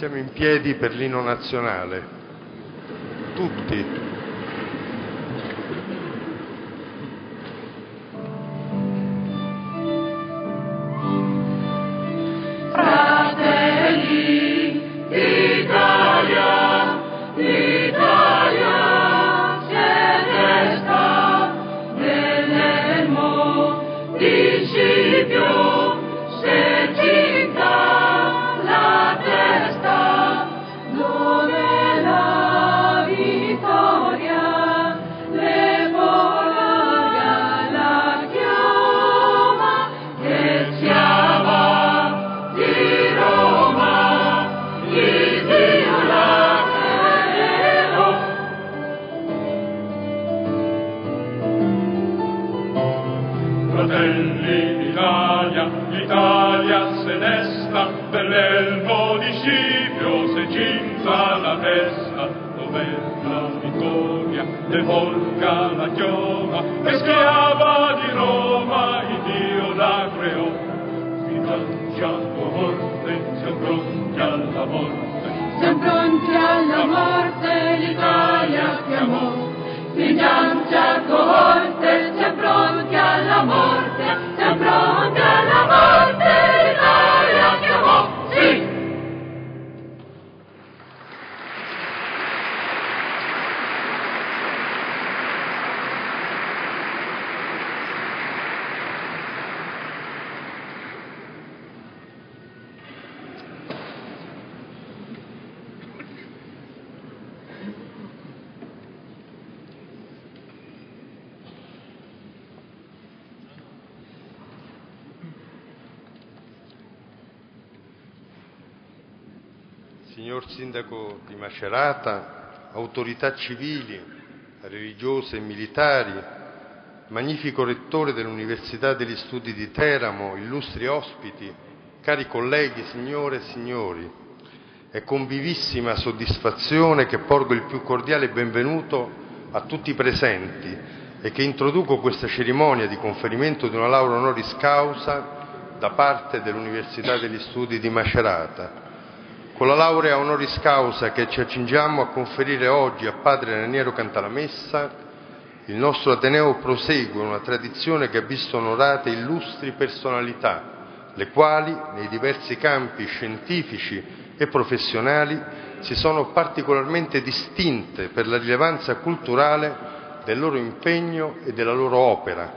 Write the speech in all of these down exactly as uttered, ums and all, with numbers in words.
Siamo in piedi per l'inno nazionale, tutti. Fratelli d'Italia, l'Italia se desta, per l'elmo di Scipio s'è cinta la testa, dov'è la vittoria del volga la chioma, e schiava di Roma il Dio la creò. Finaccia cohorte, siamo pronti alla morte, siamo pronti alla morte, l'Italia chiamò. Finaccia cohorte, siamo pronti alla morte, siamo pronti alla morte, l'Italia chiamò, sì! Signor Sindaco di Macerata, autorità civili, religiose e militari, magnifico Rettore dell'Università degli Studi di Teramo, illustri ospiti, cari colleghi, signore e signori, è con vivissima soddisfazione che porgo il più cordiale benvenuto a tutti i presenti e che introduco questa cerimonia di conferimento di una laurea honoris causa da parte dell'Università degli Studi di Macerata. Con la laurea honoris causa che ci accingiamo a conferire oggi a padre Raniero Cantalamessa, il nostro Ateneo prosegue una tradizione che ha visto onorate illustri personalità, le quali, nei diversi campi scientifici e professionali, si sono particolarmente distinte per la rilevanza culturale del loro impegno e della loro opera.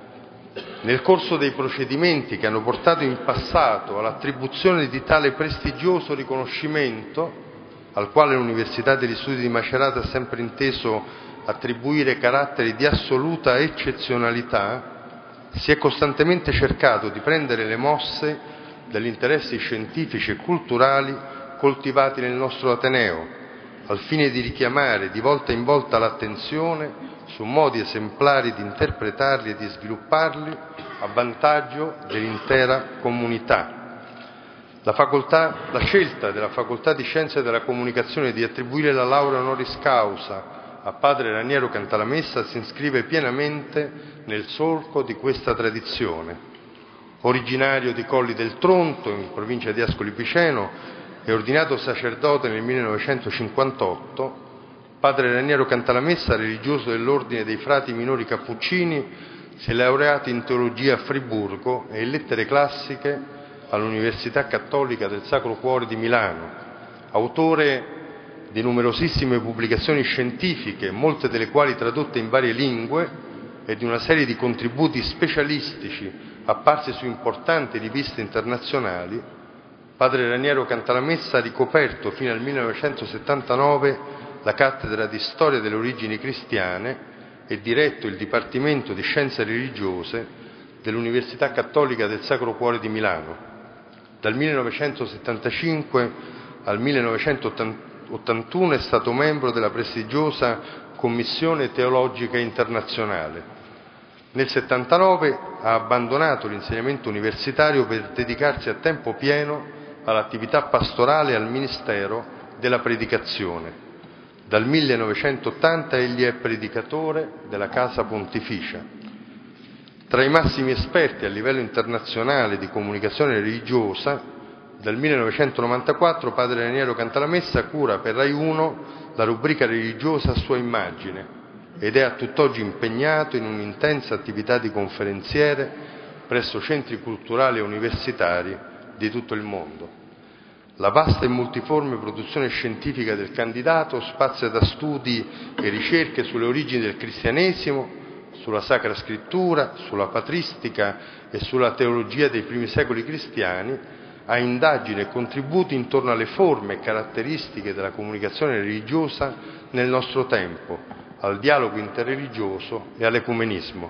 Nel corso dei procedimenti che hanno portato in passato all'attribuzione di tale prestigioso riconoscimento, al quale l'Università degli Studi di Macerata ha sempre inteso attribuire caratteri di assoluta eccezionalità, si è costantemente cercato di prendere le mosse dagli interessi scientifici e culturali coltivati nel nostro Ateneo, al fine di richiamare di volta in volta l'attenzione su modi esemplari di interpretarli e di svilupparli a vantaggio dell'intera comunità. La, facoltà, la scelta della Facoltà di Scienze della Comunicazione di attribuire la laurea honoris causa a padre Raniero Cantalamessa si iscrive pienamente nel solco di questa tradizione. Originario di Colli del Tronto, in provincia di Ascoli Piceno, e ordinato sacerdote nel millenovecentocinquantotto, padre Raniero Cantalamessa, religioso dell'Ordine dei Frati Minori Cappuccini, si è laureato in teologia a Friburgo e in lettere classiche all'Università Cattolica del Sacro Cuore di Milano, autore di numerosissime pubblicazioni scientifiche, molte delle quali tradotte in varie lingue, e di una serie di contributi specialistici apparsi su importanti riviste internazionali. Padre Raniero Cantalamessa ha ricoperto fino al millenovecentosettantanove la cattedra di Storia delle origini cristiane e diretto il Dipartimento di Scienze religiose dell'Università Cattolica del Sacro Cuore di Milano. Dal millenovecentosettantacinque al millenovecentottantuno è stato membro della prestigiosa Commissione Teologica Internazionale. Nel settantanove ha abbandonato l'insegnamento universitario per dedicarsi a tempo pieno all'attività pastorale e al ministero della predicazione. Dal millenovecentottanta egli è predicatore della Casa Pontificia. Tra i massimi esperti a livello internazionale di comunicazione religiosa, Dal millenovecentonovantaquattro padre Raniero Cantalamessa cura per Rai uno la rubrica religiosa a sua immagine ed è a tutt'oggi impegnato in un'intensa attività di conferenziere presso centri culturali e universitari di tutto il mondo. La vasta e multiforme produzione scientifica del candidato spazia da studi e ricerche sulle origini del cristianesimo, sulla Sacra Scrittura, sulla patristica e sulla teologia dei primi secoli cristiani, a indagini e contributi intorno alle forme e caratteristiche della comunicazione religiosa nel nostro tempo, al dialogo interreligioso e all'ecumenismo.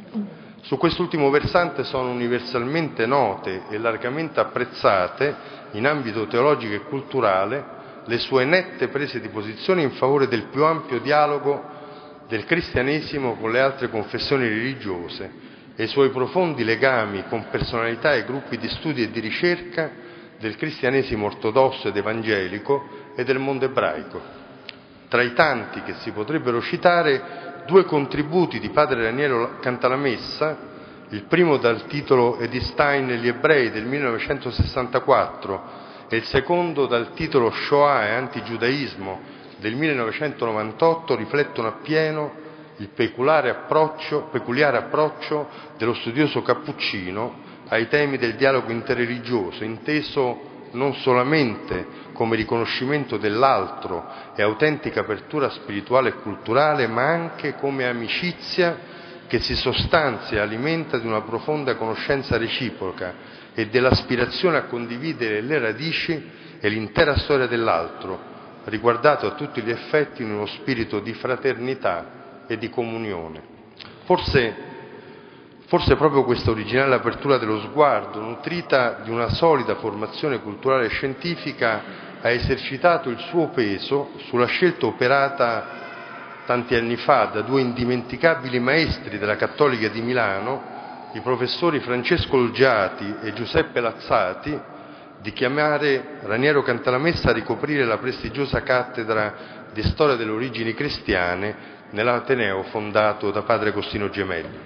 Su quest'ultimo versante sono universalmente note e largamente apprezzate in ambito teologico e culturale le sue nette prese di posizione in favore del più ampio dialogo del cristianesimo con le altre confessioni religiose e i suoi profondi legami con personalità e gruppi di studio e di ricerca del cristianesimo ortodosso ed evangelico e del mondo ebraico. Tra i tanti che si potrebbero citare, due contributi di padre Raniero Cantalamessa, il primo dal titolo Edstein e gli ebrei del millenovecentosessantaquattro e il secondo dal titolo Shoah e antigiudaismo del millenovecentonovantotto, riflettono appieno il peculiare approccio, peculiare approccio dello studioso cappuccino ai temi del dialogo interreligioso, inteso non solamente come riconoscimento dell'altro e autentica apertura spirituale e culturale, ma anche come amicizia che si sostanzia e alimenta di una profonda conoscenza reciproca e dell'aspirazione a condividere le radici e l'intera storia dell'altro, riguardato a tutti gli effetti in uno spirito di fraternità e di comunione. Forse, forse proprio questa originale apertura dello sguardo, nutrita di una solida formazione culturale e scientifica, ha esercitato il suo peso sulla scelta operata tanti anni fa da due indimenticabili maestri della Cattolica di Milano, i professori Francesco Olgiati e Giuseppe Lazzati, di chiamare Raniero Cantalamessa a ricoprire la prestigiosa cattedra di Storia delle origini cristiane nell'Ateneo fondato da padre Agostino Gemelli.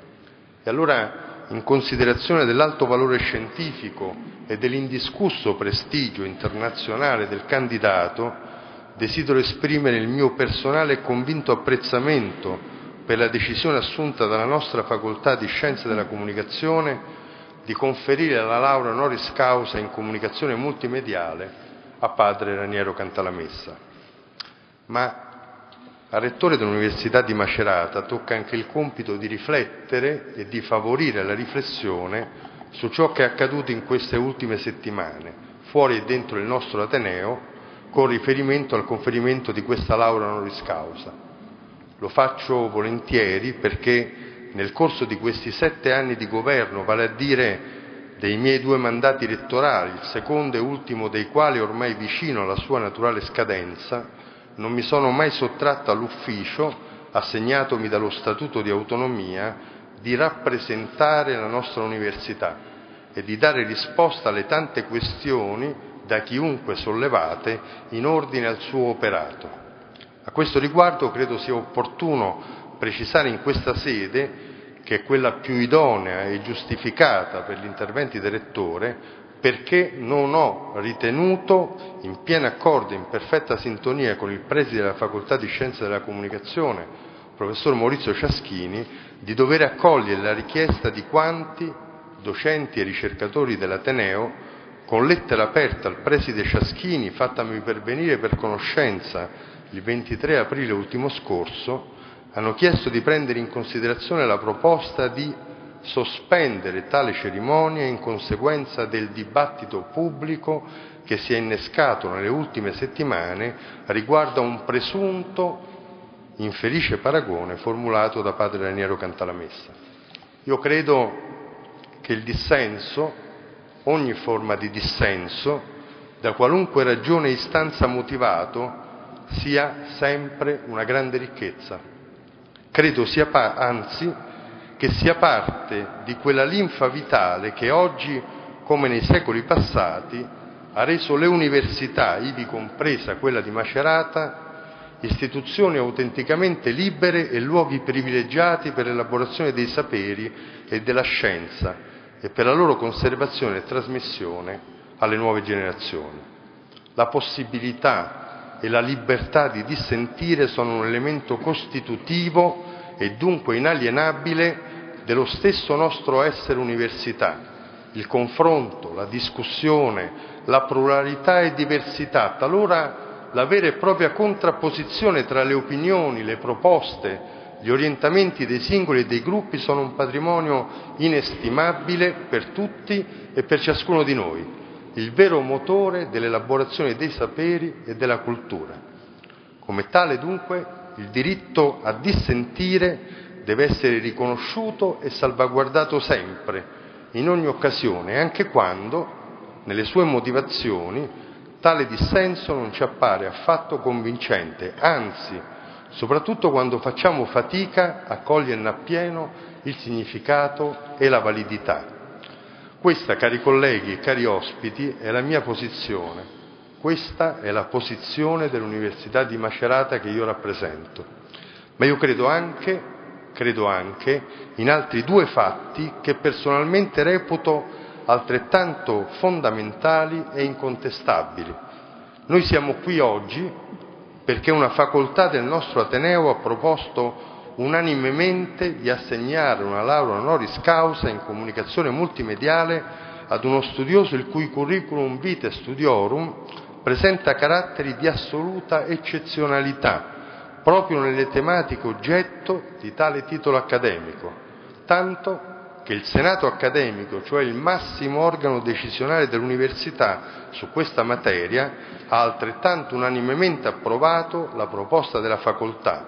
E allora, in considerazione dell'alto valore scientifico e dell'indiscusso prestigio internazionale del candidato, desidero esprimere il mio personale e convinto apprezzamento per la decisione assunta dalla nostra Facoltà di Scienze della Comunicazione di conferire la laurea honoris causa in comunicazione multimediale a padre Raniero Cantalamessa. Ma al rettore dell'Università di Macerata tocca anche il compito di riflettere e di favorire la riflessione su ciò che è accaduto in queste ultime settimane, fuori e dentro il nostro Ateneo, con riferimento al conferimento di questa laurea honoris causa. Lo faccio volentieri perché nel corso di questi sette anni di governo, vale a dire dei miei due mandati elettorali, il secondo e ultimo dei quali ormai vicino alla sua naturale scadenza, non mi sono mai sottratto all'ufficio, assegnatomi dallo Statuto di Autonomia, di rappresentare la nostra università e di dare risposta alle tante questioni da chiunque sollevate in ordine al suo operato. A questo riguardo credo sia opportuno precisare in questa sede, che è quella più idonea e giustificata per gli interventi del Rettore, perché non ho ritenuto, in pieno accordo e in perfetta sintonia con il preside della Facoltà di Scienze della Comunicazione, professor Maurizio Ciaschini, di dover accogliere la richiesta di quanti, docenti e ricercatori dell'Ateneo, con lettera aperta al preside Ciaschini, fattami pervenire per conoscenza il ventitré aprile ultimo scorso, hanno chiesto di prendere in considerazione la proposta di sospendere tale cerimonia in conseguenza del dibattito pubblico che si è innescato nelle ultime settimane riguardo a un presunto infelice paragone formulato da padre Raniero Cantalamessa. Io credo che il dissenso, ogni forma di dissenso, da qualunque ragione e istanza motivato, sia sempre una grande ricchezza. Credo sia pa- anzi che sia parte di quella linfa vitale che oggi, come nei secoli passati, ha reso le università, ivi compresa quella di Macerata, istituzioni autenticamente libere e luoghi privilegiati per l'elaborazione dei saperi e della scienza e per la loro conservazione e trasmissione alle nuove generazioni. La possibilità e la libertà di dissentire sono un elemento costitutivo e dunque inalienabile dello stesso nostro essere università. Il confronto, la discussione, la pluralità e diversità, talora la vera e propria contrapposizione tra le opinioni, le proposte, gli orientamenti dei singoli e dei gruppi sono un patrimonio inestimabile per tutti e per ciascuno di noi, il vero motore dell'elaborazione dei saperi e della cultura. Come tale, dunque, il diritto a dissentire deve essere riconosciuto e salvaguardato sempre, in ogni occasione, anche quando, nelle sue motivazioni, tale dissenso non ci appare affatto convincente, anzi, soprattutto quando facciamo fatica a coglierne appieno il significato e la validità. Questa, cari colleghi e cari ospiti, è la mia posizione. Questa è la posizione dell'Università di Macerata che io rappresento. Ma io credo anche credo anche in altri due fatti che personalmente reputo altrettanto fondamentali e incontestabili. Noi siamo qui oggi perché una facoltà del nostro Ateneo ha proposto unanimemente di assegnare una laurea honoris causa in comunicazione multimediale ad uno studioso il cui curriculum vitae studiorum presenta caratteri di assoluta eccezionalità proprio nelle tematiche oggetto di tale titolo accademico, tanto che il Senato accademico, cioè il massimo organo decisionale dell'università su questa materia, ha altrettanto unanimemente approvato la proposta della facoltà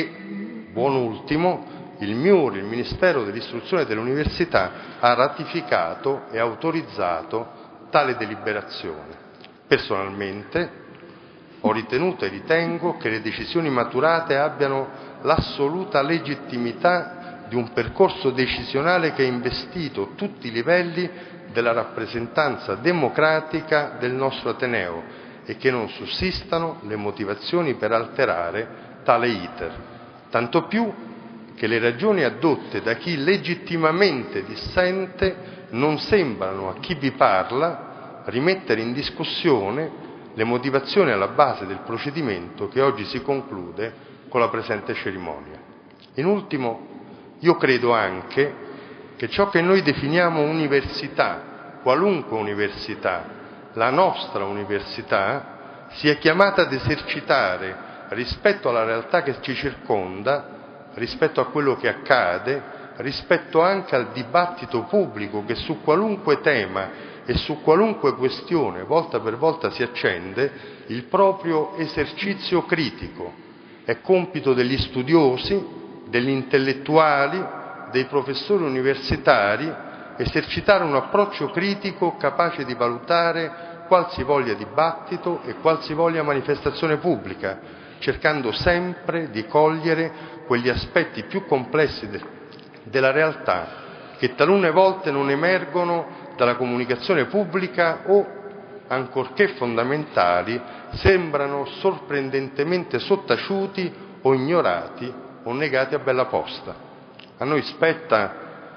e, buon ultimo, il M I U R, il Ministero dell'Istruzione e dell'Università, ha ratificato e autorizzato tale deliberazione. Personalmente, ho ritenuto e ritengo che le decisioni maturate abbiano l'assoluta legittimità di un percorso decisionale che ha investito tutti i livelli della rappresentanza democratica del nostro Ateneo e che non sussistano le motivazioni per alterare tale iter. Tanto più che le ragioni addotte da chi legittimamente dissente non sembrano, a chi vi parla, rimettere in discussione le motivazioni alla base del procedimento che oggi si conclude con la presente cerimonia. In ultimo, io credo anche che ciò che noi definiamo università, qualunque università, la nostra università, sia chiamata ad esercitare rispetto alla realtà che ci circonda, rispetto a quello che accade, rispetto anche al dibattito pubblico che su qualunque tema e su qualunque questione volta per volta si accende, il proprio esercizio critico. È compito degli studiosi, degli intellettuali, dei professori universitari esercitare un approccio critico capace di valutare qualsivoglia dibattito e qualsivoglia manifestazione pubblica, cercando sempre di cogliere quegli aspetti più complessi de- della realtà che talune volte non emergono dalla comunicazione pubblica o, ancorché fondamentali, sembrano sorprendentemente sottaciuti o ignorati o negati a bella posta. A noi spetta,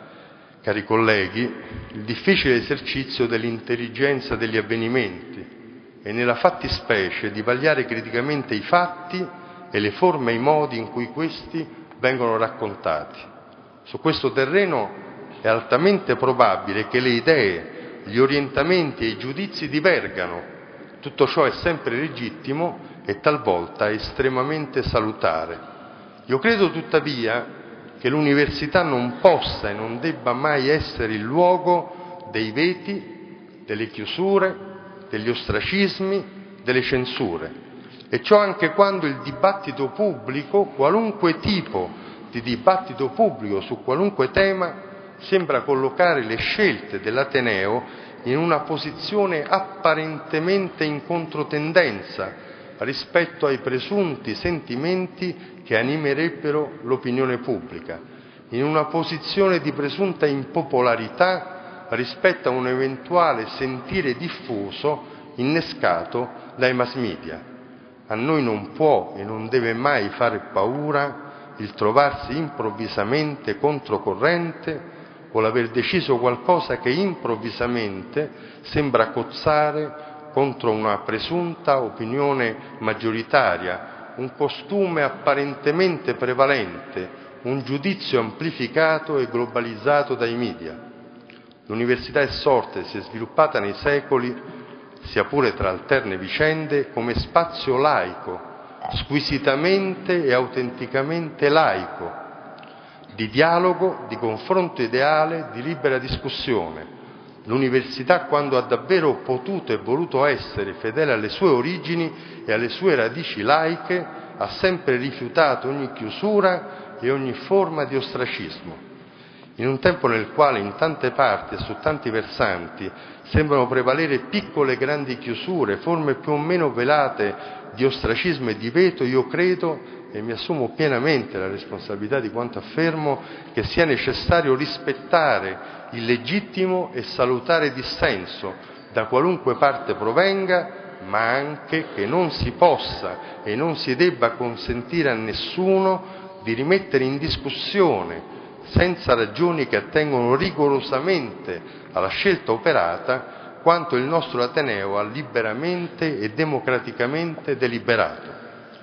cari colleghi, il difficile esercizio dell'intelligenza degli avvenimenti e nella fattispecie di vagliare criticamente i fatti e le forme e i modi in cui questi vengono raccontati. Su questo terreno è altamente probabile che le idee, gli orientamenti e i giudizi divergano. Tutto ciò è sempre legittimo e talvolta estremamente salutare. Io credo tuttavia che l'università non possa e non debba mai essere il luogo dei veti, delle chiusure, degli ostracismi, delle censure. E ciò anche quando il dibattito pubblico, qualunque tipo di dibattito pubblico su qualunque tema, sembra collocare le scelte dell'Ateneo in una posizione apparentemente in controtendenza rispetto ai presunti sentimenti che animerebbero l'opinione pubblica, in una posizione di presunta impopolarità rispetto a un eventuale sentire diffuso innescato dai mass media. A noi non può e non deve mai fare paura il trovarsi improvvisamente controcorrente o l'aver deciso qualcosa che improvvisamente sembra cozzare contro una presunta opinione maggioritaria, un costume apparentemente prevalente, un giudizio amplificato e globalizzato dai media. L'università è sorta e si è sviluppata nei secoli, sia pure tra alterne vicende, come spazio laico, squisitamente e autenticamente laico, di dialogo, di confronto ideale, di libera discussione. L'università, quando ha davvero potuto e voluto essere fedele alle sue origini e alle sue radici laiche, ha sempre rifiutato ogni chiusura e ogni forma di ostracismo. In un tempo nel quale in tante parti e su tanti versanti sembrano prevalere piccole e grandi chiusure, forme più o meno velate di ostracismo e di veto, io credo, e mi assumo pienamente la responsabilità di quanto affermo, che sia necessario rispettare il legittimo e salutare dissenso, da qualunque parte provenga, ma anche che non si possa e non si debba consentire a nessuno di rimettere in discussione, senza ragioni che attengono rigorosamente alla scelta operata, quanto il nostro Ateneo ha liberamente e democraticamente deliberato.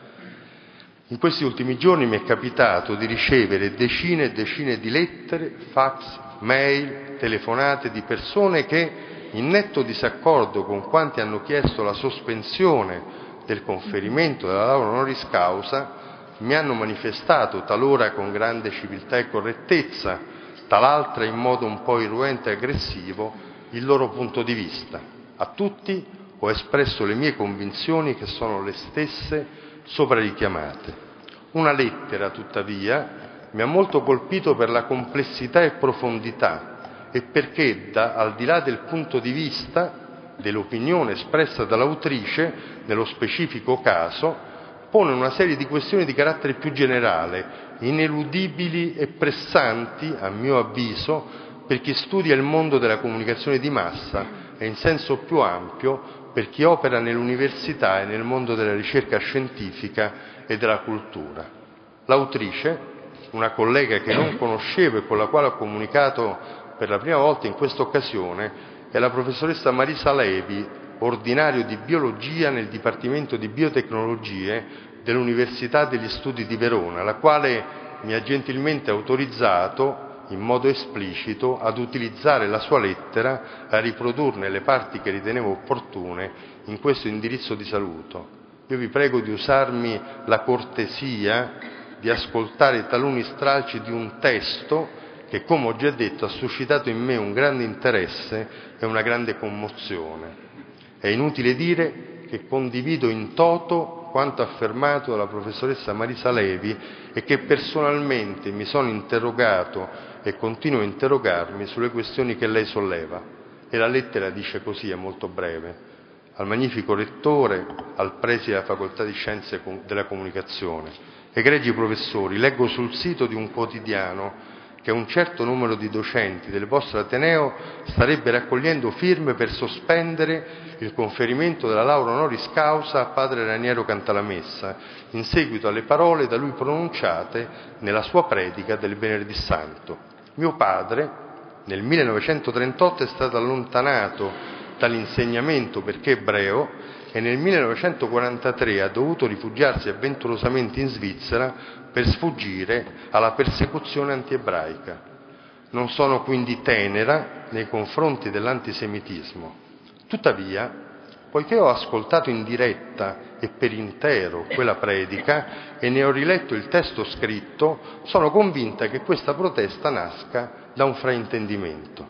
In questi ultimi giorni mi è capitato di ricevere decine e decine di lettere, fax, mail, telefonate di persone che, in netto disaccordo con quanti hanno chiesto la sospensione del conferimento della laurea honoris causa, mi hanno manifestato, talora con grande civiltà e correttezza, tal'altra in modo un po' irruente e aggressivo, il loro punto di vista. A tutti ho espresso le mie convinzioni, che sono le stesse sopra richiamate. Una lettera, tuttavia, mi ha molto colpito per la complessità e profondità e perché, da, al di là del punto di vista, dell'opinione espressa dall'autrice, nello specifico caso, pone una serie di questioni di carattere più generale, ineludibili e pressanti, a mio avviso, per chi studia il mondo della comunicazione di massa e in senso più ampio per chi opera nell'università e nel mondo della ricerca scientifica e della cultura. L'autrice, una collega che non conoscevo e con la quale ho comunicato per la prima volta in questa occasione, è la professoressa Marisa Levi, ordinario di biologia nel Dipartimento di Biotecnologie dell'Università degli Studi di Verona, la quale mi ha gentilmente autorizzato in modo esplicito ad utilizzare la sua lettera, a riprodurne le parti che ritenevo opportune in questo indirizzo di saluto. Io vi prego di usarmi la cortesia di ascoltare taluni stralci di un testo che, come ho già detto, ha suscitato in me un grande interesse e una grande commozione. È inutile dire che condivido in toto quanto affermato dalla professoressa Marisa Levi e che personalmente mi sono interrogato e continuo a interrogarmi sulle questioni che lei solleva. E la lettera dice così, è molto breve: al magnifico rettore, al preside della Facoltà di Scienze della Comunicazione, egregi professori, leggo sul sito di un quotidiano che un certo numero di docenti del vostro Ateneo starebbe raccogliendo firme per sospendere il conferimento della laurea honoris causa a padre Raniero Cantalamessa, in seguito alle parole da lui pronunciate nella sua predica del Venerdì Santo. Mio padre, nel millenovecentotrentotto, è stato allontanato dall'insegnamento perché ebreo e nel millenovecentoquarantatré ha dovuto rifugiarsi avventurosamente in Svizzera per sfuggire alla persecuzione antiebraica. Non sono quindi tenera nei confronti dell'antisemitismo. Tuttavia, poiché ho ascoltato in diretta e per intero quella predica e ne ho riletto il testo scritto, sono convinta che questa protesta nasca da un fraintendimento.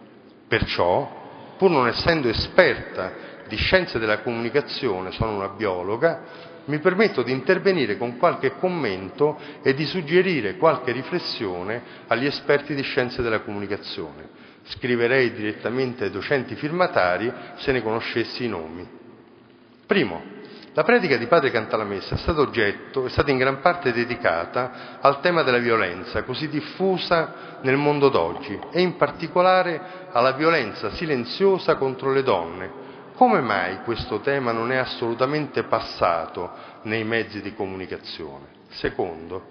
Perciò, pur non essendo esperta di scienze della comunicazione, sono una biologa, mi permetto di intervenire con qualche commento e di suggerire qualche riflessione agli esperti di scienze della comunicazione. Scriverei direttamente ai docenti firmatari se ne conoscessi i nomi. Primo, la predica di padre Cantalamessa è stata oggetto, è stata in gran parte dedicata al tema della violenza così diffusa nel mondo d'oggi e in particolare alla violenza silenziosa contro le donne. Come mai questo tema non è assolutamente passato nei mezzi di comunicazione? Secondo,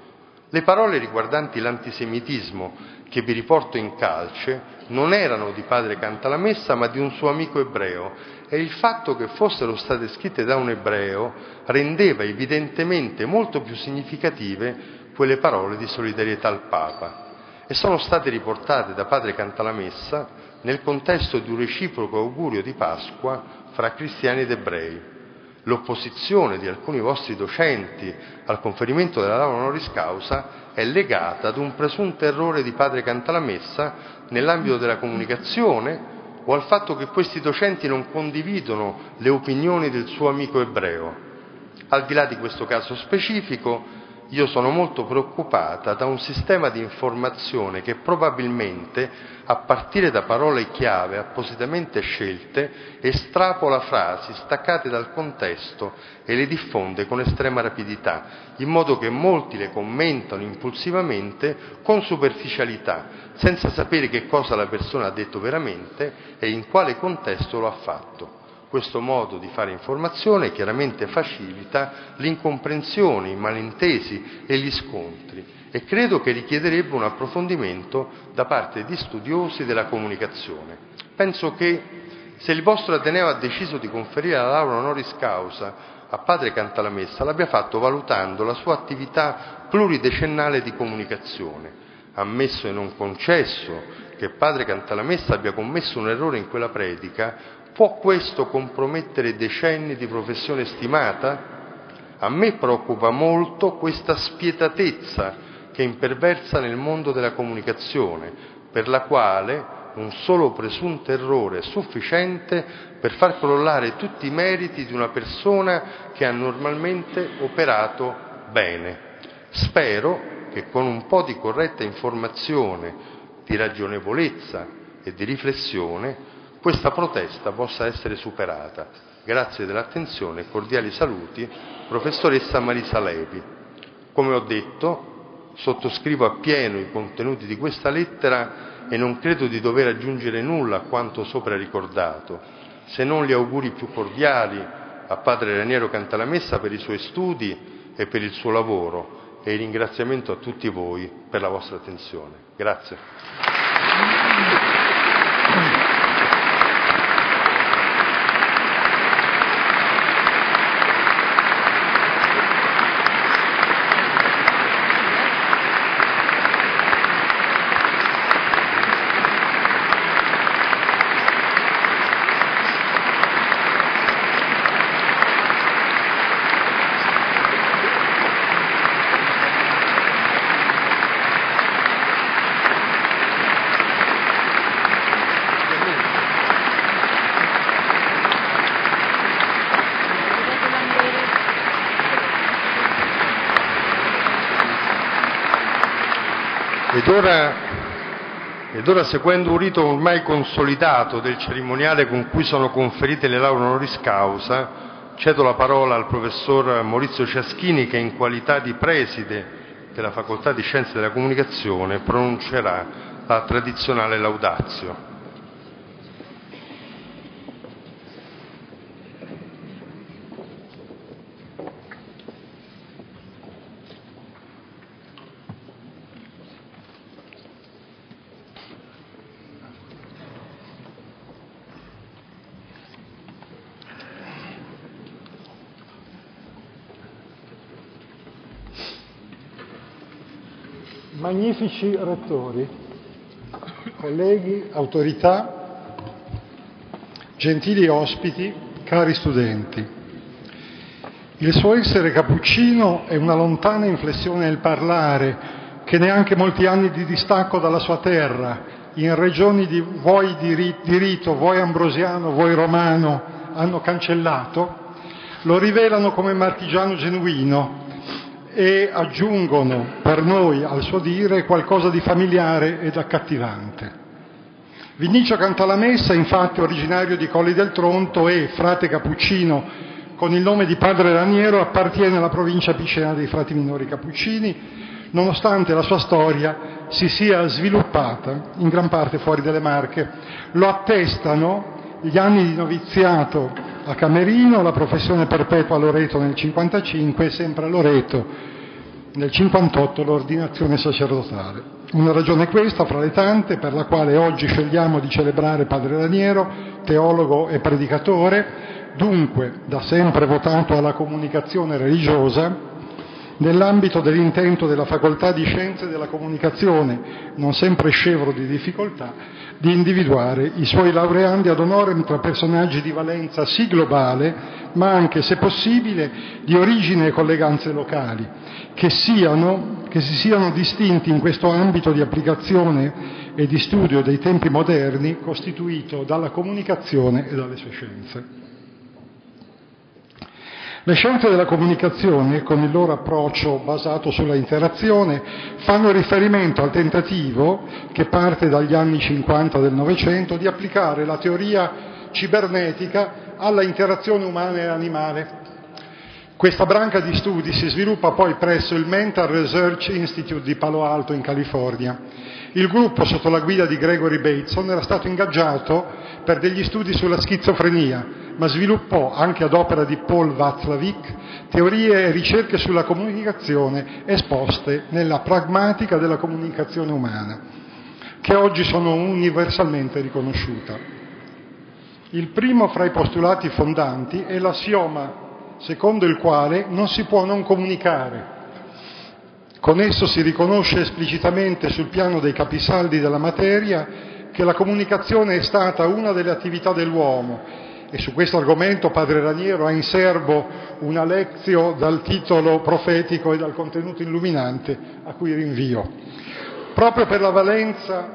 Le parole riguardanti l'antisemitismo che vi riporto in calce non erano di padre Cantalamessa, ma di un suo amico ebreo, e il fatto che fossero state scritte da un ebreo rendeva evidentemente molto più significative quelle parole di solidarietà al Papa, e sono state riportate da padre Cantalamessa nel contesto di un reciproco augurio di Pasqua fra cristiani ed ebrei. L'opposizione di alcuni vostri docenti al conferimento della laurea honoris causa è legata ad un presunto errore di padre Cantalamessa nell'ambito della comunicazione o al fatto che questi docenti non condividono le opinioni del suo amico ebreo. Al di là di questo caso specifico, io sono molto preoccupata da un sistema di informazione che probabilmente, a partire da parole chiave appositamente scelte, estrapola frasi staccate dal contesto e le diffonde con estrema rapidità, in modo che molti le commentano impulsivamente con superficialità, senza sapere che cosa la persona ha detto veramente e in quale contesto lo ha fatto. Questo modo di fare informazione chiaramente facilita l'incomprensione, i malintesi e gli scontri, e credo che richiederebbe un approfondimento da parte di studiosi della comunicazione. Penso che se il vostro Ateneo ha deciso di conferire la laurea honoris causa a padre Cantalamessa, l'abbia fatto valutando la sua attività pluridecennale di comunicazione. Ammesso e non concesso che padre Cantalamessa abbia commesso un errore in quella predica, può questo compromettere decenni di professione stimata? A me preoccupa molto questa spietatezza che imperversa nel mondo della comunicazione, per la quale un solo presunto errore è sufficiente per far crollare tutti i meriti di una persona che ha normalmente operato bene. Spero che con un po' di corretta informazione, di ragionevolezza e di riflessione questa protesta possa essere superata. Grazie dell'attenzione e cordiali saluti, professoressa Marisa Levi. Come ho detto, sottoscrivo appieno i contenuti di questa lettera e non credo di dover aggiungere nulla a quanto sopra ricordato, se non gli auguri più cordiali a padre Raniero Cantalamessa per i suoi studi e per il suo lavoro, e il ringraziamento a tutti voi per la vostra attenzione. Grazie. Ed ora, ed ora, seguendo un rito ormai consolidato del cerimoniale con cui sono conferite le lauree honoris causa, cedo la parola al professor Maurizio Ciaschini che, in qualità di preside della Facoltà di Scienze della Comunicazione, pronuncerà la tradizionale laudatio. Magnifici rettori, colleghi, autorità, gentili ospiti, cari studenti. Il suo essere cappuccino è una lontana inflessione nel parlare che neanche molti anni di distacco dalla sua terra, in regioni di voi di rito, voi ambrosiano, voi romano, hanno cancellato, lo rivelano come marchigiano genuino e aggiungono per noi al suo dire qualcosa di familiare ed accattivante. Vinicio Cantalamessa, infatti originario di Colli del Tronto e frate cappuccino con il nome di padre Raniero, appartiene alla provincia picena dei frati minori cappuccini, nonostante la sua storia si sia sviluppata in gran parte fuori dalle Marche. Lo attestano gli anni di noviziato a Camerino, la professione perpetua a Loreto nel cinquantacinque e sempre a Loreto nel cinquantotto l'ordinazione sacerdotale. Una ragione questa, fra le tante, per la quale oggi scegliamo di celebrare Padre Raniero, teologo e predicatore, dunque da sempre votato alla comunicazione religiosa, nell'ambito dell'intento della facoltà di Scienze della Comunicazione, non sempre scevro di difficoltà, di individuare i suoi laureandi ad honorem tra personaggi di valenza sì globale, ma anche, se possibile, di origine e colleganze locali, che, siano, che si siano distinti in questo ambito di applicazione e di studio dei tempi moderni, costituito dalla comunicazione e dalle sue scienze. Le scienze della comunicazione, con il loro approccio basato sulla interazione, fanno riferimento al tentativo, che parte dagli anni cinquanta del Novecento, di applicare la teoria cibernetica alla interazione umana e animale. Questa branca di studi si sviluppa poi presso il Mental Research Institute di Palo Alto in California. Il gruppo, sotto la guida di Gregory Bateson, era stato ingaggiato per degli studi sulla schizofrenia, ma sviluppò, anche ad opera di Paul Václavic, teorie e ricerche sulla comunicazione esposte nella pragmatica della comunicazione umana, che oggi sono universalmente riconosciuta. Il primo fra i postulati fondanti è l'assioma secondo il quale non si può non comunicare. Con esso si riconosce esplicitamente sul piano dei capisaldi della materia che la comunicazione è stata una delle attività dell'uomo, e su questo argomento Padre Raniero ha in serbo una lezio dal titolo profetico e dal contenuto illuminante a cui rinvio. Proprio per la valenza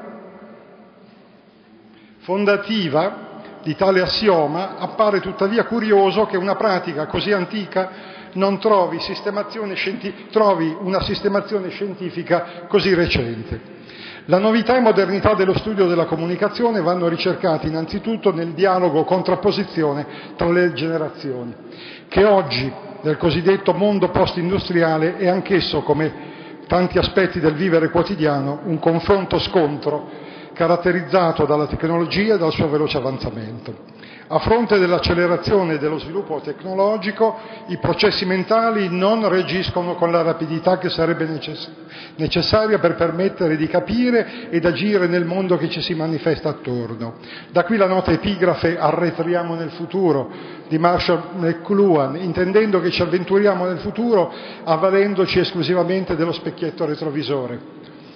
fondativa di tale assioma appare tuttavia curioso che una pratica così antica non trovi, scienti- trovi una sistemazione scientifica così recente. La novità e modernità dello studio della comunicazione vanno ricercate innanzitutto nel dialogo contrapposizione tra le generazioni, che oggi, nel cosiddetto mondo post-industriale, è anch'esso, come tanti aspetti del vivere quotidiano, un confronto-scontro caratterizzato dalla tecnologia e dal suo veloce avanzamento. A fronte dell'accelerazione e dello sviluppo tecnologico, i processi mentali non reagiscono con la rapidità che sarebbe necess- necessaria per permettere di capire ed agire nel mondo che ci si manifesta attorno. Da qui la nota epigrafe "Arretriamo nel futuro" di Marshall McLuhan, intendendo che ci avventuriamo nel futuro avvalendoci esclusivamente dello specchietto retrovisore.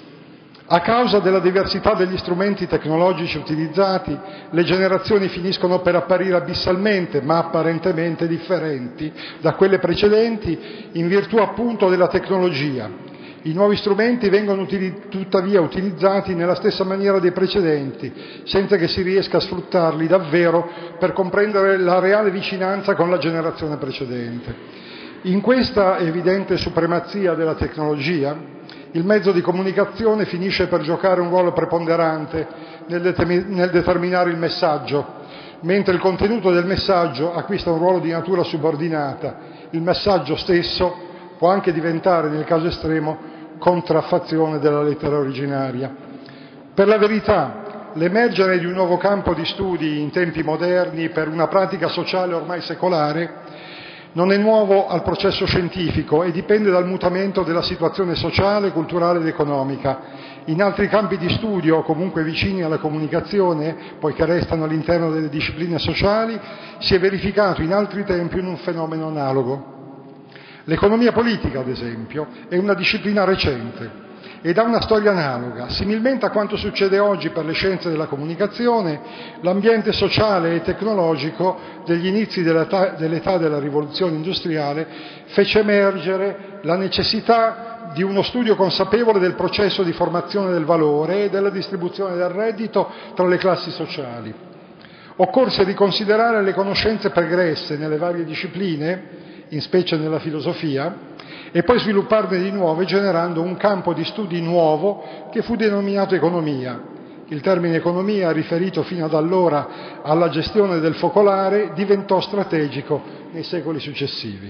A causa della diversità degli strumenti tecnologici utilizzati, le generazioni finiscono per apparire abissalmente, ma apparentemente differenti da quelle precedenti, in virtù appunto della tecnologia. I nuovi strumenti vengono utili- tuttavia utilizzati nella stessa maniera dei precedenti, senza che si riesca a sfruttarli davvero per comprendere la reale vicinanza con la generazione precedente. In questa evidente supremazia della tecnologia, il mezzo di comunicazione finisce per giocare un ruolo preponderante nel, determin- nel determinare il messaggio, mentre il contenuto del messaggio acquista un ruolo di natura subordinata. Il messaggio stesso può anche diventare, nel caso estremo, contraffazione della lettera originaria. Per la verità, l'emergere di un nuovo campo di studi in tempi moderni per una pratica sociale ormai secolare non è nuovo al processo scientifico e dipende dal mutamento della situazione sociale, culturale ed economica. In altri campi di studio, comunque vicini alla comunicazione, poiché restano all'interno delle discipline sociali, si è verificato in altri tempi un fenomeno analogo. L'economia politica, ad esempio, è una disciplina recente ed ha una storia analoga. Similmente a quanto succede oggi per le scienze della comunicazione, l'ambiente sociale e tecnologico degli inizi dell'età, dell'età della rivoluzione industriale fece emergere la necessità di uno studio consapevole del processo di formazione del valore e della distribuzione del reddito tra le classi sociali. Occorse riconsiderare le conoscenze pregresse nelle varie discipline, in specie nella filosofia, e poi svilupparne di nuove generando un campo di studi nuovo che fu denominato economia. Il termine economia, riferito fino ad allora alla gestione del focolare, diventò strategico nei secoli successivi.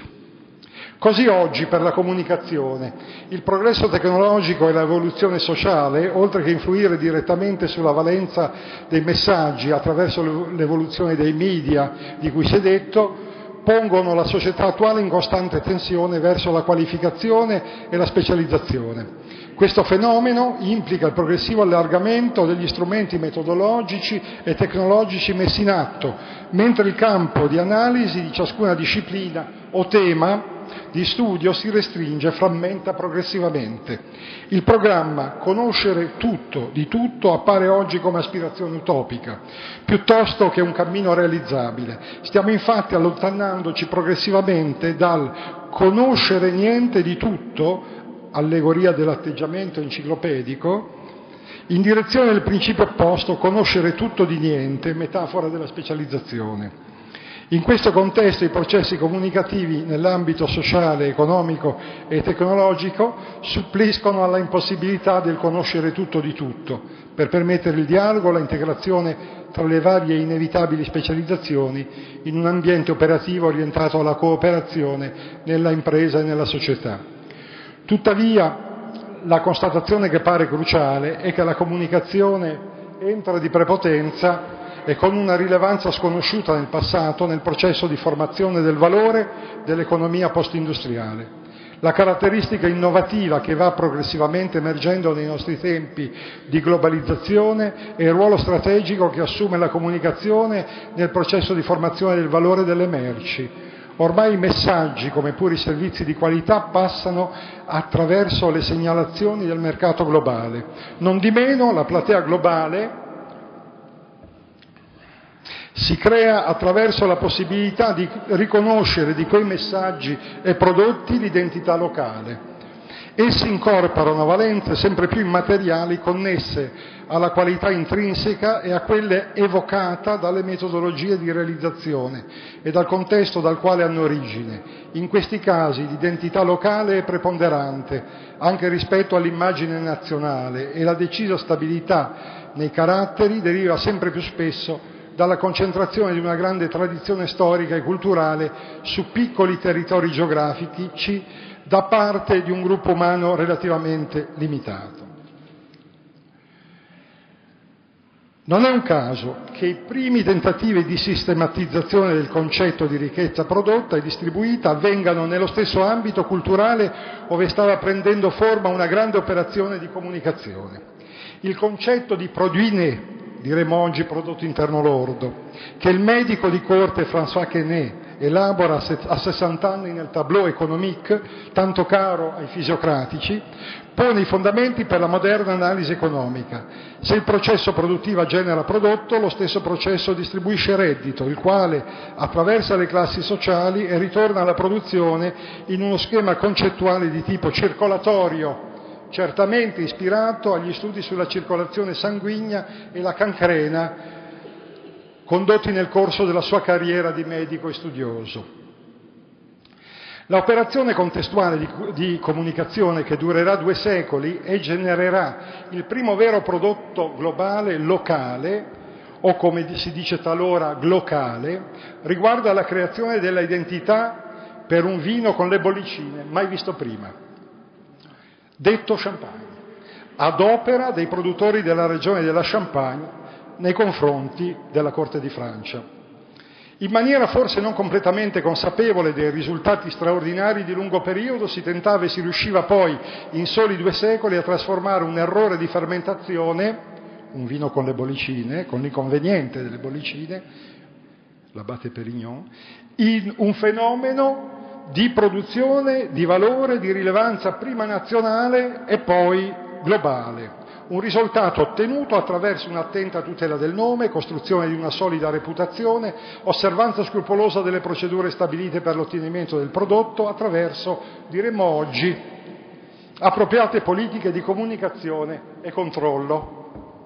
Così oggi per la comunicazione, il progresso tecnologico e l'evoluzione sociale, oltre che influire direttamente sulla valenza dei messaggi attraverso l'evoluzione dei media di cui si è detto, pongono la società attuale in costante tensione verso la qualificazione e la specializzazione. Questo fenomeno implica il progressivo allargamento degli strumenti metodologici e tecnologici messi in atto, mentre il campo di analisi di ciascuna disciplina o tema di studio si restringe e frammenta progressivamente. Il programma conoscere tutto di tutto appare oggi come aspirazione utopica, piuttosto che un cammino realizzabile. Stiamo infatti allontanandoci progressivamente dal conoscere niente di tutto, allegoria dell'atteggiamento enciclopedico, in direzione del principio opposto, conoscere tutto di niente, metafora della specializzazione. In questo contesto i processi comunicativi nell'ambito sociale, economico e tecnologico suppliscono alla impossibilità del conoscere tutto di tutto, per permettere il dialogo, la integrazione tra le varie inevitabili specializzazioni in un ambiente operativo orientato alla cooperazione nella impresa e nella società. Tuttavia, la constatazione che pare cruciale è che la comunicazione entra di prepotenza e con una rilevanza sconosciuta nel passato nel processo di formazione del valore dell'economia post-industriale. La caratteristica innovativa che va progressivamente emergendo nei nostri tempi di globalizzazione è il ruolo strategico che assume la comunicazione nel processo di formazione del valore delle merci. Ormai i messaggi, come pure i servizi di qualità, passano attraverso le segnalazioni del mercato globale. Non di meno, la platea globale si crea attraverso la possibilità di riconoscere di quei messaggi e prodotti l'identità locale. Essi incorporano valenze sempre più immateriali connesse alla qualità intrinseca e a quelle evocata dalle metodologie di realizzazione e dal contesto dal quale hanno origine. In questi casi l'identità locale è preponderante anche rispetto all'immagine nazionale e la decisa stabilità nei caratteri deriva sempre più spesso dalla concentrazione di una grande tradizione storica e culturale su piccoli territori geografici da parte di un gruppo umano relativamente limitato. Non è un caso che i primi tentativi di sistematizzazione del concetto di ricchezza prodotta e distribuita avvengano nello stesso ambito culturale ove stava prendendo forma una grande operazione di comunicazione. Il concetto di produit né, diremmo oggi prodotto interno lordo, che il medico di corte François Quesnay elabora a sessanta anni nel tableau économique, tanto caro ai fisiocratici, pone i fondamenti per la moderna analisi economica. Se il processo produttivo genera prodotto, lo stesso processo distribuisce reddito, il quale attraversa le classi sociali e ritorna alla produzione in uno schema concettuale di tipo circolatorio, certamente ispirato agli studi sulla circolazione sanguigna e la cancrena condotti nel corso della sua carriera di medico e studioso. L'operazione contestuale di, di comunicazione, che durerà due secoli e genererà il primo vero prodotto globale locale, o come si dice talora glocale, riguarda la creazione della identità per un vino con le bollicine, mai visto prima, detto Champagne, ad opera dei produttori della regione della Champagne nei confronti della Corte di Francia. In maniera forse non completamente consapevole dei risultati straordinari di lungo periodo, si tentava e si riusciva poi in soli due secoli a trasformare un errore di fermentazione, un vino con le bollicine, con l'inconveniente delle bollicine, l'Abate Perignon, in un fenomeno di produzione di valore, di rilevanza prima nazionale e poi globale. Un risultato ottenuto attraverso un'attenta tutela del nome, costruzione di una solida reputazione, osservanza scrupolosa delle procedure stabilite per l'ottenimento del prodotto, attraverso, diremmo oggi, appropriate politiche di comunicazione e controllo.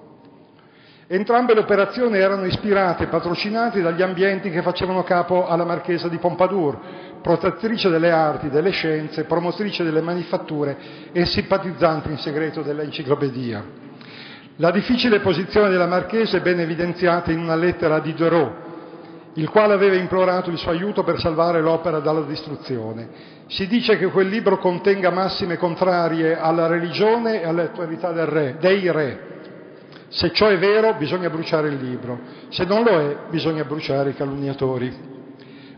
Entrambe le operazioni erano ispirate e patrocinate dagli ambienti che facevano capo alla marchesa di Pompadour, protettrice delle arti, delle scienze, promotrice delle manifatture e simpatizzante in segreto dell'enciclopedia. La difficile posizione della marchesa è ben evidenziata in una lettera a Diderot, il quale aveva implorato il suo aiuto per salvare l'opera dalla distruzione. Si dice che quel libro contenga massime contrarie alla religione e all'autorità del re, dei re. Se ciò è vero, bisogna bruciare il libro. Se non lo è, bisogna bruciare i calunniatori.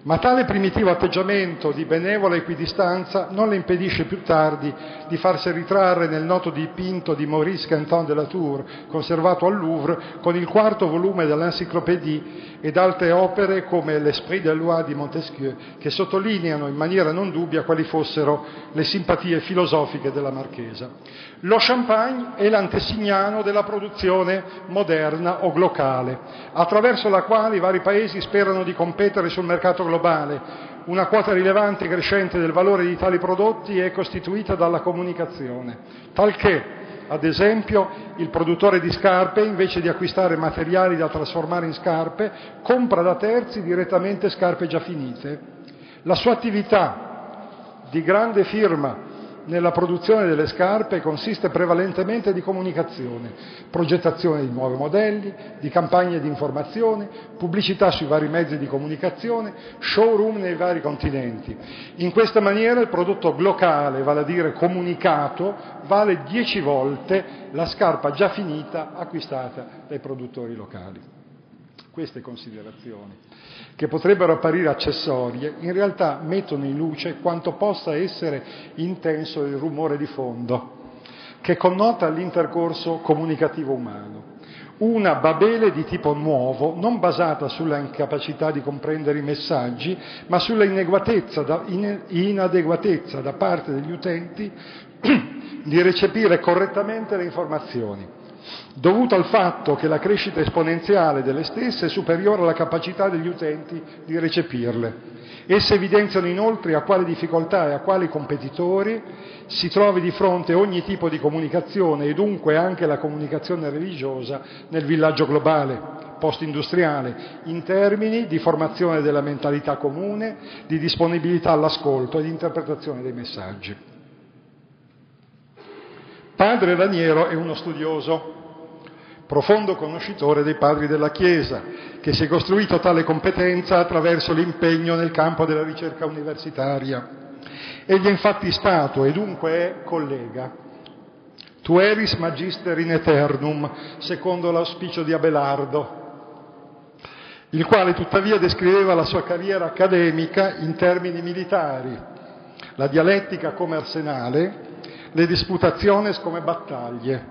Ma tale primitivo atteggiamento di benevola equidistanza non le impedisce più tardi di farsi ritrarre nel noto dipinto di Maurice Quentin de la Tour, conservato al Louvre, con il quarto volume dell'Encyclopédie ed altre opere come l'Esprit des lois di Montesquieu, che sottolineano in maniera non dubbia quali fossero le simpatie filosofiche della marchesa. Lo champagne è l'antesignano della produzione moderna o glocale, attraverso la quale i vari paesi sperano di competere sul mercato globale. Una quota rilevante e crescente del valore di tali prodotti è costituita dalla comunicazione, talché, ad esempio, il produttore di scarpe, invece di acquistare materiali da trasformare in scarpe, compra da terzi direttamente scarpe già finite. La sua attività di grande firma nella produzione delle scarpe consiste prevalentemente di comunicazione, progettazione di nuovi modelli, di campagne di informazione, pubblicità sui vari mezzi di comunicazione, showroom nei vari continenti. In questa maniera il prodotto glocale, vale a dire comunicato, vale dieci volte la scarpa già finita acquistata dai produttori locali. Queste considerazioni, che potrebbero apparire accessorie, in realtà mettono in luce quanto possa essere intenso il rumore di fondo, che connota l'intercorso comunicativo umano. Una Babele di tipo nuovo, non basata sulla incapacità di comprendere i messaggi, ma sulla inadeguatezza da, inadeguatezza da parte degli utenti di recepire correttamente le informazioni, dovuto al fatto che la crescita esponenziale delle stesse è superiore alla capacità degli utenti di recepirle. Esse evidenziano inoltre a quali difficoltà e a quali competitori si trovi di fronte ogni tipo di comunicazione e dunque anche la comunicazione religiosa nel villaggio globale, post-industriale, in termini di formazione della mentalità comune, di disponibilità all'ascolto e di interpretazione dei messaggi. Padre Raniero è uno studioso, profondo conoscitore dei padri della Chiesa, che si è costruito tale competenza attraverso l'impegno nel campo della ricerca universitaria. Egli è infatti stato, e dunque è, collega. Tu eris magister in aeternum, secondo l'auspicio di Abelardo, il quale tuttavia descriveva la sua carriera accademica in termini militari, la dialettica come arsenale, le disputazioni come battaglie.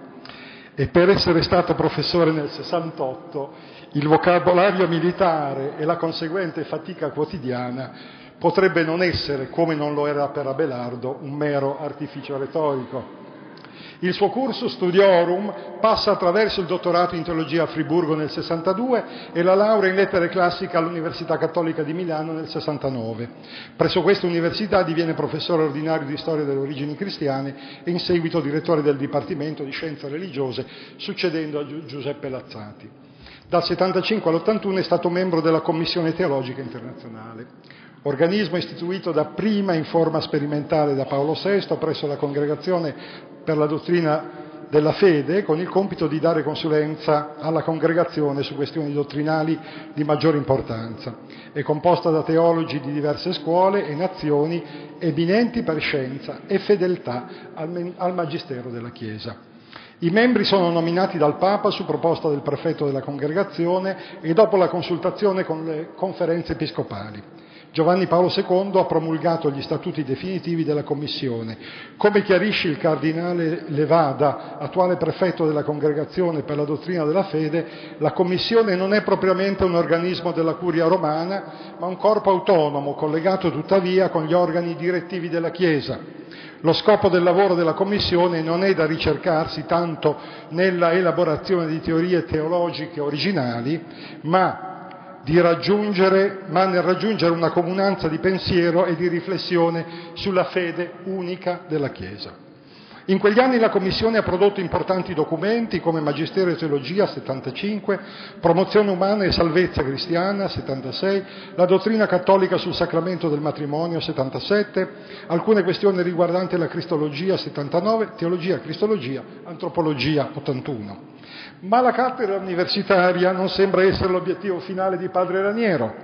E per essere stato professore nel sessantotto, il vocabolario militare e la conseguente fatica quotidiana potrebbe non essere, come non lo era per Abelardo, un mero artificio retorico. Il suo cursus studiorum passa attraverso il dottorato in teologia a Friburgo nel sessantadue e la laurea in lettere classiche all'Università Cattolica di Milano nel sessantanove. Presso questa università diviene professore ordinario di storia delle origini cristiane e in seguito direttore del Dipartimento di Scienze Religiose, succedendo a Giuseppe Lazzati. Dal settantacinque all'ottantuno è stato membro della Commissione Teologica Internazionale, organismo istituito dapprima in forma sperimentale da Paolo sesto presso la Congregazione per la dottrina della fede, con il compito di dare consulenza alla congregazione su questioni dottrinali di maggiore importanza. È composta da teologi di diverse scuole e nazioni, eminenti per scienza e fedeltà al, al magistero della Chiesa. I membri sono nominati dal Papa su proposta del prefetto della congregazione e dopo la consultazione con le conferenze episcopali. Giovanni Paolo secondo ha promulgato gli statuti definitivi della Commissione. Come chiarisce il cardinale Levada, attuale prefetto della Congregazione per la dottrina della fede, la Commissione non è propriamente un organismo della Curia romana, ma un corpo autonomo, collegato tuttavia con gli organi direttivi della Chiesa. Lo scopo del lavoro della Commissione non è da ricercarsi tanto nella elaborazione di teorie teologiche originali, ma di raggiungere, ma nel raggiungere una comunanza di pensiero e di riflessione sulla fede unica della Chiesa. In quegli anni la Commissione ha prodotto importanti documenti come Magistero e Teologia settantacinque, Promozione umana e salvezza cristiana settantasei, la dottrina cattolica sul sacramento del matrimonio settantasette, alcune questioni riguardanti la cristologia settantanove, teologia, cristologia, antropologia ottantuno. Ma la cattedra universitaria non sembra essere l'obiettivo finale di Padre Raniero.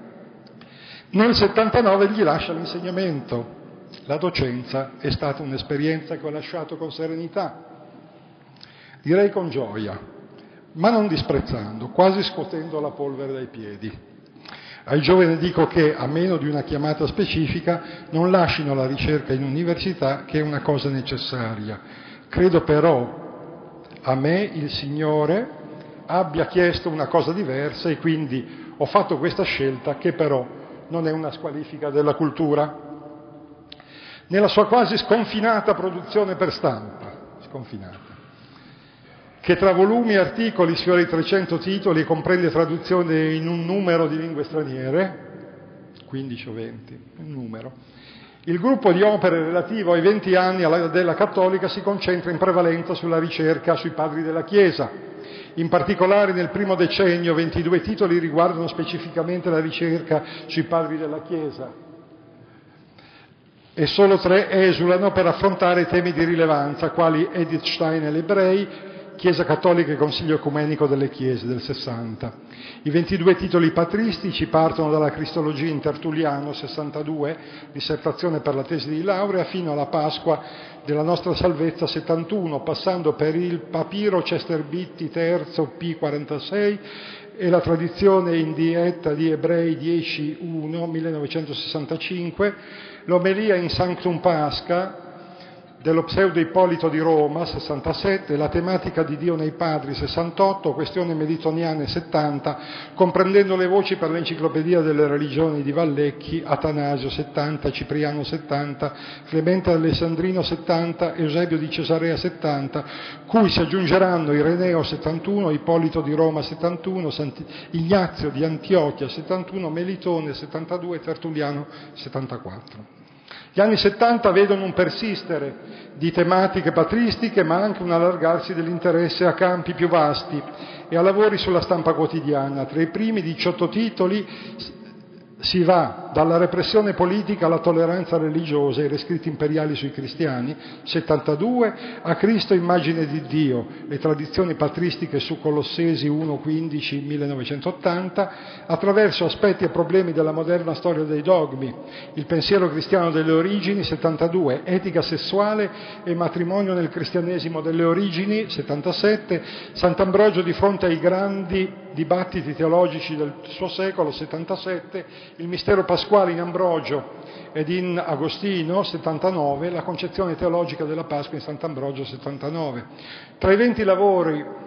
Nel settantanove gli lascia l'insegnamento. La docenza è stata un'esperienza che ho lasciato con serenità, direi con gioia, ma non disprezzando, quasi scuotendo la polvere dai piedi. Ai giovani dico che, a meno di una chiamata specifica, non lascino la ricerca in università, che è una cosa necessaria. Credo però a me il Signore abbia chiesto una cosa diversa e quindi ho fatto questa scelta, che però non è una squalifica della cultura. Nella sua quasi sconfinata produzione per stampa, sconfinata, che tra volumi e articoli sfiora i trecento titoli e comprende traduzione in un numero di lingue straniere, quindici o venti, un numero. Il gruppo di opere relativo ai venti anni della Cattolica si concentra in prevalenza sulla ricerca sui padri della Chiesa. In particolare nel primo decennio ventidue titoli riguardano specificamente la ricerca sui padri della Chiesa e solo tre esulano per affrontare temi di rilevanza quali Edith Stein e gli ebrei, Chiesa Cattolica e Consiglio Ecumenico delle Chiese del sessanta. I ventidue titoli patristici partono dalla Cristologia in Tertulliano, sessantadue, dissertazione per la tesi di laurea, fino alla Pasqua della nostra salvezza, settantuno, passando per il Papiro Cesterbiti terzo P quarantasei e la tradizione in dietta di Ebrei dieci uno, millenovecentosessantacinque, l'omelia in Sanctum Pascha dello pseudo Ippolito di Roma, sessantasette, la tematica di Dio nei Padri, sessantotto, questioni melitoniane, settanta, comprendendo le voci per l'enciclopedia delle religioni di Vallecchi, Atanasio, settanta, Cipriano, settanta, Clemente Alessandrino, settanta, Eusebio di Cesarea, settanta, cui si aggiungeranno Ireneo, settantuno, Ippolito di Roma, settantuno, Ignazio di Antiochia, settantuno, Melitone, settantadue, Tertulliano, settantaquattro. Gli anni settanta vedono un persistere di tematiche patristiche, ma anche un allargarsi dell'interesse a campi più vasti e a lavori sulla stampa quotidiana. Tra i primi diciotto titoli si va dalla repressione politica alla tolleranza religiosa, i rescritti imperiali sui cristiani, settantadue, a Cristo immagine di Dio, le tradizioni patristiche su Colossesi uno quindici, millenovecentottanta, attraverso aspetti e problemi della moderna storia dei dogmi, il pensiero cristiano delle origini, settantadue, etica sessuale e matrimonio nel cristianesimo delle origini, settantasette, Sant'Ambrogio di fronte ai grandi dibattiti teologici del suo secolo, settantasette, il mistero pasquale in Ambrogio ed in Agostino, settantanove, la concezione teologica della Pasqua in Sant'Ambrogio, settantanove. Tra i venti lavori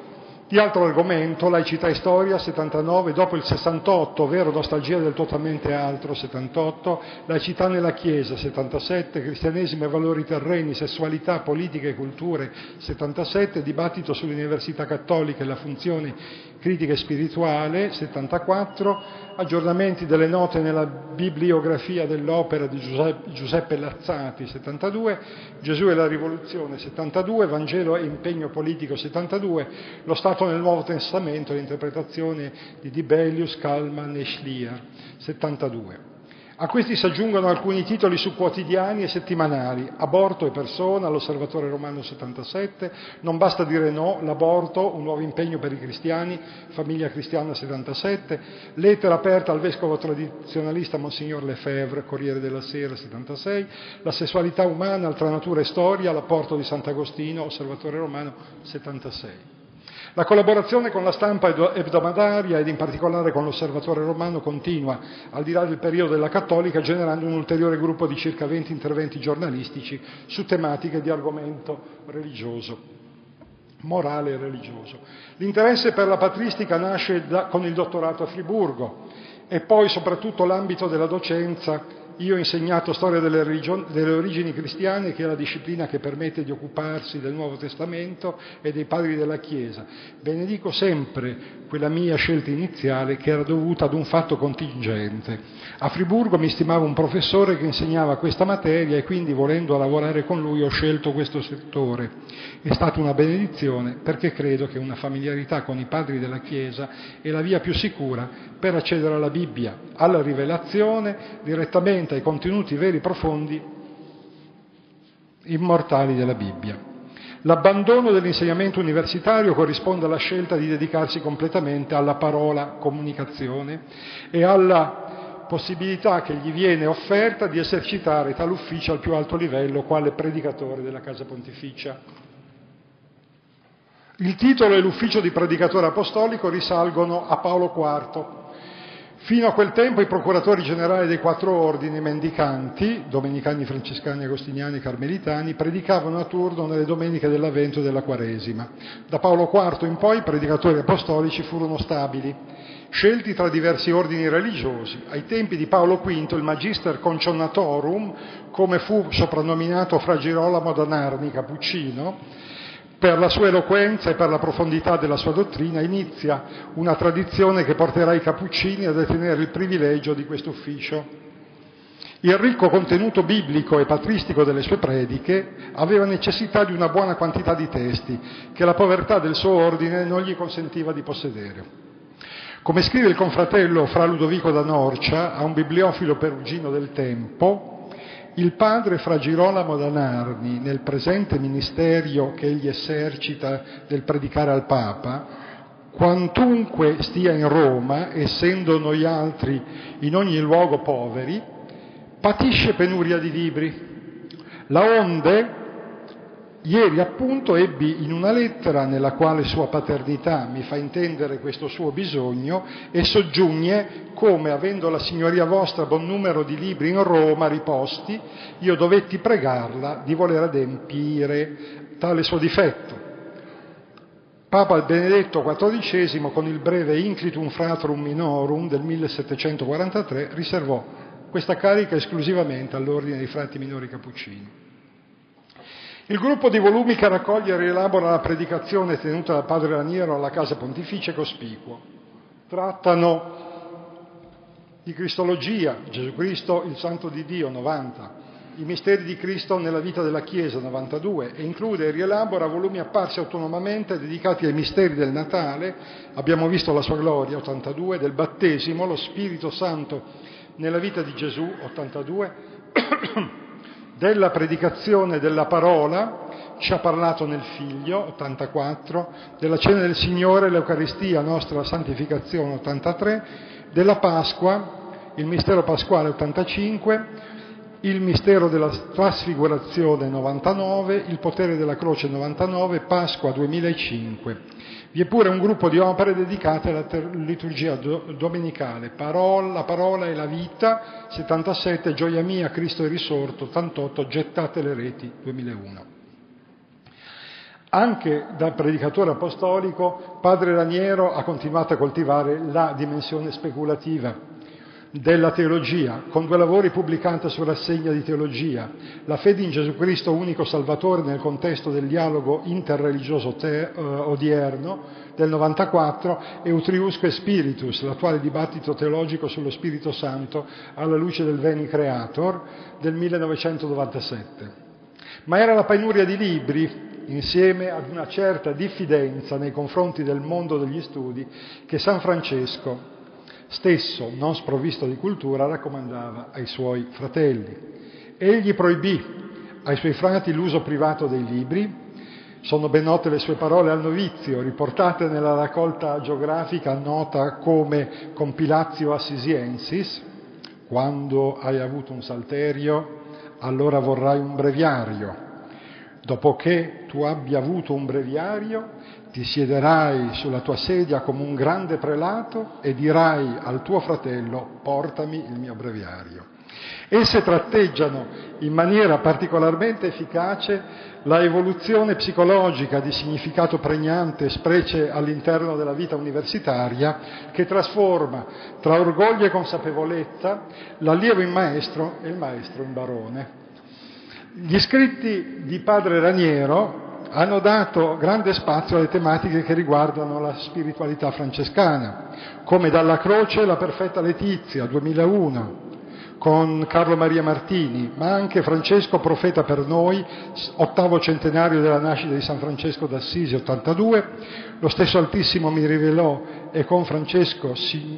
di altro argomento, laicità e storia, settantanove, dopo il sessantotto, ovvero nostalgia del totalmente altro, settantotto, laicità nella Chiesa, settantasette, cristianesimo e valori terreni, sessualità, politica e culture, settantasette, dibattito sull'università cattolica e la funzione critica e spirituale, settantaquattro, aggiornamenti delle note nella bibliografia dell'opera di Giuseppe Lazzati, settantadue, Gesù e la rivoluzione, settantadue, Vangelo e impegno politico, settantadue, lo Stato nel Nuovo Testamento e l'interpretazione di Dibelius, Kallmann e Schlier, settantadue. A questi si aggiungono alcuni titoli su quotidiani e settimanali, Aborto e persona, l'Osservatore Romano, settantasette, Non basta dire no, l'aborto, un nuovo impegno per i cristiani, Famiglia Cristiana, settantasette, Lettera aperta al vescovo tradizionalista Monsignor Lefebvre, Corriere della Sera, settantasei, La sessualità umana, altra natura e storia, l'apporto di Sant'Agostino, Osservatore Romano, settantasei. La collaborazione con la stampa ebdomadaria ed in particolare con l'Osservatore Romano continua, al di là del periodo della Cattolica, generando un ulteriore gruppo di circa venti interventi giornalistici su tematiche di argomento religioso, morale e religioso. L'interesse per la patristica nasce da, con il dottorato a Friburgo e poi soprattutto l'ambito della docenza. Io ho insegnato storia delle, religioni, delle origini cristiane, che è la disciplina che permette di occuparsi del Nuovo Testamento e dei padri della Chiesa. Benedico sempre quella mia scelta iniziale che era dovuta ad un fatto contingente. A Friburgo mi stimava un professore che insegnava questa materia e quindi, volendo lavorare con lui, ho scelto questo settore. È stata una benedizione perché credo che una familiarità con i padri della Chiesa è la via più sicura per accedere alla Bibbia, alla rivelazione, direttamente ai contenuti veri, profondi, immortali della Bibbia. L'abbandono dell'insegnamento universitario corrisponde alla scelta di dedicarsi completamente alla parola comunicazione e alla possibilità che gli viene offerta di esercitare tale ufficio al più alto livello quale predicatore della Casa Pontificia. Il titolo e l'ufficio di predicatore apostolico risalgono a Paolo quarto. Fino a quel tempo i procuratori generali dei quattro ordini mendicanti, domenicani, francescani, agostiniani e carmelitani, predicavano a turno nelle domeniche dell'Avvento e della Quaresima. Da Paolo quarto in poi i predicatori apostolici furono stabili, scelti tra diversi ordini religiosi. Ai tempi di Paolo quinto il Magister Concionatorum, come fu soprannominato Fra Girolamo da Narni, cappuccino, per la sua eloquenza e per la profondità della sua dottrina, inizia una tradizione che porterà i cappuccini a detenere il privilegio di questo ufficio. Il ricco contenuto biblico e patristico delle sue prediche aveva necessità di una buona quantità di testi che la povertà del suo ordine non gli consentiva di possedere. Come scrive il confratello Fra Ludovico da Norcia a un bibliofilo perugino del tempo, il padre Fra Girolamo da Narni, nel presente ministerio che egli esercita del predicare al Papa, quantunque stia in Roma, essendo noi altri in ogni luogo poveri, patisce penuria di libri. Laonde, ieri appunto ebbi in una lettera nella quale sua paternità mi fa intendere questo suo bisogno e soggiunge come, avendo la signoria vostra buon numero di libri in Roma riposti, io dovetti pregarla di voler adempiere tale suo difetto. Papa Benedetto quattordicesimo, con il breve Inclitum Fratrum Minorum del millesettecentoquarantatré, riservò questa carica esclusivamente all'ordine dei frati minori cappuccini. Il gruppo di volumi che raccoglie e rielabora la predicazione tenuta dal padre Raniero alla Casa Pontificia è cospicuo. Trattano di Cristologia, Gesù Cristo, il Santo di Dio, novanta, i misteri di Cristo nella vita della Chiesa, novantadue, e include e rielabora volumi apparsi autonomamente dedicati ai misteri del Natale, abbiamo visto la sua gloria, ottantadue, del battesimo, lo Spirito Santo nella vita di Gesù, ottantadue, della predicazione della parola, ci ha parlato nel Figlio, ottantaquattro, della cena del Signore, l'Eucaristia, nostra santificazione, ottantatré, della Pasqua, il mistero pasquale, ottantacinque, il mistero della trasfigurazione, novantanove, il potere della croce, novantanove, Pasqua, duemilacinque. Vi è pure un gruppo di opere dedicate alla ter- liturgia do- domenicale, parola, la parola e la vita, settantasette, Gioia mia, Cristo è risorto, ottantotto, Gettate le reti, duemilauno. Anche da predicatore apostolico, padre Raniero ha continuato a coltivare la dimensione speculativa della teologia, con due lavori pubblicati su rassegna di teologia, La fede in Gesù Cristo, unico Salvatore nel contesto del dialogo interreligioso te, eh, odierno, del novantaquattro, e Utriusque Spiritus, l'attuale dibattito teologico sullo Spirito Santo alla luce del Veni Creator, del millenovecentonovantasette. Ma era la penuria di libri, insieme ad una certa diffidenza nei confronti del mondo degli studi, che San Francesco stesso, non sprovvisto di cultura, raccomandava ai suoi fratelli. Egli proibì ai suoi frati l'uso privato dei libri. Sono ben note le sue parole al novizio, riportate nella raccolta geografica nota come Compilatio Assisiensis: quando hai avuto un salterio, allora vorrai un breviario. Dopo che tu abbia avuto un breviario, ti siederai sulla tua sedia come un grande prelato e dirai al tuo fratello: portami il mio breviario. Esse tratteggiano in maniera particolarmente efficace la evoluzione psicologica di significato pregnante, specie all'interno della vita universitaria, che trasforma tra orgoglio e consapevolezza l'allievo in maestro e il maestro in barone. Gli scritti di padre Raniero hanno dato grande spazio alle tematiche che riguardano la spiritualità francescana, come Dalla croce la perfetta Letizia, duemilauno, con Carlo Maria Martini, ma anche Francesco profeta per noi, ottavo centenario della nascita di San Francesco d'Assisi, ottantadue, lo stesso Altissimo mi rivelò e con Francesco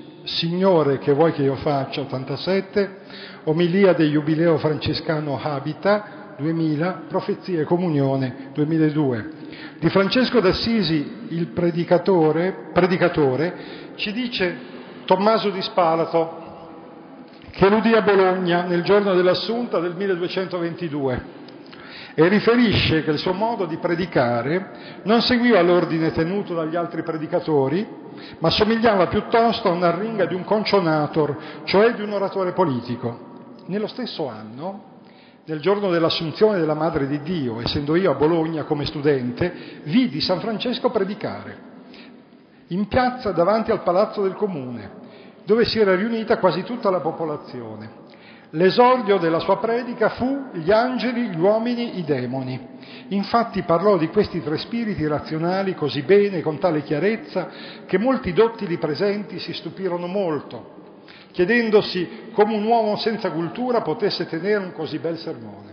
Signore che vuoi che io faccia, ottantasette, omilia del Giubileo francescano Habita, duemila, Profezia e Comunione, duemiladue. Di Francesco d'Assisi, il predicatore, predicatore, ci dice Tommaso di Spalato, che l'udì a Bologna nel giorno dell'Assunta del milleduecentoventidue. e riferisce che il suo modo di predicare non seguiva l'ordine tenuto dagli altri predicatori, ma somigliava piuttosto a un'arringa di un concionator, cioè di un oratore politico. Nello stesso anno, nel giorno dell'Assunzione della Madre di Dio, essendo io a Bologna come studente, vidi San Francesco predicare in piazza davanti al Palazzo del Comune, dove si era riunita quasi tutta la popolazione. L'esordio della sua predica fu gli angeli, gli uomini, i demoni. Infatti parlò di questi tre spiriti razionali così bene, con tale chiarezza, che molti dottili presenti si stupirono molto, chiedendosi come un uomo senza cultura potesse tenere un così bel sermone.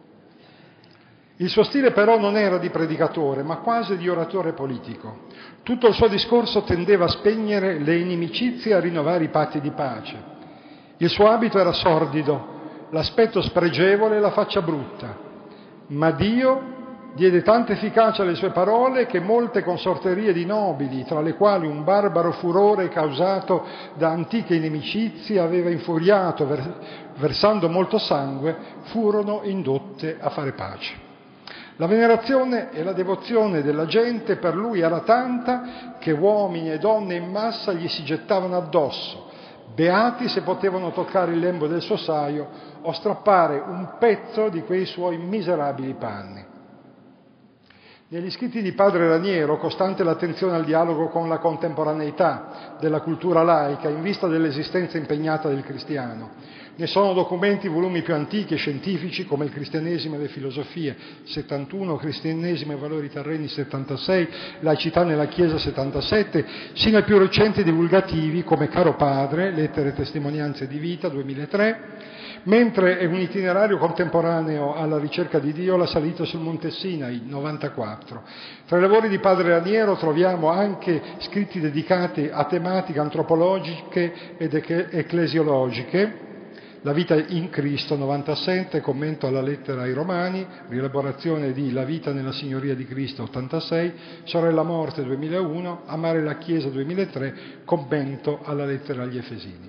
Il suo stile però non era di predicatore, ma quasi di oratore politico. Tutto il suo discorso tendeva a spegnere le inimicizie e a rinnovare i patti di pace. Il suo abito era sordido, l'aspetto spregevole e la faccia brutta, ma Dio diede tanta efficacia alle sue parole che molte consorterie di nobili, tra le quali un barbaro furore causato da antiche inimicizie aveva infuriato, versando molto sangue, furono indotte a fare pace. La venerazione e la devozione della gente per lui era tanta che uomini e donne in massa gli si gettavano addosso, beati se potevano toccare il lembo del suo saio o strappare un pezzo di quei suoi miserabili panni. Negli scritti di padre Raniero, costante l'attenzione al dialogo con la contemporaneità della cultura laica in vista dell'esistenza impegnata del cristiano. Ne sono documenti volumi più antichi e scientifici come il Cristianesimo e le filosofie settantuno, Cristianesimo e valori terreni settantasei, Laicità nella Chiesa settantasette, sino ai più recenti divulgativi come Caro Padre, Lettere e Testimonianze di Vita duemilatré, mentre è un itinerario contemporaneo alla ricerca di Dio, la salita sul Monte Sinai, novantaquattro. Tra i lavori di padre Raniero troviamo anche scritti dedicati a tematiche antropologiche ed ecclesiologiche, La vita in Cristo, novantasette, commento alla lettera ai Romani, rielaborazione di La vita nella Signoria di Cristo, ottantasei, Sorella Morte, duemilauno, Amare la Chiesa, duemilatré, commento alla lettera agli Efesini.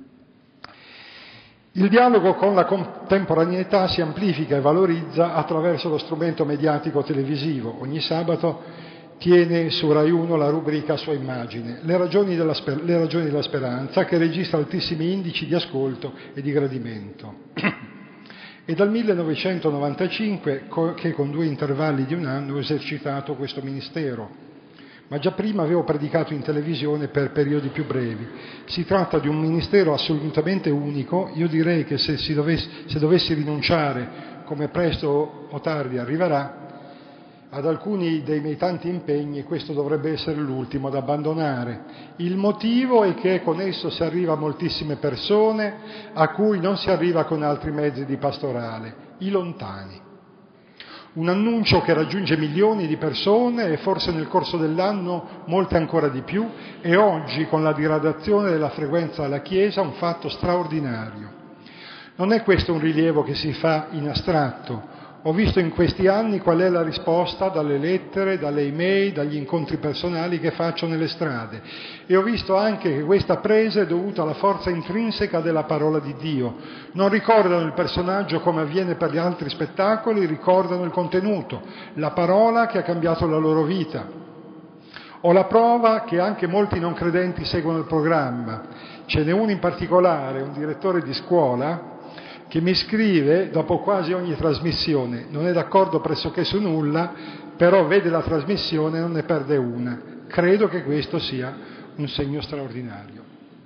Il dialogo con la contemporaneità si amplifica e valorizza attraverso lo strumento mediatico televisivo. Ogni sabato tiene su Rai uno la rubrica Sua Immagine, le ragioni della, sper- le ragioni della speranza, che registra altissimi indici di ascolto e di gradimento. È dal millenovecentonovantacinque co- che con due intervalli di un anno ho esercitato questo ministero, ma già prima avevo predicato in televisione per periodi più brevi. Si tratta di un ministero assolutamente unico. Io direi che se, si dovesse, se dovessi rinunciare, come presto o tardi arriverà, ad alcuni dei miei tanti impegni, questo dovrebbe essere l'ultimo da abbandonare. Il motivo è che con esso si arriva a moltissime persone a cui non si arriva con altri mezzi di pastorale, i lontani. Un annuncio che raggiunge milioni di persone e forse nel corso dell'anno molte ancora di più, e oggi con la diradazione della frequenza alla Chiesa un fatto straordinario. Non è questo un rilievo che si fa in astratto. Ho visto in questi anni qual è la risposta dalle lettere, dalle email, dagli incontri personali che faccio nelle strade, e ho visto anche che questa presa è dovuta alla forza intrinseca della parola di Dio. Non ricordano il personaggio come avviene per gli altri spettacoli, ricordano il contenuto, la parola che ha cambiato la loro vita. Ho la prova che anche molti non credenti seguono il programma. Ce n'è uno in particolare, un direttore di scuola, che mi scrive dopo quasi ogni trasmissione, non è d'accordo pressoché su nulla, però vede la trasmissione e non ne perde una. Credo che questo sia un segno straordinario.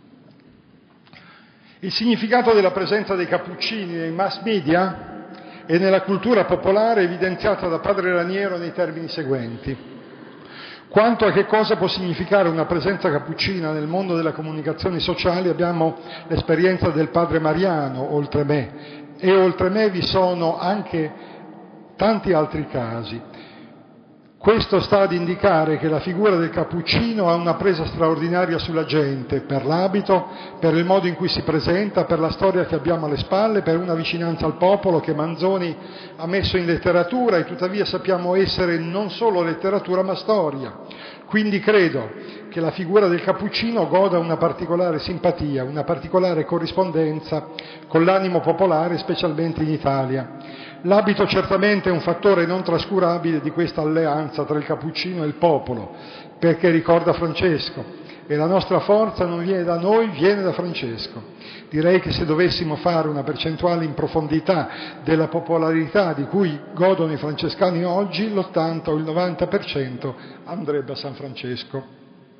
Il significato della presenza dei cappuccini nei mass media e nella cultura popolare è evidenziata da padre Raniero nei termini seguenti. Quanto a che cosa può significare una presenza cappuccina nel mondo delle comunicazioni sociali abbiamo l'esperienza del padre Mariano, oltre me, e oltre me vi sono anche tanti altri casi. Questo sta ad indicare che la figura del cappuccino ha una presa straordinaria sulla gente, per l'abito, per il modo in cui si presenta, per la storia che abbiamo alle spalle, per una vicinanza al popolo che Manzoni ha messo in letteratura, e tuttavia sappiamo essere non solo letteratura ma storia. Quindi credo che la figura del cappuccino goda una particolare simpatia, una particolare corrispondenza con l'animo popolare, specialmente in Italia. L'abito certamente è un fattore non trascurabile di questa alleanza tra il cappuccino e il popolo, perché ricorda Francesco, e la nostra forza non viene da noi, viene da Francesco. Direi che se dovessimo fare una percentuale in profondità della popolarità di cui godono i francescani oggi, l'ottanta o il novanta per cento andrebbe a San Francesco.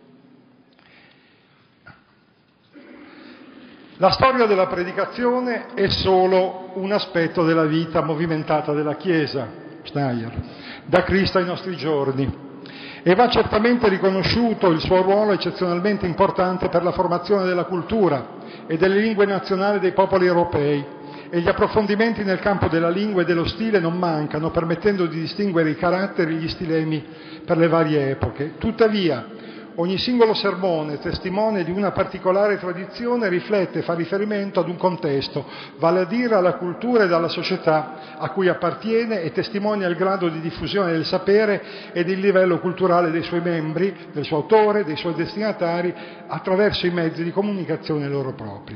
La storia della predicazione è solo un aspetto della vita movimentata della Chiesa, Schneier, da Cristo ai nostri giorni. E va certamente riconosciuto il suo ruolo eccezionalmente importante per la formazione della cultura e delle lingue nazionali dei popoli europei, e gli approfondimenti nel campo della lingua e dello stile non mancano, permettendo di distinguere i caratteri e gli stilemi per le varie epoche. Tuttavia, ogni singolo sermone, testimone di una particolare tradizione, riflette e fa riferimento ad un contesto, vale a dire alla cultura ed alla società a cui appartiene, e testimonia il grado di diffusione del sapere ed il livello culturale dei suoi membri, del suo autore, dei suoi destinatari, attraverso i mezzi di comunicazione loro propri.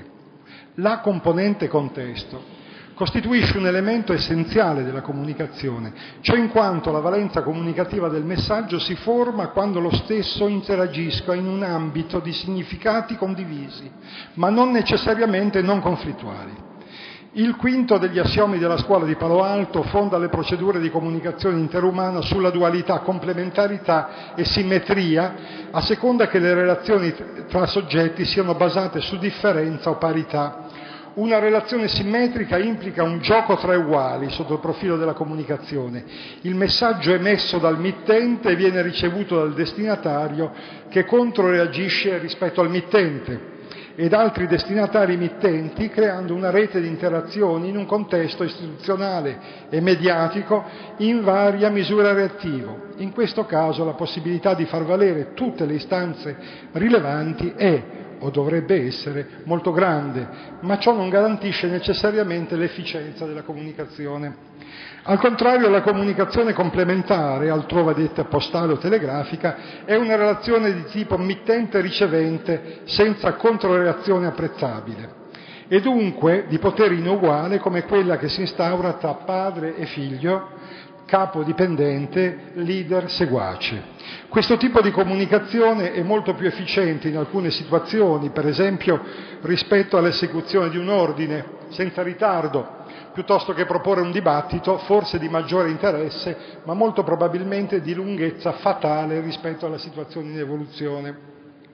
La componente contesto costituisce un elemento essenziale della comunicazione, cioè in quanto la valenza comunicativa del messaggio si forma quando lo stesso interagisca in un ambito di significati condivisi, ma non necessariamente non conflittuali. Il quinto degli assiomi della scuola di Palo Alto fonda le procedure di comunicazione interumana sulla dualità, complementarità e simmetria, a seconda che le relazioni tra soggetti siano basate su differenza o parità. Una relazione simmetrica implica un gioco tra uguali sotto il profilo della comunicazione. Il messaggio emesso dal mittente viene ricevuto dal destinatario, che controreagisce rispetto al mittente ed altri destinatari mittenti, creando una rete di interazioni in un contesto istituzionale e mediatico in varia misura reattivo. In questo caso la possibilità di far valere tutte le istanze rilevanti è, o dovrebbe essere, molto grande, ma ciò non garantisce necessariamente l'efficienza della comunicazione. Al contrario, la comunicazione complementare, altrove detta postale o telegrafica, è una relazione di tipo mittente-ricevente senza controreazione apprezzabile, e dunque di potere inuguale come quella che si instaura tra padre e figlio, capo dipendente, leader seguace. Questo tipo di comunicazione è molto più efficiente in alcune situazioni, per esempio rispetto all'esecuzione di un ordine, senza ritardo, piuttosto che proporre un dibattito, forse di maggiore interesse, ma molto probabilmente di lunghezza fatale rispetto alla situazione in evoluzione.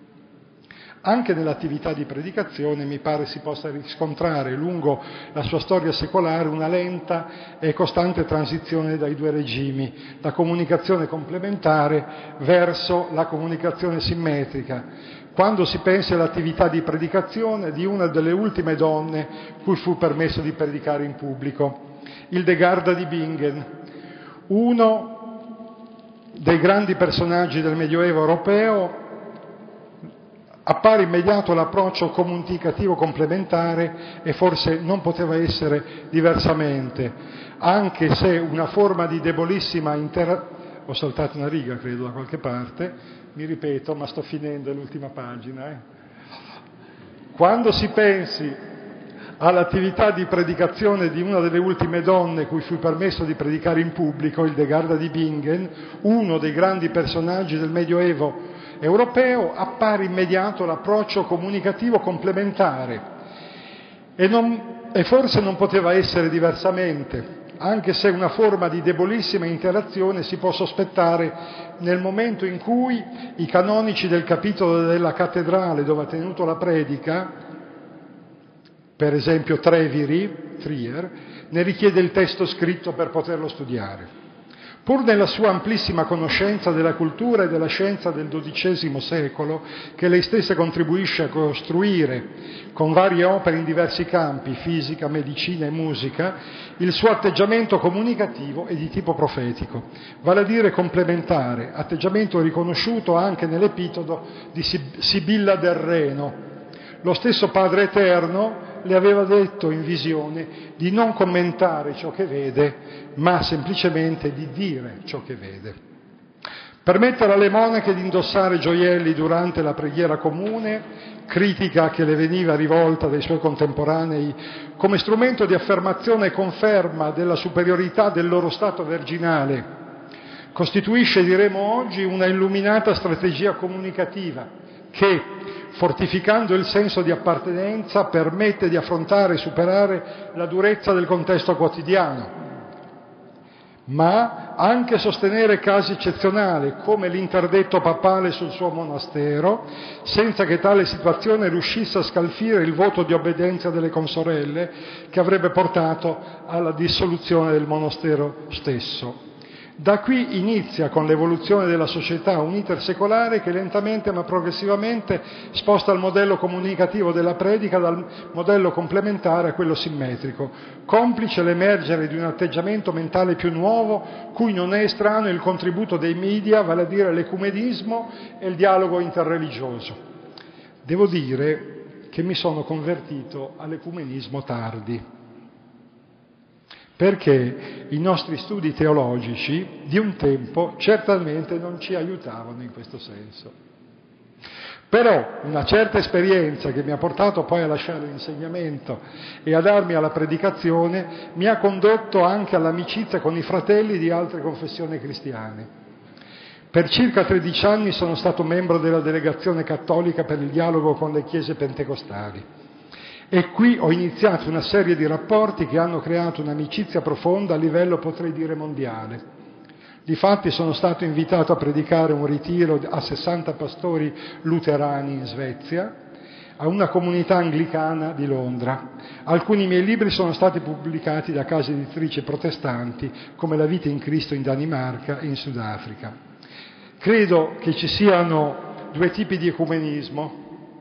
Anche nell'attività di predicazione mi pare si possa riscontrare lungo la sua storia secolare una lenta e costante transizione dai due regimi, la comunicazione complementare verso la comunicazione simmetrica. Quando si pensa all'attività di predicazione di una delle ultime donne cui fu permesso di predicare in pubblico, Hildegarda di Bingen, uno dei grandi personaggi del Medioevo europeo. Appare immediato l'approccio comunicativo complementare, e forse non poteva essere diversamente, anche se una forma di debolissima interazione. Ho saltato una riga, credo, da qualche parte, mi ripeto, ma sto finendo, è l'ultima pagina. Eh. Quando si pensi all'attività di predicazione di una delle ultime donne cui fu permesso di predicare in pubblico, Hildegarda di Bingen, uno dei grandi personaggi del Medioevo europeo, appare immediato l'approccio comunicativo complementare e, non, e forse non poteva essere diversamente, anche se una forma di debolissima interazione si può sospettare nel momento in cui i canonici del capitolo della cattedrale dove ha tenuto la predica, per esempio Treviri, Trier, ne richiede il testo scritto per poterlo studiare. Pur nella sua amplissima conoscenza della cultura e della scienza del dodicesimo secolo, che lei stessa contribuisce a costruire con varie opere in diversi campi, fisica, medicina e musica, il suo atteggiamento comunicativo è di tipo profetico, vale a dire complementare, atteggiamento riconosciuto anche nell'epitodo di Sibilla del Reno. Lo stesso Padre Eterno le aveva detto in visione di non commentare ciò che vede, ma semplicemente di dire ciò che vede. Permettere alle monache di indossare gioielli durante la preghiera comune, critica che le veniva rivolta dai suoi contemporanei come strumento di affermazione e conferma della superiorità del loro stato virginale, costituisce, diremo oggi, una illuminata strategia comunicativa che, fortificando il senso di appartenenza, permette di affrontare e superare la durezza del contesto quotidiano, ma anche sostenere casi eccezionali come l'interdetto papale sul suo monastero, senza che tale situazione riuscisse a scalfire il voto di obbedienza delle consorelle che avrebbe portato alla dissoluzione del monastero stesso. Da qui inizia, con l'evoluzione della società, un iter secolare che lentamente ma progressivamente sposta il modello comunicativo della predica dal modello complementare a quello simmetrico, complice l'emergere di un atteggiamento mentale più nuovo, cui non è estraneo il contributo dei media, vale a dire l'ecumenismo e il dialogo interreligioso. Devo dire che mi sono convertito all'ecumenismo tardi, perché i nostri studi teologici di un tempo certamente non ci aiutavano in questo senso. Però una certa esperienza che mi ha portato poi a lasciare l'insegnamento e a darmi alla predicazione mi ha condotto anche all'amicizia con i fratelli di altre confessioni cristiane. Per circa tredici anni sono stato membro della delegazione cattolica per il dialogo con le chiese pentecostali. E qui ho iniziato una serie di rapporti che hanno creato un'amicizia profonda a livello, potrei dire, mondiale. Difatti sono stato invitato a predicare un ritiro a sessanta pastori luterani in Svezia, a una comunità anglicana di Londra. Alcuni miei libri sono stati pubblicati da case editrici protestanti, come La vita in Cristo in Danimarca e in Sudafrica. Credo che ci siano due tipi di ecumenismo.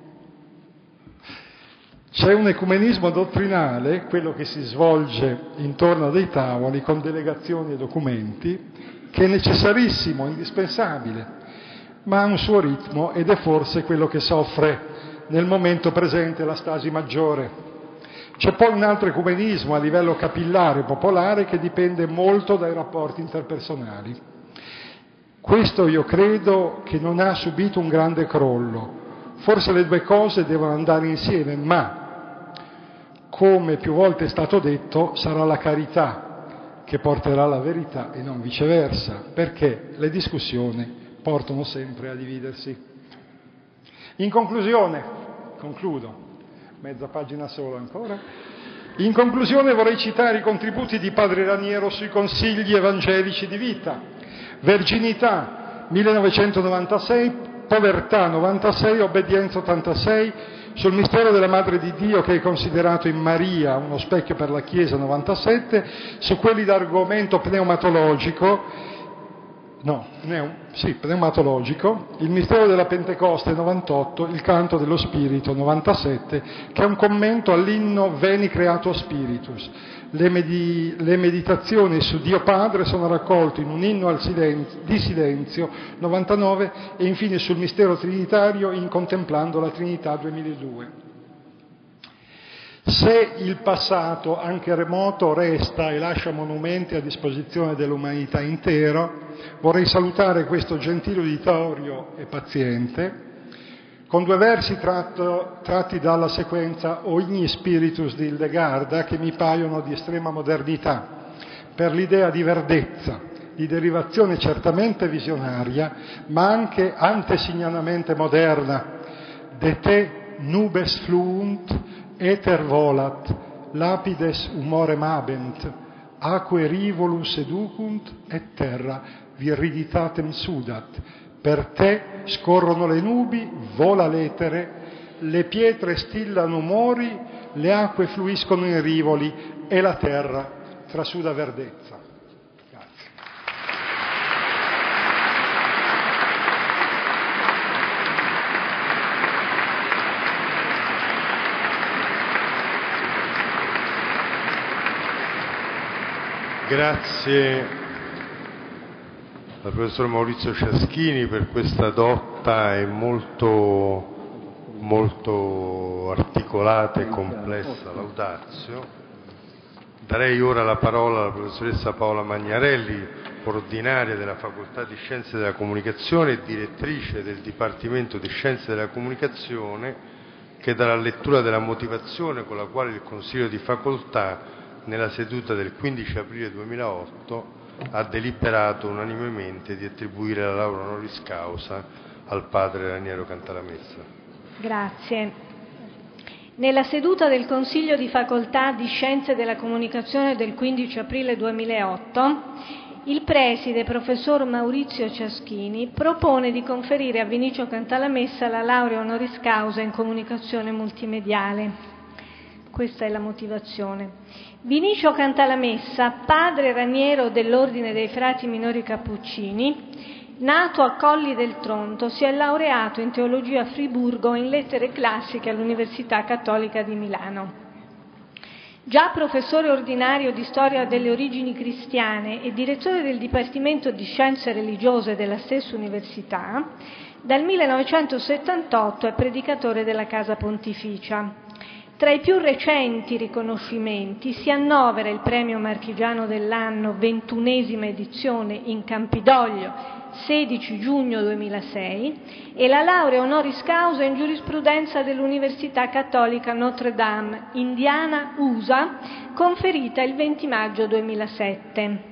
C'è un ecumenismo dottrinale, quello che si svolge intorno a dei tavoli con delegazioni e documenti, che è necessarissimo, indispensabile, ma ha un suo ritmo ed è forse quello che soffre nel momento presente la stasi maggiore. C'è poi un altro ecumenismo a livello capillare, popolare, che dipende molto dai rapporti interpersonali. Questo io credo che non ha subito un grande crollo. Forse le due cose devono andare insieme, ma, come più volte è stato detto, sarà la carità che porterà la verità e non viceversa, perché le discussioni portano sempre a dividersi. In conclusione, concludo, mezza pagina sola ancora, in conclusione vorrei citare i contributi di Padre Raniero sui consigli evangelici di vita. Verginità millenovecentonovantasei, povertà novantasei, obbedienza ottantasei, sul mistero della Madre di Dio che è considerato in Maria uno specchio per la Chiesa novantasette, su quelli d'argomento pneumatologico, no, pneum, sì, pneumatologico, il mistero della Pentecoste novantotto, il canto dello Spirito novantasette, che è un commento all'inno Veni Creator Spiritus. Le, medi, le meditazioni su Dio Padre sono raccolte in un inno al silenzio, di silenzio novantanove e infine sul mistero trinitario in Contemplando la Trinità duemiladue. Se il passato, anche remoto, resta e lascia monumenti a disposizione dell'umanità intera, vorrei salutare questo gentile uditorio e paziente con due versi tratto, tratti dalla sequenza Ogni Spiritus di Hildegarda, che mi paiono di estrema modernità, per l'idea di verdezza, di derivazione certamente visionaria, ma anche antesignanamente moderna. De te nubes fluunt, ether volat, lapides humorem habent, aquae rivolus educunt, et terra viriditatem sudat. Per te scorrono le nubi, vola l'etere, le pietre stillano umori, le acque fluiscono in rivoli e la terra trasuda verdezza. Grazie. Grazie al professor Maurizio Ciaschini per questa dotta e molto, molto articolata e complessa laudatio. darei ora la parola alla professoressa Paola Magnarelli, ordinaria della Facoltà di Scienze della Comunicazione e direttrice del Dipartimento di Scienze della Comunicazione, che darà lettura della motivazione con la quale il Consiglio di Facoltà, nella seduta del quindici aprile duemilaotto, ha deliberato unanimemente di attribuire la laurea honoris causa al padre Raniero Cantalamessa. Grazie. Nella seduta del Consiglio di Facoltà di Scienze della Comunicazione del quindici aprile duemilaotto, il preside, professor Maurizio Ciaschini, propone di conferire a Vinicio Cantalamessa la laurea honoris causa in comunicazione multimediale. Questa è la motivazione. Vinicio Cantalamessa, padre raniero dell'Ordine dei Frati Minori Cappuccini, nato a Colli del Tronto, si è laureato in teologia a Friburgo e in lettere classiche all'Università Cattolica di Milano. Già professore ordinario di storia delle origini cristiane e direttore del Dipartimento di Scienze Religiose della stessa università, dal millenovecentosettantotto è predicatore della Casa Pontificia. Tra i più recenti riconoscimenti si annovera il Premio Marchigiano dell'anno, ventunesima edizione, in Campidoglio, sedici giugno duemilasei, e la laurea honoris causa in giurisprudenza dell'Università Cattolica Notre Dame, Indiana, U S A, conferita il venti maggio duemilasette.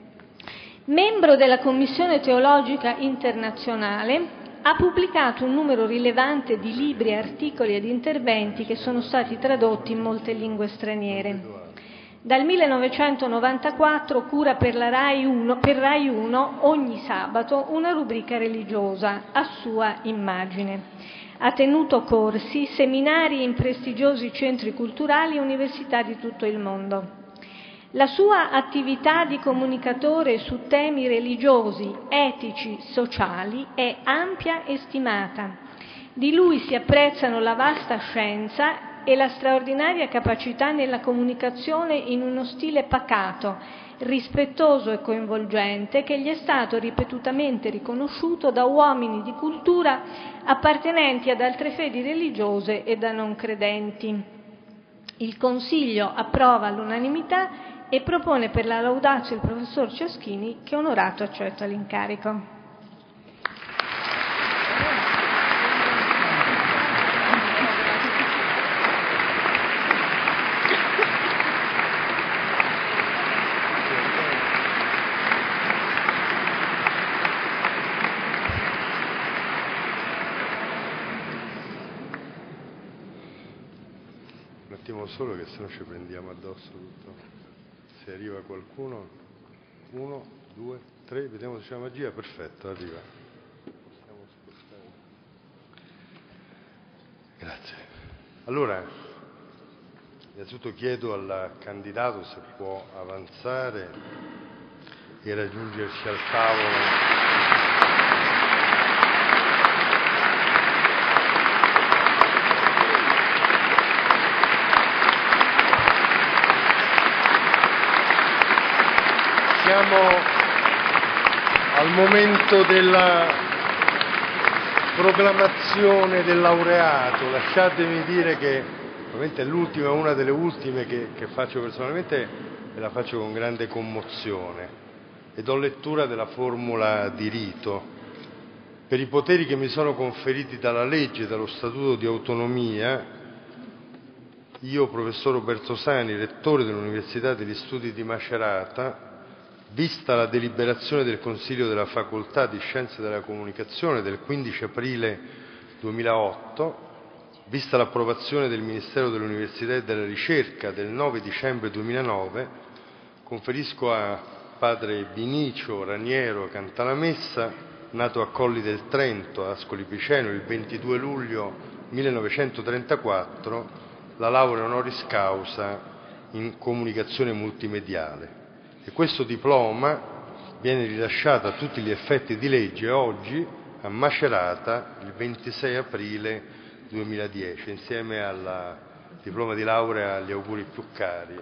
Membro della Commissione Teologica Internazionale, ha pubblicato un numero rilevante di libri, articoli ed interventi che sono stati tradotti in molte lingue straniere. Dal millenovecentonovantaquattro cura per la Rai uno, per Rai uno ogni sabato una rubrica religiosa a sua immagine. Ha tenuto corsi, seminari in prestigiosi centri culturali e università di tutto il mondo. La sua attività di comunicatore su temi religiosi, etici, sociali è ampia e stimata. Di lui si apprezzano la vasta scienza e la straordinaria capacità nella comunicazione in uno stile pacato, rispettoso e coinvolgente, che gli è stato ripetutamente riconosciuto da uomini di cultura appartenenti ad altre fedi religiose e da non credenti. Il Consiglio approva all'unanimità e propone per la laudatio il professor Ciaschini, che onorato accetta l'incarico. Un attimo solo, che se no ci prendiamo addosso tutto. Se arriva qualcuno, uno, due, tre, vediamo se c'è la magia, perfetto, arriva. Possiamo spostare. Grazie. Allora, innanzitutto chiedo al candidato se può avanzare e raggiungerci al tavolo. Siamo al momento della proclamazione del laureato. Lasciatemi dire che ovviamente è l'ultima, una delle ultime che, che faccio personalmente, e la faccio con grande commozione, e do lettura della formula di rito. Per i poteri che mi sono conferiti dalla legge e dallo Statuto di Autonomia, io, professor Roberto Sani, rettore dell'Università degli Studi di Macerata, vista la deliberazione del Consiglio della Facoltà di Scienze della Comunicazione del quindici aprile duemilaotto, vista l'approvazione del Ministero dell'Università e della Ricerca del nove dicembre duemilanove, conferisco a padre Vinicio Raniero Cantalamessa, nato a Colli del Trento, a Ascoli Piceno, il ventidue luglio millenovecentotrentaquattro, la laurea honoris causa in comunicazione multimediale. E questo diploma viene rilasciato a tutti gli effetti di legge oggi a Macerata il ventisei aprile duemiladieci, insieme al diploma di laurea agli auguri più cari.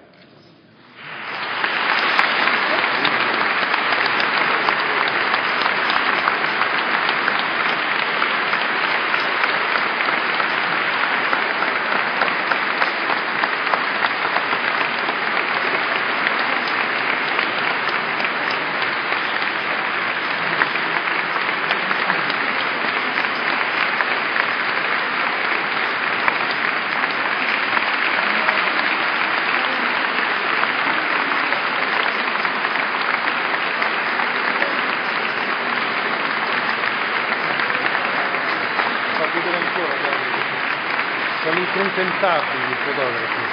impresentabili i fotografi.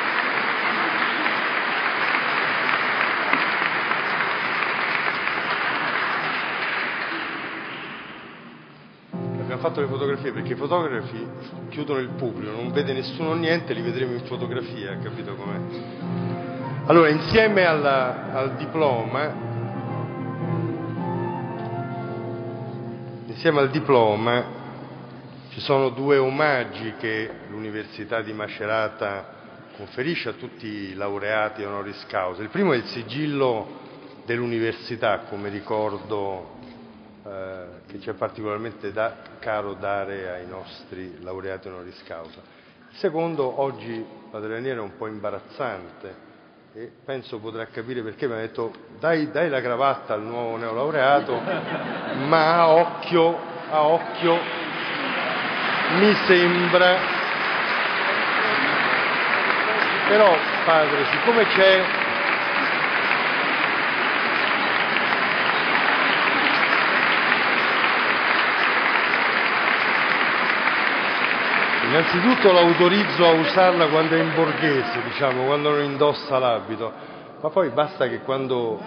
Abbiamo fatto le fotografie perché i fotografi chiudono il pubblico, non vede nessuno niente, li vedremo in fotografia, capito com'è? Allora, insieme alla, al diploma, insieme al diploma ci sono due omaggi che l'Università di Macerata conferisce a tutti i laureati honoris causa. Il primo è il sigillo dell'università, come ricordo eh, che ci è particolarmente da, caro dare ai nostri laureati honoris causa. Il secondo, oggi, Padre Raniero, è un po' imbarazzante e penso potrà capire perché mi ha detto dai, dai la cravatta al nuovo neolaureato, ma a occhio, a occhio mi sembra, però padre, siccome c'è innanzitutto l'autorizzo a usarla quando è in borghese, diciamo, quando non indossa l'abito, ma poi basta che quando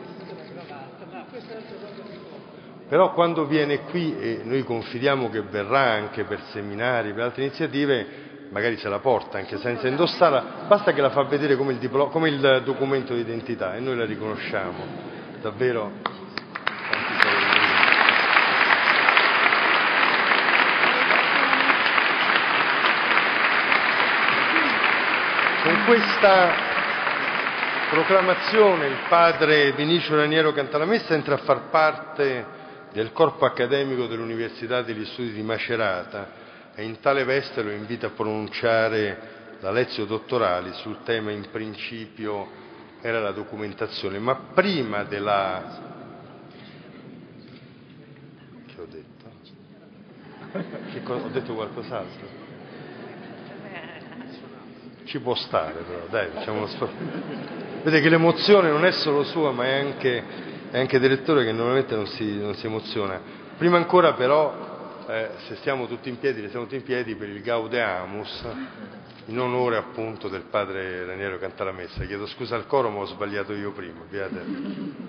però quando viene qui, e noi confidiamo che verrà anche per seminari, per altre iniziative, magari se la porta anche senza indossarla, basta che la fa vedere come il, diplo- come il documento di identità e noi la riconosciamo. Davvero. Con questa proclamazione il padre Vinicio Raniero Cantalamessa entra a far parte del corpo accademico dell'Università degli Studi di Macerata e in tale veste lo invita a pronunciare la lezio dottorali sul tema in principio era la documentazione, ma prima della... che ho detto? Che cosa... Ho detto qualcos'altro? Ci può stare però, dai, facciamo uno sforzo. Vede che l'emozione non è solo sua, ma è anche... è anche del lettore che normalmente non si, non si emoziona. Prima ancora però, eh, se stiamo tutti in piedi, siamo tutti in piedi per il Gaudeamus, in onore appunto del padre Raniero Cantalamessa. Chiedo scusa al coro, ma ho sbagliato io prima. Beate.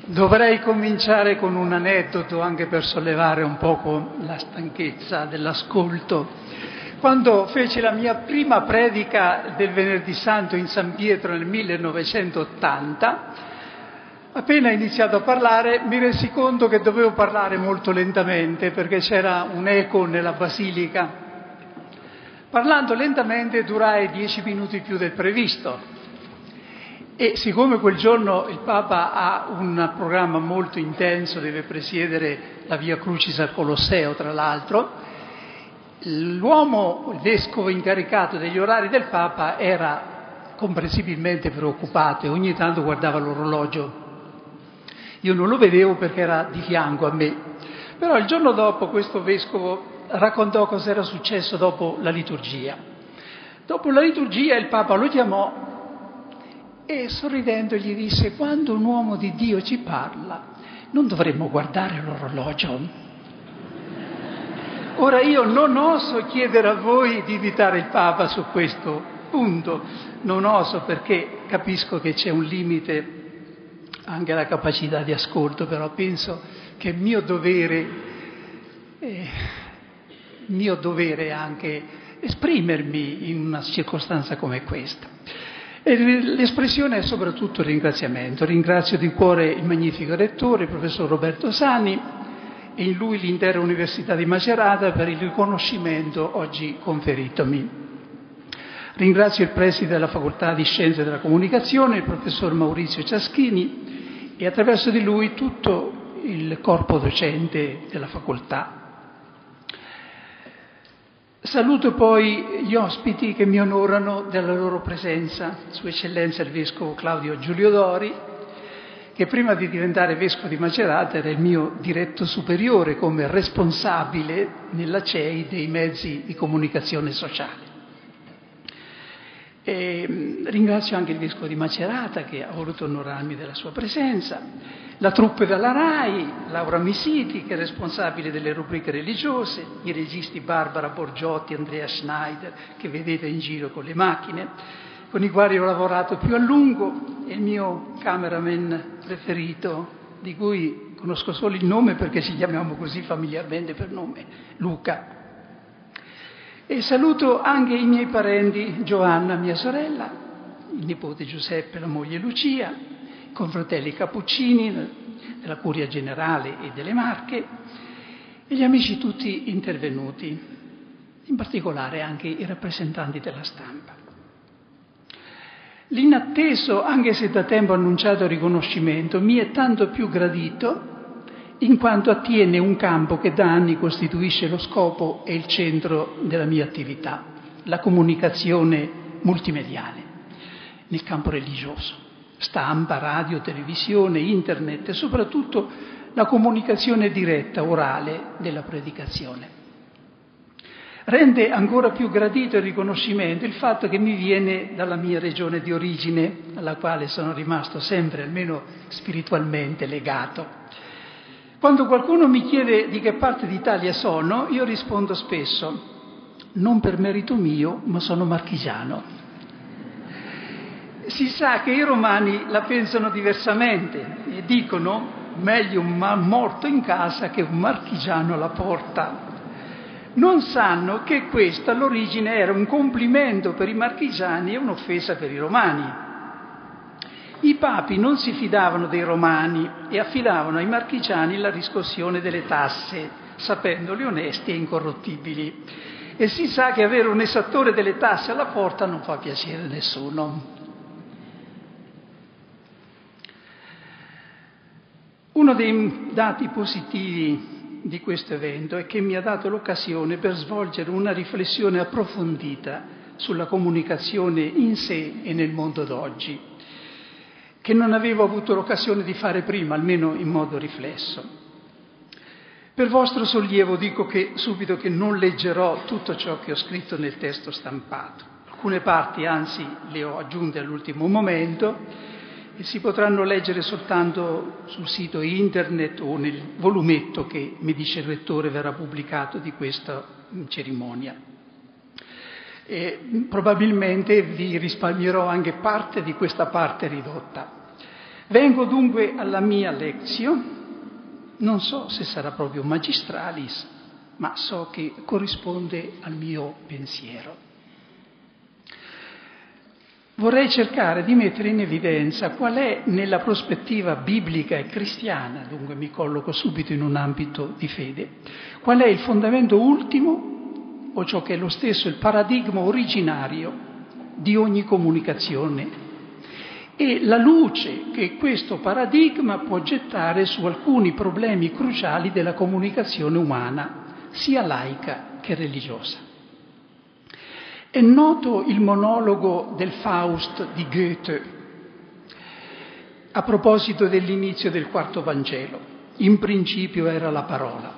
Dovrei cominciare con un aneddoto anche per sollevare un poco la stanchezza dell'ascolto. Quando feci la mia prima predica del Venerdì Santo in San Pietro nel millenovecentottanta, appena iniziato a parlare mi resi conto che dovevo parlare molto lentamente perché c'era un eco nella basilica. Parlando lentamente durai dieci minuti più del previsto. E siccome quel giorno il Papa ha un programma molto intenso, deve presiedere la Via Crucis al Colosseo, tra l'altro, l'uomo, il vescovo incaricato degli orari del Papa era comprensibilmente preoccupato e ogni tanto guardava l'orologio. Io non lo vedevo perché era di fianco a me. Però il giorno dopo questo vescovo raccontò cosa era successo dopo la liturgia. Dopo la liturgia il Papa lo chiamò e sorridendo gli disse: quando un uomo di Dio ci parla, non dovremmo guardare l'orologio. Ora io non oso chiedere a voi di imitare il Papa su questo punto, non oso perché capisco che c'è un limite anche alla capacità di ascolto, però penso che è mio dovere, eh, mio dovere anche esprimermi in una circostanza come questa. E l'espressione è soprattutto il ringraziamento. Ringrazio di cuore il magnifico rettore, il professor Roberto Sani, e in lui l'intera Università di Macerata per il riconoscimento oggi conferitomi. Ringrazio il preside della Facoltà di Scienze della Comunicazione, il professor Maurizio Ciaschini, e attraverso di lui tutto il corpo docente della facoltà. Saluto poi gli ospiti che mi onorano della loro presenza, Sua Eccellenza il Vescovo Claudio Giulio Dori, che prima di diventare Vescovo di Macerata era il mio diretto superiore come responsabile nella C E I dei mezzi di comunicazione sociale. E ringrazio anche il Vescovo di Macerata che ha voluto onorarmi della sua presenza, la truppe della RAI, Laura Misiti che è responsabile delle rubriche religiose, i registi Barbara Borgiotti, Andrea Schneider che vedete in giro con le macchine, con i quali ho lavorato più a lungo, e il mio cameraman preferito, di cui conosco solo il nome perché ci chiamiamo così familiarmente per nome, Luca. E saluto anche i miei parenti, Giovanna, mia sorella, il nipote Giuseppe, la moglie Lucia, i confratelli Cappuccini della Curia Generale e delle Marche e gli amici tutti intervenuti, in particolare anche i rappresentanti della stampa. L'inatteso, anche se da tempo annunciato riconoscimento, mi è tanto più gradito in quanto attiene un campo che da anni costituisce lo scopo e il centro della mia attività, la comunicazione multimediale nel campo religioso, stampa, radio, televisione, internet e soprattutto la comunicazione diretta, orale della predicazione. Rende ancora più gradito il riconoscimento il fatto che mi viene dalla mia regione di origine, alla quale sono rimasto sempre, almeno spiritualmente, legato. Quando qualcuno mi chiede di che parte d'Italia sono, io rispondo spesso: non per merito mio, ma sono marchigiano. Si sa che i romani la pensano diversamente e dicono: meglio un morto in casa che un marchigiano alla porta. Non sanno che questo all'origine era un complimento per i marchigiani e un'offesa per i romani. I papi non si fidavano dei romani e affidavano ai marchigiani la riscossione delle tasse, sapendoli onesti e incorruttibili. E si sa che avere un esattore delle tasse alla porta non fa piacere a nessuno. Uno dei dati positivi di questo evento è che mi ha dato l'occasione per svolgere una riflessione approfondita sulla comunicazione in sé e nel mondo d'oggi, che non avevo avuto l'occasione di fare prima, almeno in modo riflesso. Per vostro sollievo dico che subito che non leggerò tutto ciò che ho scritto nel testo stampato. Alcune parti, anzi, le ho aggiunte all'ultimo momento e si potranno leggere soltanto sul sito internet o nel volumetto che, mi dice il rettore, verrà pubblicato di questa cerimonia. E probabilmente vi risparmierò anche parte di questa parte ridotta. Vengo dunque alla mia lezione, non so se sarà proprio magistralis, ma so che corrisponde al mio pensiero. Vorrei cercare di mettere in evidenza qual è, nella prospettiva biblica e cristiana, dunque mi colloco subito in un ambito di fede, qual è il fondamento ultimo, o ciò che è lo stesso il paradigma originario di ogni comunicazione, e la luce che questo paradigma può gettare su alcuni problemi cruciali della comunicazione umana, sia laica che religiosa. È noto il monologo del Faust di Goethe a proposito dell'inizio del quarto Vangelo. In principio era la parola.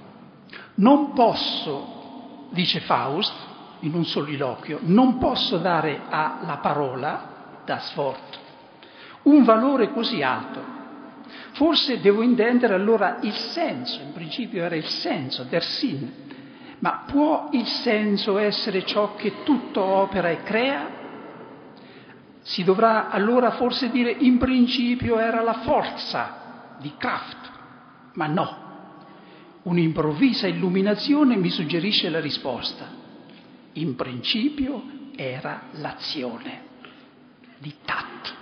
Non posso, dice Faust in un soliloquio, non posso dare alla parola, das Wort, un valore così alto. Forse devo intendere allora il senso, in principio era il senso, der Sinn. Ma può il senso essere ciò che tutto opera e crea? Si dovrà allora forse dire in principio era la forza di Kraft, ma no. Un'improvvisa illuminazione mi suggerisce la risposta. In principio era l'azione di Tat.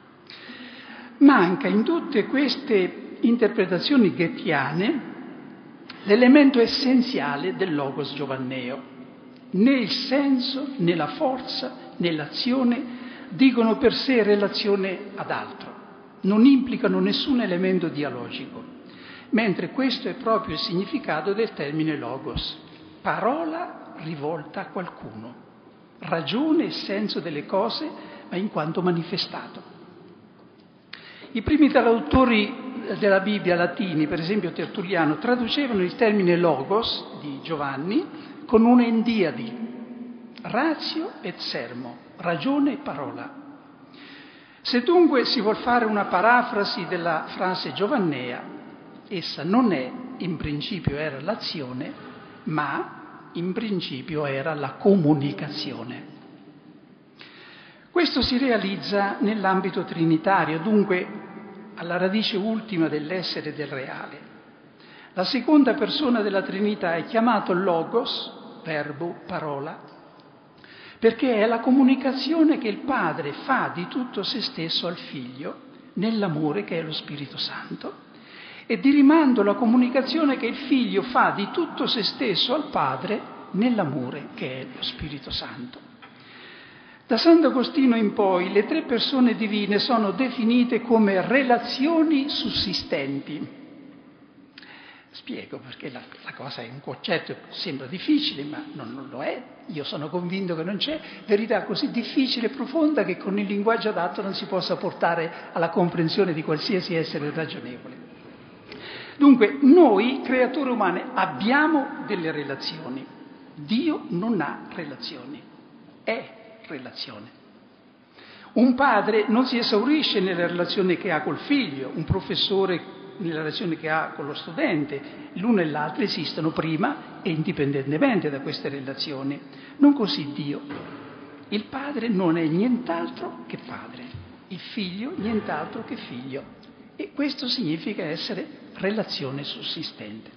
Manca in tutte queste interpretazioni goethiane l'elemento essenziale del logos giovanneo. Né il senso, né la forza, né l'azione dicono per sé relazione ad altro, non implicano nessun elemento dialogico, mentre questo è proprio il significato del termine logos, parola rivolta a qualcuno, ragione e senso delle cose, ma in quanto manifestato. I primi traduttori della Bibbia latini, per esempio Tertulliano, traducevano il termine logos di Giovanni con una endiadi, ratio et sermo, ragione e parola. Se dunque si vuol fare una parafrasi della frase giovannea, essa non è in principio era l'azione, ma in principio era la comunicazione. Questo si realizza nell'ambito trinitario, dunque alla radice ultima dell'essere del reale. La seconda persona della Trinità è chiamato Logos, verbo, parola, perché è la comunicazione che il Padre fa di tutto se stesso al Figlio, nell'amore che è lo Spirito Santo, e di rimando la comunicazione che il Figlio fa di tutto se stesso al Padre, nell'amore che è lo Spirito Santo. Da Sant'Agostino in poi le tre persone divine sono definite come relazioni sussistenti. Spiego perché la, la cosa è un concetto che sembra difficile, ma non, non lo è. Io sono convinto che non c'è verità così difficile e profonda che con il linguaggio adatto non si possa portare alla comprensione di qualsiasi essere ragionevole. Dunque, noi, creature umane, abbiamo delle relazioni. Dio non ha relazioni, è relazione. Un padre non si esaurisce nella relazione che ha col figlio, un professore nella relazione che ha con lo studente, l'uno e l'altro esistono prima e indipendentemente da queste relazioni. Non così Dio. Il padre non è nient'altro che padre, il figlio nient'altro che figlio, e questo significa essere relazione sussistente.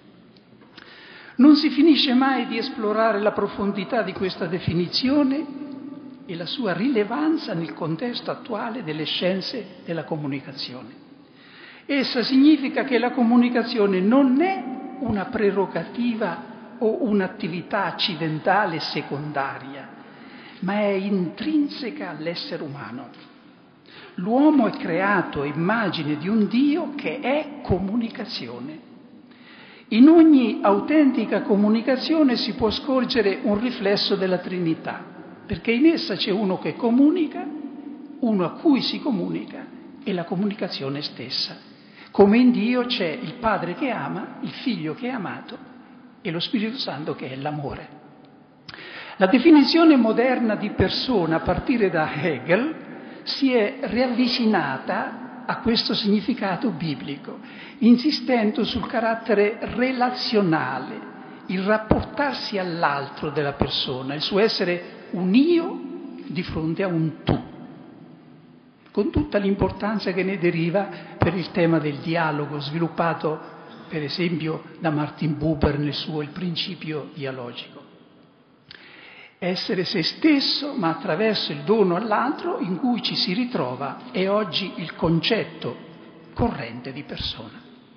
Non si finisce mai di esplorare la profondità di questa definizione e la sua rilevanza nel contesto attuale delle scienze della comunicazione. Essa significa che la comunicazione non è una prerogativa o un'attività accidentale secondaria, ma è intrinseca all'essere umano. L'uomo è creato a immagine di un Dio che è comunicazione. In ogni autentica comunicazione si può scorgere un riflesso della Trinità, perché in essa c'è uno che comunica, uno a cui si comunica e la comunicazione stessa. Come in Dio c'è il Padre che ama, il Figlio che è amato e lo Spirito Santo che è l'amore. La definizione moderna di persona, a partire da Hegel, si è riavvicinata a questo significato biblico, insistendo sul carattere relazionale, il rapportarsi all'altro della persona, il suo essere un io di fronte a un tu. con tutta l'importanza che ne deriva per il tema del dialogo, sviluppato per esempio da Martin Buber nel suo Il principio dialogico. Essere se stesso, ma attraverso il dono all'altro in cui ci si ritrova, è oggi il concetto corrente di persona.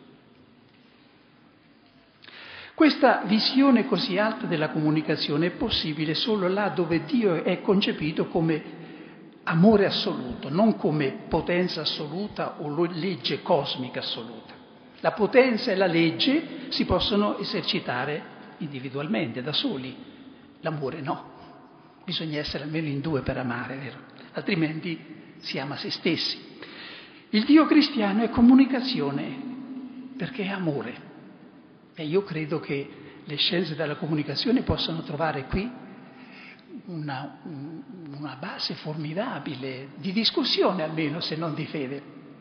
Questa visione così alta della comunicazione è possibile solo là dove Dio è concepito come amore assoluto, non come potenza assoluta o legge cosmica assoluta. La potenza e la legge si possono esercitare individualmente, da soli. L'amore no. Bisogna essere almeno in due per amare, vero? Altrimenti si ama se stessi. Il Dio cristiano è comunicazione, perché è amore. E io credo che le scienze della comunicazione possano trovare qui una, una base formidabile, di discussione almeno, se non di fede.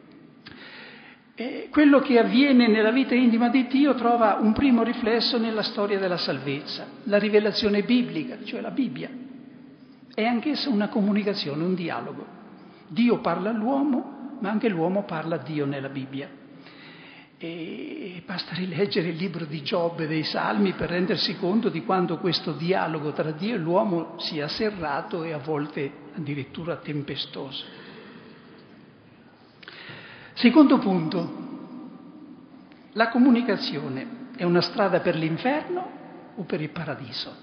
E quello che avviene nella vita intima di Dio trova un primo riflesso nella storia della salvezza, la rivelazione biblica, cioè la Bibbia. È anch'essa una comunicazione, un dialogo. Dio parla all'uomo, ma anche l'uomo parla a Dio nella Bibbia. E basta rileggere il libro di Giobbe e dei Salmi per rendersi conto di quanto questo dialogo tra Dio e l'uomo sia serrato e a volte addirittura tempestoso. Secondo punto, la comunicazione è una strada per l'inferno o per il paradiso?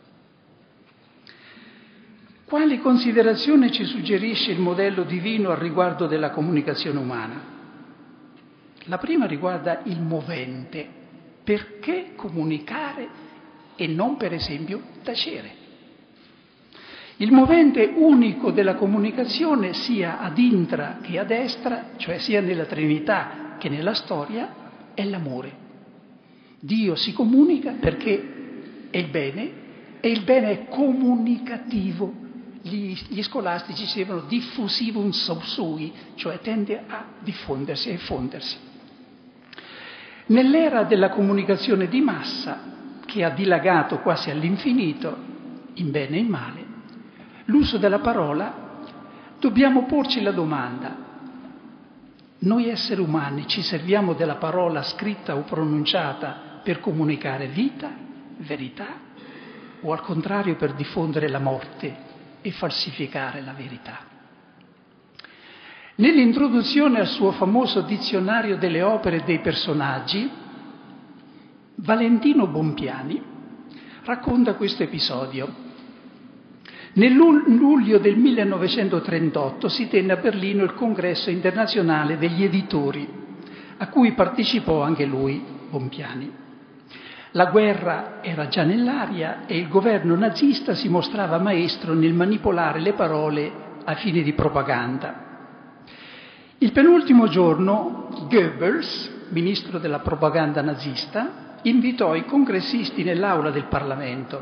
Quale considerazione ci suggerisce il modello divino al riguardo della comunicazione umana? La prima riguarda il movente. Perché comunicare e non, per esempio, tacere? Il movente unico della comunicazione, sia ad intra che a destra, cioè sia nella Trinità che nella storia, è l'amore. Dio si comunica perché è il bene, e il bene è comunicativo. Gli, gli scolastici dicevano diffusivum sui, cioè tende a diffondersi, a effondersi. Nell'era della comunicazione di massa, che ha dilagato quasi all'infinito, in bene e in male, l'uso della parola, dobbiamo porci la domanda: noi esseri umani ci serviamo della parola scritta o pronunciata per comunicare vita, verità, o al contrario per diffondere la morte e falsificare la verità? Nell'introduzione al suo famoso dizionario delle opere e dei personaggi, Valentino Bompiani racconta questo episodio. Nel luglio del millenovecentotrentotto si tenne a Berlino il congresso internazionale degli editori, a cui partecipò anche lui, Bompiani. La guerra era già nell'aria e il governo nazista si mostrava maestro nel manipolare le parole a fini di propaganda. Il penultimo giorno Goebbels, ministro della propaganda nazista, invitò i congressisti nell'aula del Parlamento.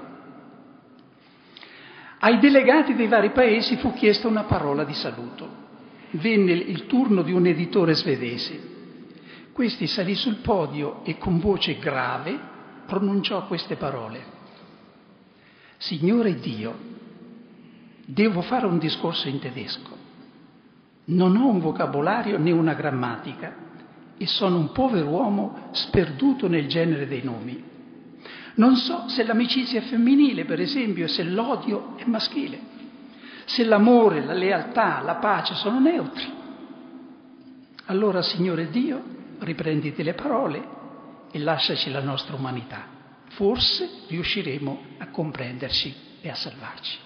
Ai delegati dei vari paesi fu chiesta una parola di saluto. Venne il turno di un editore svedese. Questi salì sul podio e con voce grave pronunciò queste parole: Signore Dio, devo fare un discorso in tedesco. Non ho un vocabolario né una grammatica e sono un povero uomo sperduto nel genere dei nomi. Non so se l'amicizia è femminile, per esempio, e se l'odio è maschile, se l'amore, la lealtà, la pace sono neutri. Allora, Signore Dio, riprenditi le parole e lasciaci la nostra umanità. Forse riusciremo a comprenderci e a salvarci.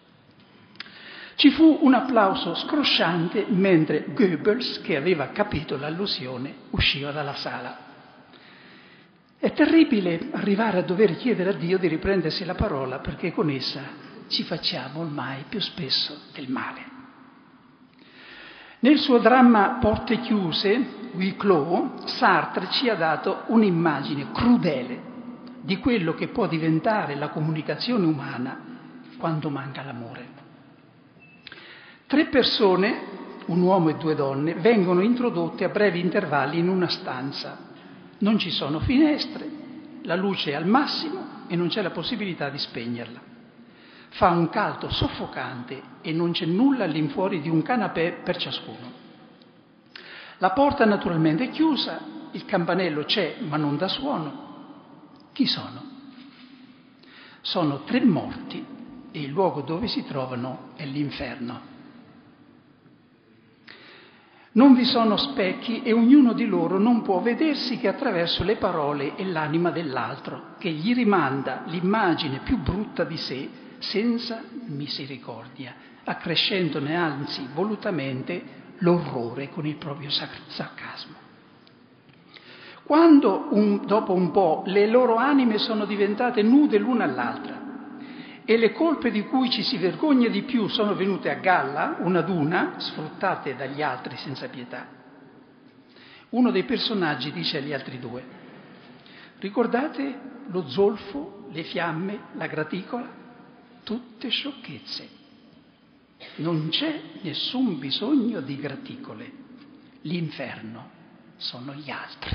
Ci fu un applauso scrosciante mentre Goebbels, che aveva capito l'allusione, usciva dalla sala. È terribile arrivare a dover chiedere a Dio di riprendersi la parola, perché con essa ci facciamo ormai più spesso del male. Nel suo dramma Porte chiuse, Huis clos, Sartre ci ha dato un'immagine crudele di quello che può diventare la comunicazione umana quando manca l'amore. Tre persone, un uomo e due donne, vengono introdotte a brevi intervalli in una stanza. Non ci sono finestre, la luce è al massimo e non c'è la possibilità di spegnerla. Fa un caldo soffocante e non c'è nulla all'infuori di un canapè per ciascuno. La porta naturalmente è chiusa, il campanello c'è ma non dà suono. Chi sono? Sono tre morti e il luogo dove si trovano è l'inferno. Non vi sono specchi e ognuno di loro non può vedersi che attraverso le parole e l'anima dell'altro, che gli rimanda l'immagine più brutta di sé senza misericordia, accrescendone anzi volutamente l'orrore con il proprio sarcasmo. Quando un, dopo un po' le loro anime sono diventate nude l'una all'altra e le colpe di cui ci si vergogna di più sono venute a galla, una ad una, sfruttate dagli altri senza pietà, uno dei personaggi dice agli altri due: ricordate lo zolfo, le fiamme, la graticola? Tutte sciocchezze. Non c'è nessun bisogno di graticole. L'inferno sono gli altri.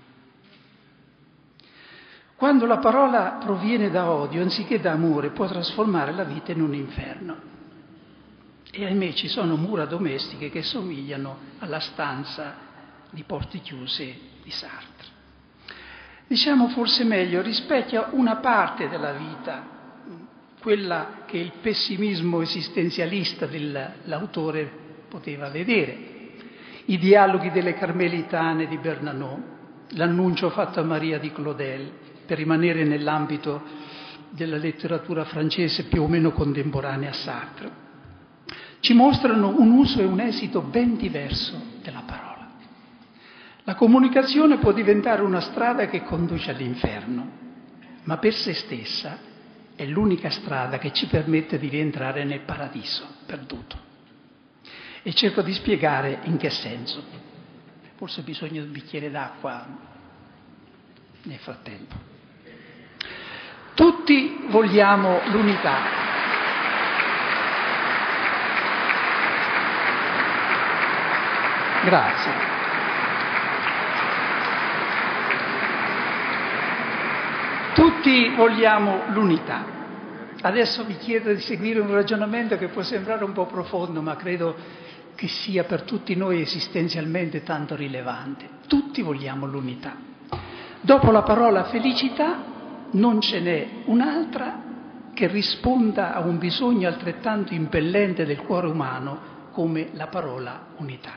Quando la parola proviene da odio, anziché da amore, può trasformare la vita in un inferno. E ahimè ci sono mura domestiche che somigliano alla stanza di porte chiuse di Sartre. Diciamo forse meglio, rispecchia una parte della vita, quella che il pessimismo esistenzialista dell'autore poteva vedere. I dialoghi delle Carmelitane di Bernanos, l'annuncio fatto a Maria di Claudel, per rimanere nell'ambito della letteratura francese più o meno contemporanea a Sartre, ci mostrano un uso e un esito ben diverso della parola. La comunicazione può diventare una strada che conduce all'inferno, ma per se stessa è l'unica strada che ci permette di rientrare nel paradiso perduto. E cerco di spiegare in che senso. Forse bisogna un bicchiere d'acqua nel frattempo. Tutti vogliamo l'unità. Grazie. Tutti vogliamo l'unità. Adesso vi chiedo di seguire un ragionamento che può sembrare un po' profondo, ma credo che sia per tutti noi esistenzialmente tanto rilevante. Tutti vogliamo l'unità. Dopo la parola felicità non ce n'è un'altra che risponda a un bisogno altrettanto impellente del cuore umano come la parola unità.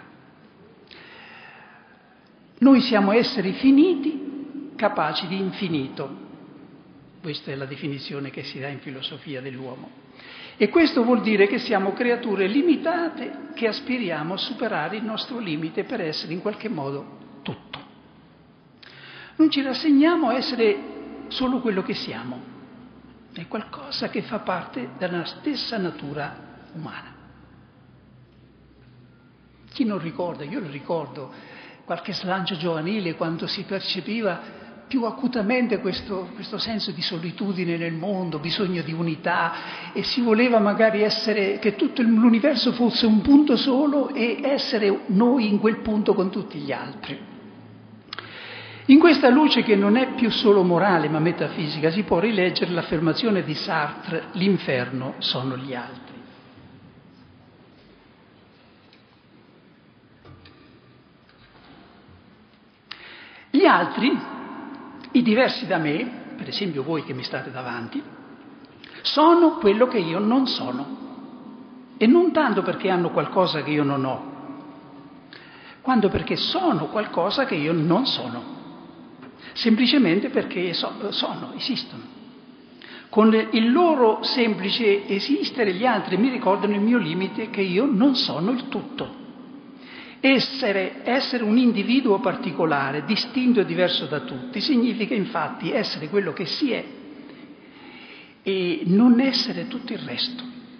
Noi siamo esseri finiti, capaci di infinito. Questa è la definizione che si dà in filosofia dell'uomo. E questo vuol dire che siamo creature limitate che aspiriamo a superare il nostro limite per essere in qualche modo tutto. Non ci rassegniamo a essere solo quello che siamo, è qualcosa che fa parte della stessa natura umana. Chi non ricorda, io lo ricordo, qualche slancio giovanile quando si percepiva più acutamente questo, questo senso di solitudine nel mondo, bisogno di unità, e si voleva magari essere, che tutto l'universo fosse un punto solo e essere noi in quel punto con tutti gli altri. In questa luce che non è più solo morale ma metafisica si può rileggere l'affermazione di Sartre: l'inferno sono gli altri. Gli altri, i diversi da me, per esempio voi che mi state davanti, sono quello che io non sono. E non tanto perché hanno qualcosa che io non ho, quanto perché sono qualcosa che io non sono. Semplicemente perché so, sono, esistono. Con il loro semplice esistere gli altri mi ricordano il mio limite, che io non sono il tutto. Essere, essere un individuo particolare, distinto e diverso da tutti, significa infatti essere quello che si è e non essere tutto il resto.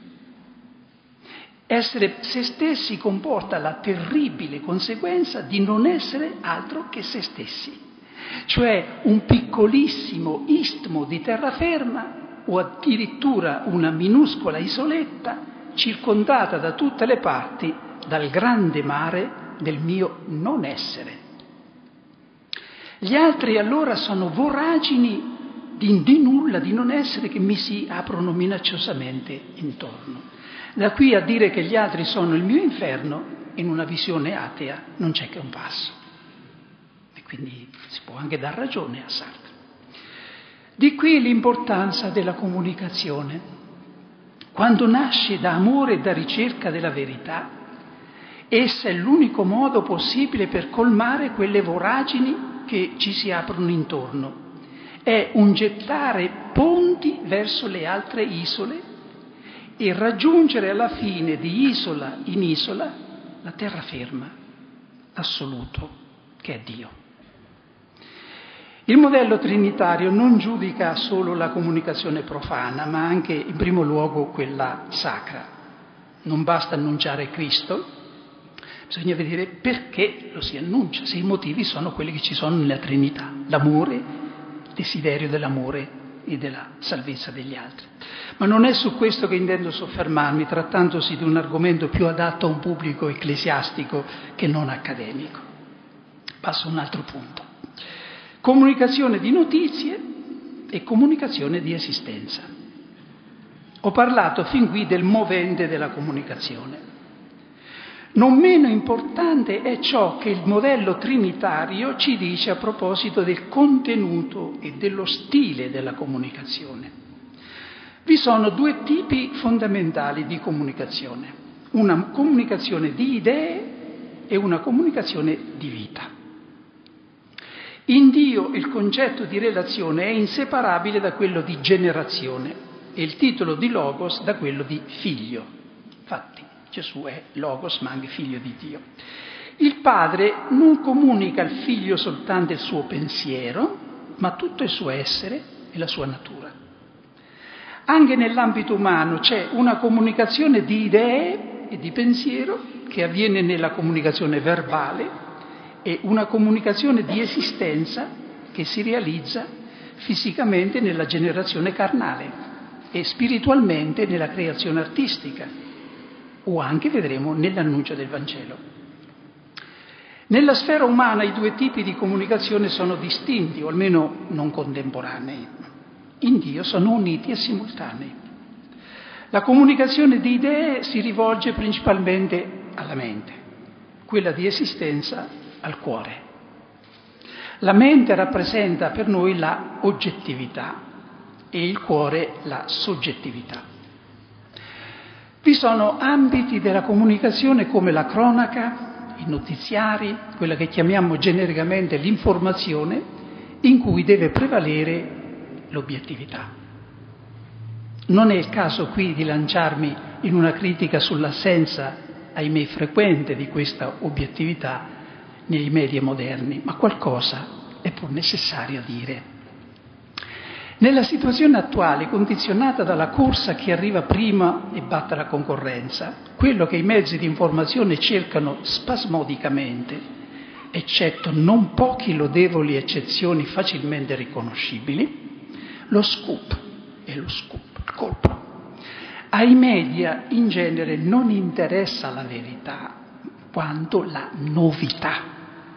Essere se stessi comporta la terribile conseguenza di non essere altro che se stessi. Cioè un piccolissimo istmo di terraferma o addirittura una minuscola isoletta circondata da tutte le parti dal grande mare del mio non essere. Gli altri allora sono voragini di di, di nulla, di non essere, che mi si aprono minacciosamente intorno. Da qui a dire che gli altri sono il mio inferno, in una visione atea non c'è che un passo. E quindi si può anche dar ragione a Sartre. Di qui l'importanza della comunicazione. Quando nasce da amore e da ricerca della verità, essa è l'unico modo possibile per colmare quelle voragini che ci si aprono intorno. È un gettare ponti verso le altre isole e raggiungere alla fine di isola in isola la terraferma, l'assoluto, che è Dio. Il modello trinitario non giudica solo la comunicazione profana, ma anche in primo luogo quella sacra. Non basta annunciare Cristo, bisogna vedere perché lo si annuncia, se i motivi sono quelli che ci sono nella Trinità, l'amore, il desiderio dell'amore e della salvezza degli altri. Ma non è su questo che intendo soffermarmi, trattandosi di un argomento più adatto a un pubblico ecclesiastico che non accademico. Passo a un altro punto. Comunicazione di notizie e comunicazione di esistenza. Ho parlato fin qui del movente della comunicazione. Non meno importante è ciò che il modello trinitario ci dice a proposito del contenuto e dello stile della comunicazione. Vi sono due tipi fondamentali di comunicazione: una comunicazione di idee e una comunicazione di vita. In Dio il concetto di relazione è inseparabile da quello di generazione e il titolo di Logos da quello di figlio. Infatti Gesù è Logos, ma anche figlio di Dio. Il padre non comunica al figlio soltanto il suo pensiero, ma tutto il suo essere e la sua natura. Anche nell'ambito umano c'è una comunicazione di idee e di pensiero che avviene nella comunicazione verbale e una comunicazione di esistenza che si realizza fisicamente nella generazione carnale e spiritualmente nella creazione artistica, o anche, vedremo, nell'annuncio del Vangelo. Nella sfera umana i due tipi di comunicazione sono distinti, o almeno non contemporanei. In Dio sono uniti e simultanei. La comunicazione di idee si rivolge principalmente alla mente, quella di esistenza al cuore. La mente rappresenta per noi la oggettività e il cuore la soggettività. Vi sono ambiti della comunicazione come la cronaca, i notiziari, quella che chiamiamo genericamente l'informazione, in cui deve prevalere l'obiettività. Non è il caso qui di lanciarmi in una critica sull'assenza, ahimè frequente, di questa obiettività nei media moderni, ma qualcosa è pur necessario dire. Nella situazione attuale, condizionata dalla corsa a chi arriva prima e batte la concorrenza, quello che i mezzi di informazione cercano spasmodicamente, eccetto non pochi lodevoli eccezioni facilmente riconoscibili, lo scoop è lo scoop, il colpo. Ai media in genere non interessa la verità quanto la novità.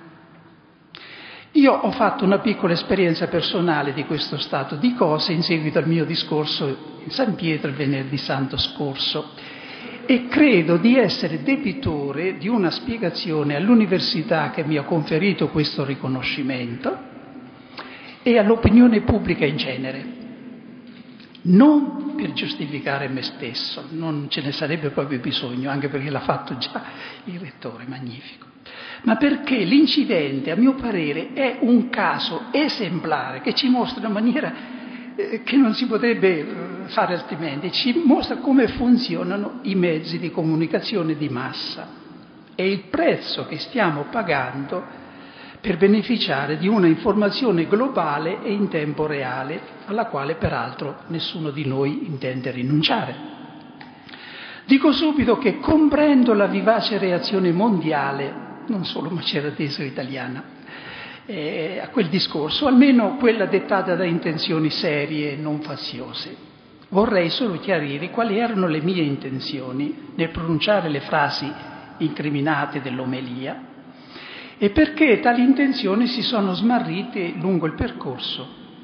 Io ho fatto una piccola esperienza personale di questo stato di cose in seguito al mio discorso in San Pietro il venerdì santo scorso e credo di essere debitore di una spiegazione all'università che mi ha conferito questo riconoscimento e all'opinione pubblica in genere. Non per giustificare me stesso, non ce ne sarebbe proprio bisogno, anche perché l'ha fatto già il rettore, magnifico, ma perché l'incidente, a mio parere, è un caso esemplare che ci mostra in maniera eh, che non si potrebbe eh, fare altrimenti, ci mostra come funzionano i mezzi di comunicazione di massa e il prezzo che stiamo pagando per beneficiare di una informazione globale e in tempo reale, alla quale peraltro nessuno di noi intende rinunciare. Dico subito che comprendo la vivace reazione mondiale, non solo maceratese o italiana, eh, a quel discorso, almeno quella dettata da intenzioni serie e non faziose. Vorrei solo chiarire quali erano le mie intenzioni nel pronunciare le frasi incriminate dell'omelia, e perché tali intenzioni si sono smarrite lungo il percorso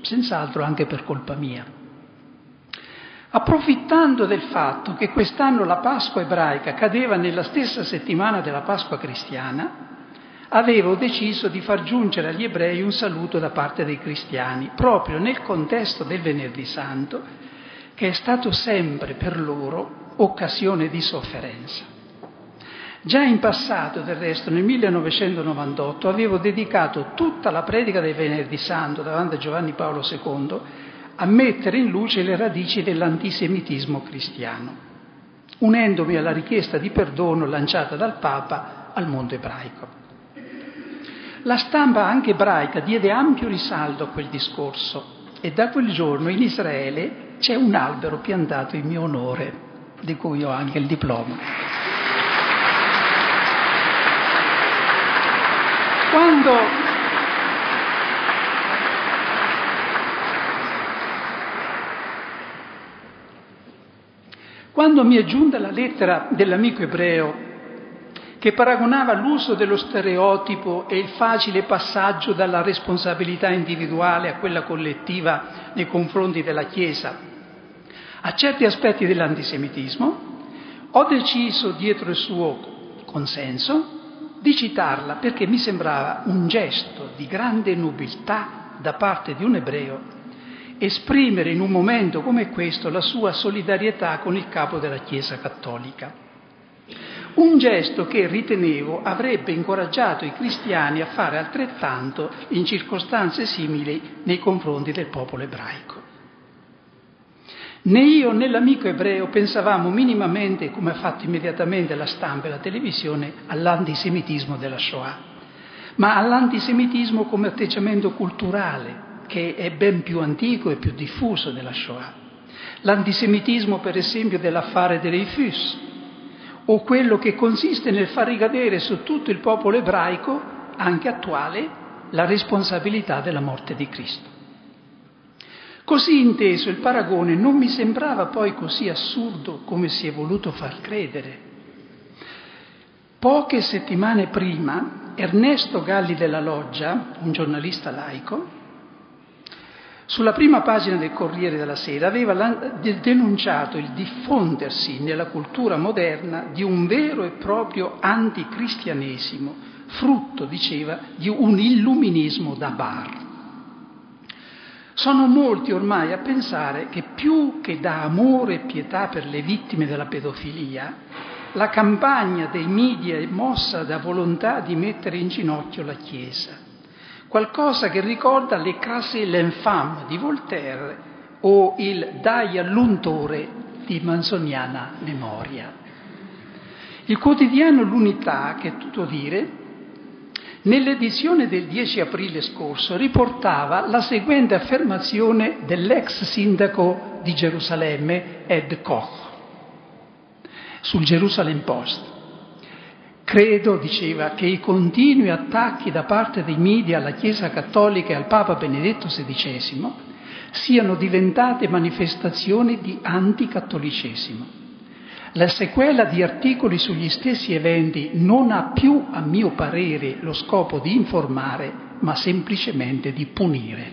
senz'altro anche per colpa mia. Approfittando del fatto che quest'anno la Pasqua ebraica cadeva nella stessa settimana della Pasqua cristiana, avevo deciso di far giungere agli ebrei un saluto da parte dei cristiani, proprio nel contesto del Venerdì Santo, che è stato sempre per loro occasione di sofferenza. Già in passato, del resto, nel millenovecentonovantotto, avevo dedicato tutta la predica del Venerdì Santo davanti a Giovanni Paolo secondo a mettere in luce le radici dell'antisemitismo cristiano, unendomi alla richiesta di perdono lanciata dal Papa al mondo ebraico. La stampa anche ebraica diede ampio risalto a quel discorso e da quel giorno in Israele c'è un albero piantato in mio onore, di cui ho anche il diploma. Quando, quando mi è giunta la lettera dell'amico ebreo che paragonava l'uso dello stereotipo e il facile passaggio dalla responsabilità individuale a quella collettiva nei confronti della Chiesa a certi aspetti dell'antisemitismo, ho deciso, dietro il suo consenso, di citarla perché mi sembrava un gesto di grande nobiltà da parte di un ebreo esprimere in un momento come questo la sua solidarietà con il capo della Chiesa cattolica. Un gesto che ritenevo avrebbe incoraggiato i cristiani a fare altrettanto in circostanze simili nei confronti del popolo ebraico. Né io né l'amico ebreo pensavamo minimamente, come ha fatto immediatamente la stampa e la televisione, all'antisemitismo della Shoah, ma all'antisemitismo come atteggiamento culturale, che è ben più antico e più diffuso della Shoah. L'antisemitismo, per esempio, dell'affare Dreyfus, o quello che consiste nel far ricadere su tutto il popolo ebraico, anche attuale, la responsabilità della morte di Cristo. Così inteso, il paragone non mi sembrava poi così assurdo come si è voluto far credere. Poche settimane prima, Ernesto Galli della Loggia, un giornalista laico, sulla prima pagina del Corriere della Sera aveva denunciato il diffondersi nella cultura moderna di un vero e proprio anticristianesimo, frutto, diceva, di un illuminismo da bar. Sono molti ormai a pensare che più che da amore e pietà per le vittime della pedofilia, la campagna dei media è mossa da volontà di mettere in ginocchio la Chiesa. Qualcosa che ricorda le Crasser l'infâme di Voltaire o il Dai all'untore di manzoniana memoria. Il quotidiano L'Unità, che è tutto dire, nell'edizione del dieci aprile scorso riportava la seguente affermazione dell'ex sindaco di Gerusalemme, Ed Koch, sul Jerusalem Post. Credo, diceva, che i continui attacchi da parte dei media alla Chiesa Cattolica e al Papa Benedetto sedicesimo siano diventate manifestazioni di anticattolicesimo. La sequela di articoli sugli stessi eventi non ha più, a mio parere, lo scopo di informare, ma semplicemente di punire.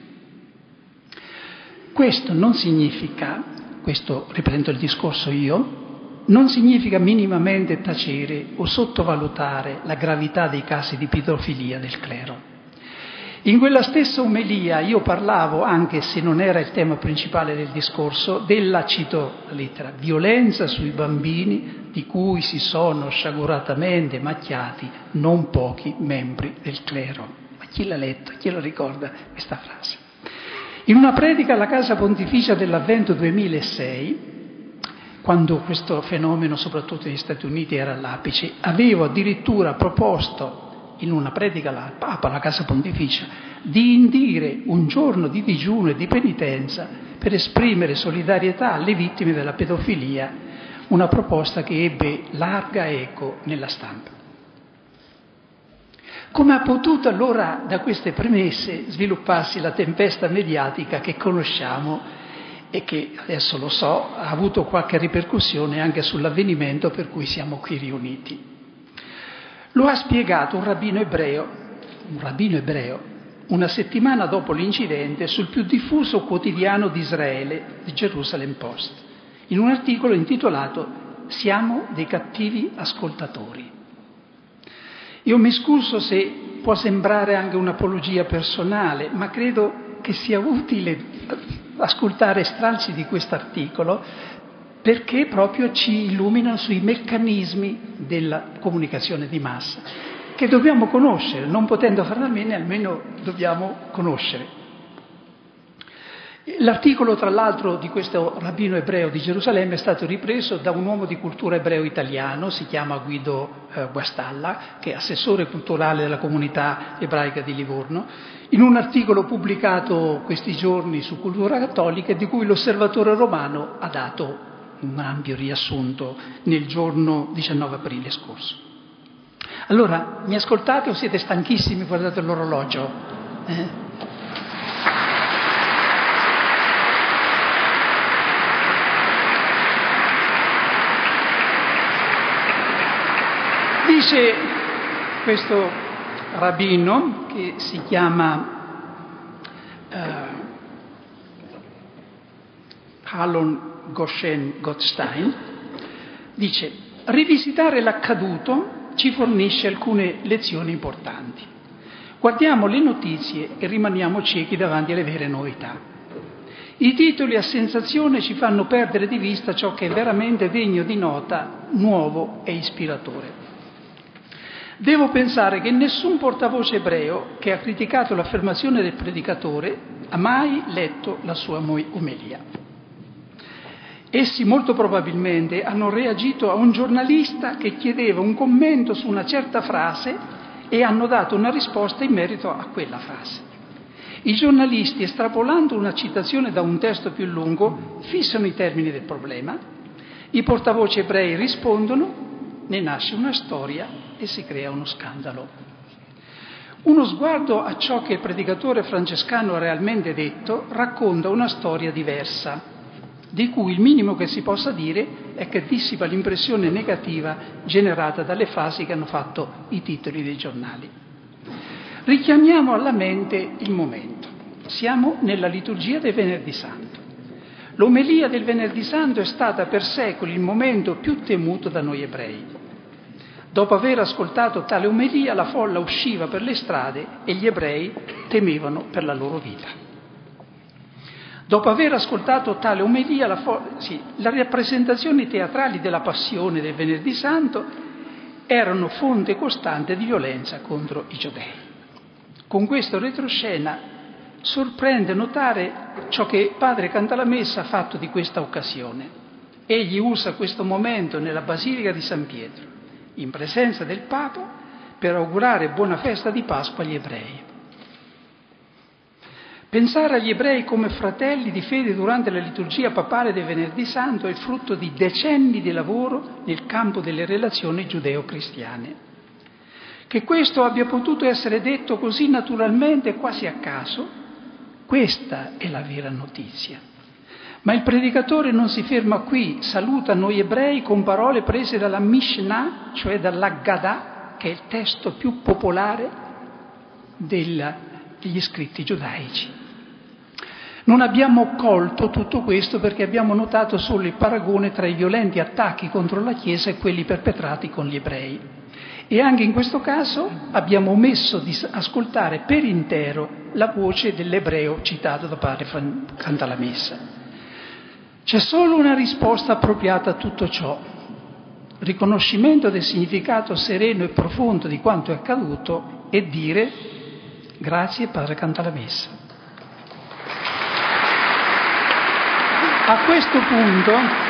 Questo non significa, questo riprendo il discorso io, non significa minimamente tacere o sottovalutare la gravità dei casi di pedofilia del clero. In quella stessa omelia io parlavo, anche se non era il tema principale del discorso, della, cito la lettera, violenza sui bambini di cui si sono sciaguratamente macchiati non pochi membri del clero. Ma chi l'ha letto? Chi lo ricorda questa frase? In una predica alla Casa Pontificia dell'Avvento duemilasei, quando questo fenomeno, soprattutto negli Stati Uniti, era all'apice, avevo addirittura proposto, in una predica al Papa, alla Casa Pontificia, di indire un giorno di digiuno e di penitenza per esprimere solidarietà alle vittime della pedofilia, una proposta che ebbe larga eco nella stampa. Come ha potuto allora da queste premesse svilupparsi la tempesta mediatica che conosciamo e che, adesso lo so, ha avuto qualche ripercussione anche sull'avvenimento per cui siamo qui riuniti? Lo ha spiegato un rabbino ebreo, un rabbino ebreo, una settimana dopo l'incidente, sul più diffuso quotidiano di Israele, The Jerusalem Post, in un articolo intitolato «Siamo dei cattivi ascoltatori». Io mi scuso se può sembrare anche un'apologia personale, ma credo che sia utile ascoltare stralci di questo articolo perché proprio ci illuminano sui meccanismi della comunicazione di massa, che dobbiamo conoscere, non potendo farne a meno, almeno dobbiamo conoscere. L'articolo, tra l'altro, di questo rabbino ebreo di Gerusalemme è stato ripreso da un uomo di cultura ebreo italiano, si chiama Guido eh, Guastalla, che è assessore culturale della comunità ebraica di Livorno, in un articolo pubblicato questi giorni su Cultura Cattolica, di cui l'Osservatore Romano ha dato un ampio riassunto nel giorno diciannove aprile scorso. Allora, mi ascoltate o siete stanchissimi? Guardate l'orologio. Eh? Dice questo rabbino, che si chiama uh, Alon Goshen Gottstein, dice: rivisitare l'accaduto ci fornisce alcune lezioni importanti. Guardiamo le notizie e rimaniamo ciechi davanti alle vere novità. I titoli a sensazione ci fanno perdere di vista ciò che è veramente degno di nota, nuovo e ispiratore. Devo pensare che nessun portavoce ebreo che ha criticato l'affermazione del predicatore ha mai letto la sua omelia. Essi molto probabilmente hanno reagito a un giornalista che chiedeva un commento su una certa frase e hanno dato una risposta in merito a quella frase. I giornalisti, estrapolando una citazione da un testo più lungo, fissano i termini del problema, i portavoce ebrei rispondono, ne nasce una storia e si crea uno scandalo. Uno sguardo a ciò che il predicatore francescano ha realmente detto racconta una storia diversa, di cui il minimo che si possa dire è che dissipa l'impressione negativa generata dalle frasi che hanno fatto i titoli dei giornali. Richiamiamo alla mente il momento. Siamo nella liturgia del Venerdì Santo. L'omelia del Venerdì Santo è stata per secoli il momento più temuto da noi ebrei. Dopo aver ascoltato tale omelia, la folla usciva per le strade e gli ebrei temevano per la loro vita. Dopo aver ascoltato tale omelia, la fo- sì, le rappresentazioni teatrali della Passione del Venerdì Santo erano fonte costante di violenza contro i giudei. Con questo retroscena sorprende notare ciò che padre Cantalamessa ha fatto di questa occasione. Egli usa questo momento nella Basilica di San Pietro, in presenza del Papa, per augurare buona festa di Pasqua agli ebrei. Pensare agli ebrei come fratelli di fede durante la liturgia papale del Venerdì Santo è il frutto di decenni di lavoro nel campo delle relazioni giudeo-cristiane. Che questo abbia potuto essere detto così naturalmente, quasi a caso, questa è la vera notizia. Ma il predicatore non si ferma qui, saluta noi ebrei con parole prese dalla Mishnah, cioè dall'Aggadah, che è il testo più popolare del, degli scritti giudaici. Non abbiamo colto tutto questo perché abbiamo notato solo il paragone tra i violenti attacchi contro la Chiesa e quelli perpetrati con gli ebrei. E anche in questo caso abbiamo omesso di ascoltare per intero la voce dell'ebreo citato da padre Cantalamessa. C'è solo una risposta appropriata a tutto ciò: riconoscimento del significato sereno e profondo di quanto è accaduto e dire grazie padre Cantalamessa. A questo punto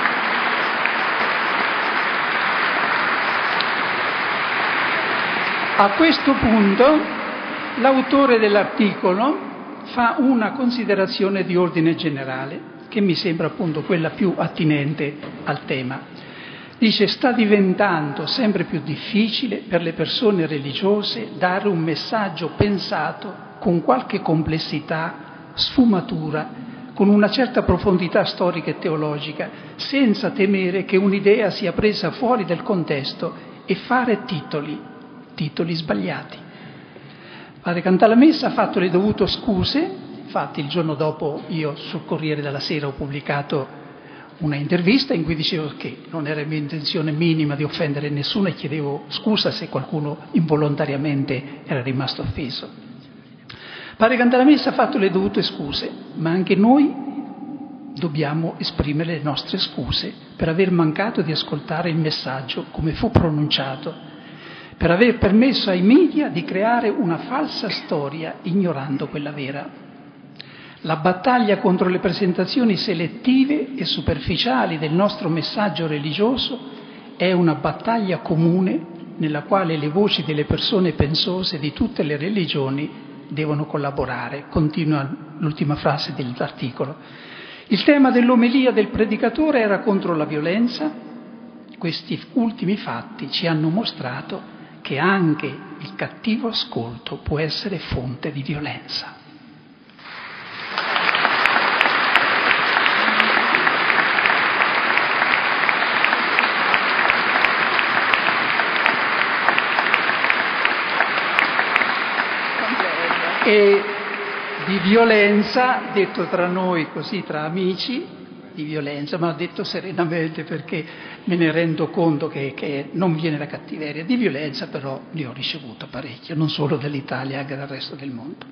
a questo punto l'autore dell'articolo fa una considerazione di ordine generale che mi sembra appunto quella più attinente al tema. Dice: sta diventando sempre più difficile per le persone religiose dare un messaggio pensato con qualche complessità, sfumatura, con una certa profondità storica e teologica, senza temere che un'idea sia presa fuori del contesto e fare titoli, titoli sbagliati. Padre Cantalamessa ha fatto le dovute scuse, infatti il giorno dopo io sul Corriere della Sera ho pubblicato una intervista in cui dicevo che non era mia intenzione minima di offendere nessuno e chiedevo scusa se qualcuno involontariamente era rimasto offeso. Padre Cantalamessa ha fatto le dovute scuse, ma anche noi dobbiamo esprimere le nostre scuse per aver mancato di ascoltare il messaggio come fu pronunciato, per aver permesso ai media di creare una falsa storia ignorando quella vera. La battaglia contro le presentazioni selettive e superficiali del nostro messaggio religioso è una battaglia comune nella quale le voci delle persone pensose di tutte le religioni devono collaborare. Continua l'ultima frase dell'articolo. Il tema dell'omelia del predicatore era contro la violenza. Questi ultimi fatti ci hanno mostrato che anche il cattivo ascolto può essere fonte di violenza. E di violenza, detto tra noi così, tra amici, di violenza, ma detto serenamente perché me ne rendo conto che, che non viene da cattiveria, di violenza però ne ho ricevuto parecchio, non solo dall'Italia, anche dal resto del mondo.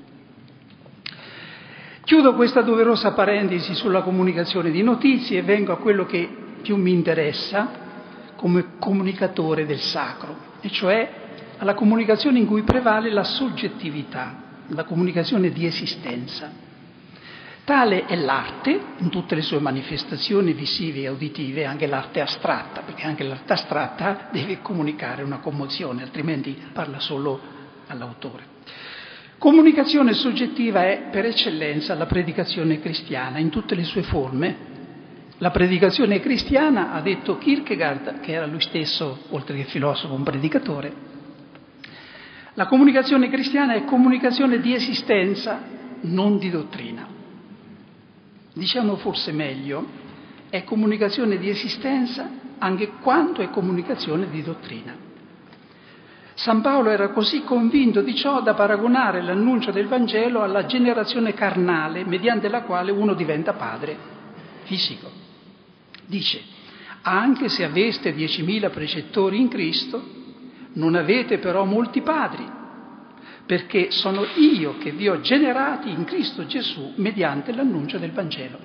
Chiudo questa doverosa parentesi sulla comunicazione di notizie e vengo a quello che più mi interessa come comunicatore del sacro, e cioè alla comunicazione in cui prevale la soggettività, la comunicazione di esistenza. Tale è l'arte in tutte le sue manifestazioni visive e uditive, anche l'arte astratta, perché anche l'arte astratta deve comunicare una commozione, altrimenti parla solo all'autore. Comunicazione soggettiva è per eccellenza la predicazione cristiana in tutte le sue forme. La predicazione cristiana, ha detto Kierkegaard, che era lui stesso, oltre che filosofo, un predicatore, la comunicazione cristiana è comunicazione di esistenza, non di dottrina. Diciamo forse meglio, è comunicazione di esistenza anche quando è comunicazione di dottrina. San Paolo era così convinto di ciò da paragonare l'annuncio del Vangelo alla generazione carnale mediante la quale uno diventa padre fisico. Dice, anche se aveste diecimila precettori in Cristo, non avete però molti padri, perché sono io che vi ho generati in Cristo Gesù mediante l'annuncio del Vangelo.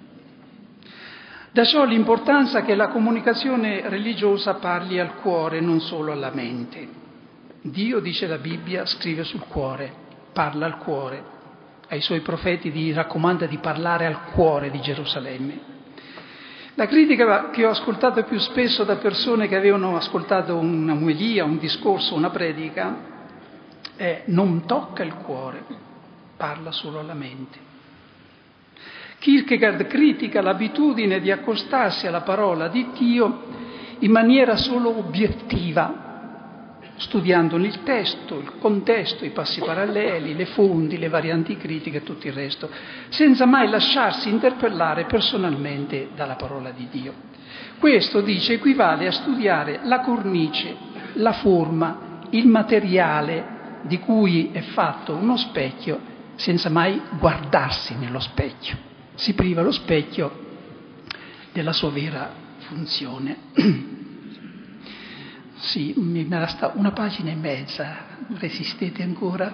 Da ciò l'importanza che la comunicazione religiosa parli al cuore, non solo alla mente. Dio, dice la Bibbia, scrive sul cuore, parla al cuore. Ai suoi profeti gli raccomanda di parlare al cuore di Gerusalemme. La critica che ho ascoltato più spesso da persone che avevano ascoltato una omelia, un discorso, una predica, è non tocca il cuore, parla solo alla mente. Kierkegaard critica l'abitudine di accostarsi alla parola di Dio in maniera solo obiettiva, studiandone il testo, il contesto, i passi paralleli, le fonti, le varianti critiche e tutto il resto, senza mai lasciarsi interpellare personalmente dalla parola di Dio. Questo, dice, equivale a studiare la cornice, la forma, il materiale di cui è fatto uno specchio, senza mai guardarsi nello specchio. Si priva lo specchio della sua vera funzione. Sì, mi basta una pagina e mezza, resistete ancora?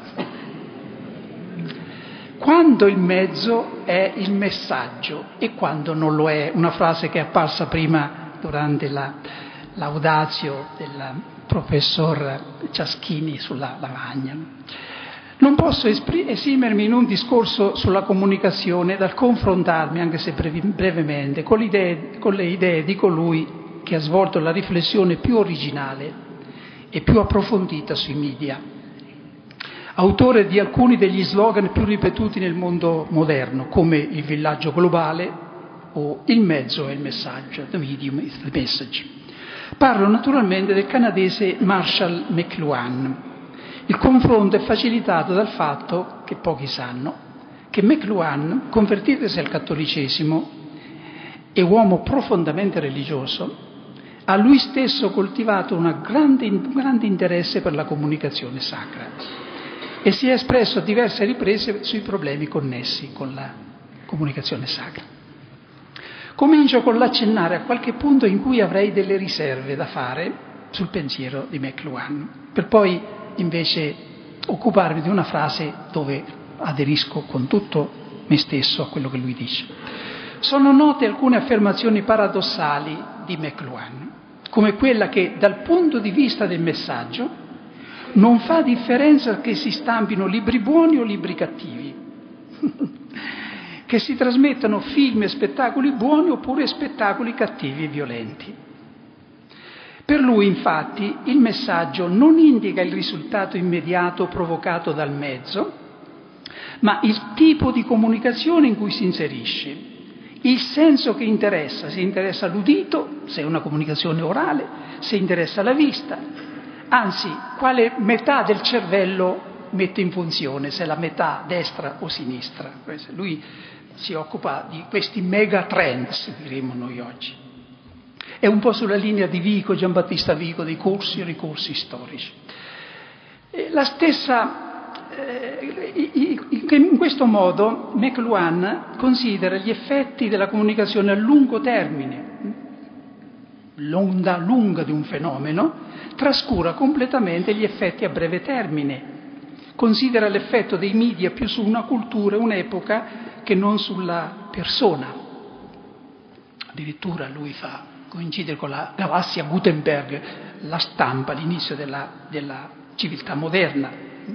Quando il mezzo è il messaggio e quando non lo è, una frase che è apparsa prima durante la l'audazio del professor Ciaschini sulla lavagna. Non posso esprim- esimermi in un discorso sulla comunicazione dal confrontarmi, anche se brevi- brevemente, con, l'idee, con le idee di colui che ha svolto la riflessione più originale e più approfondita sui media, autore di alcuni degli slogan più ripetuti nel mondo moderno, come il villaggio globale o il mezzo è il messaggio, the medium is the message. Parlo naturalmente del canadese Marshall McLuhan. Il confronto è facilitato dal fatto, che pochi sanno, che McLuhan, convertitosi al cattolicesimo e uomo profondamente religioso, ha lui stesso coltivato una grande, un grande interesse per la comunicazione sacra e si è espresso a diverse riprese sui problemi connessi con la comunicazione sacra. Comincio con l'accennare a qualche punto in cui avrei delle riserve da fare sul pensiero di McLuhan, per poi invece occuparmi di una frase dove aderisco con tutto me stesso a quello che lui dice. Sono note alcune affermazioni paradossali di McLuhan, come quella che dal punto di vista del messaggio non fa differenza che si stampino libri buoni o libri cattivi, che si trasmettano film e spettacoli buoni oppure spettacoli cattivi e violenti. Per lui, infatti, il messaggio non indica il risultato immediato provocato dal mezzo, ma il tipo di comunicazione in cui si inserisce, il senso che interessa, se interessa l'udito, se è una comunicazione orale, se interessa la vista, anzi, quale metà del cervello mette in funzione, se la metà destra o sinistra. Lui si occupa di questi megatrends, diremmo noi oggi. È un po' sulla linea di Vico, Giambattista Vico, dei corsi e ricorsi storici. La stessa, eh, in questo modo McLuhan considera gli effetti della comunicazione a lungo termine. L'onda lunga di un fenomeno trascura completamente gli effetti a breve termine. Considera l'effetto dei media più su una cultura, un'epoca, che non sulla persona. Addirittura lui fa coincide con la galassia Gutenberg, la stampa, l'inizio della, della civiltà moderna.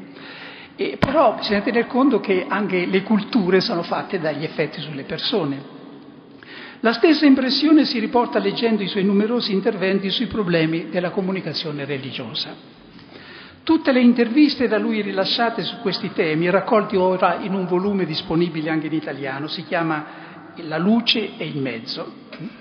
E però bisogna tener conto che anche le culture sono fatte dagli effetti sulle persone. La stessa impressione si riporta leggendo i suoi numerosi interventi sui problemi della comunicazione religiosa. Tutte le interviste da lui rilasciate su questi temi, raccolti ora in un volume disponibile anche in italiano, si chiama La luce e il mezzo.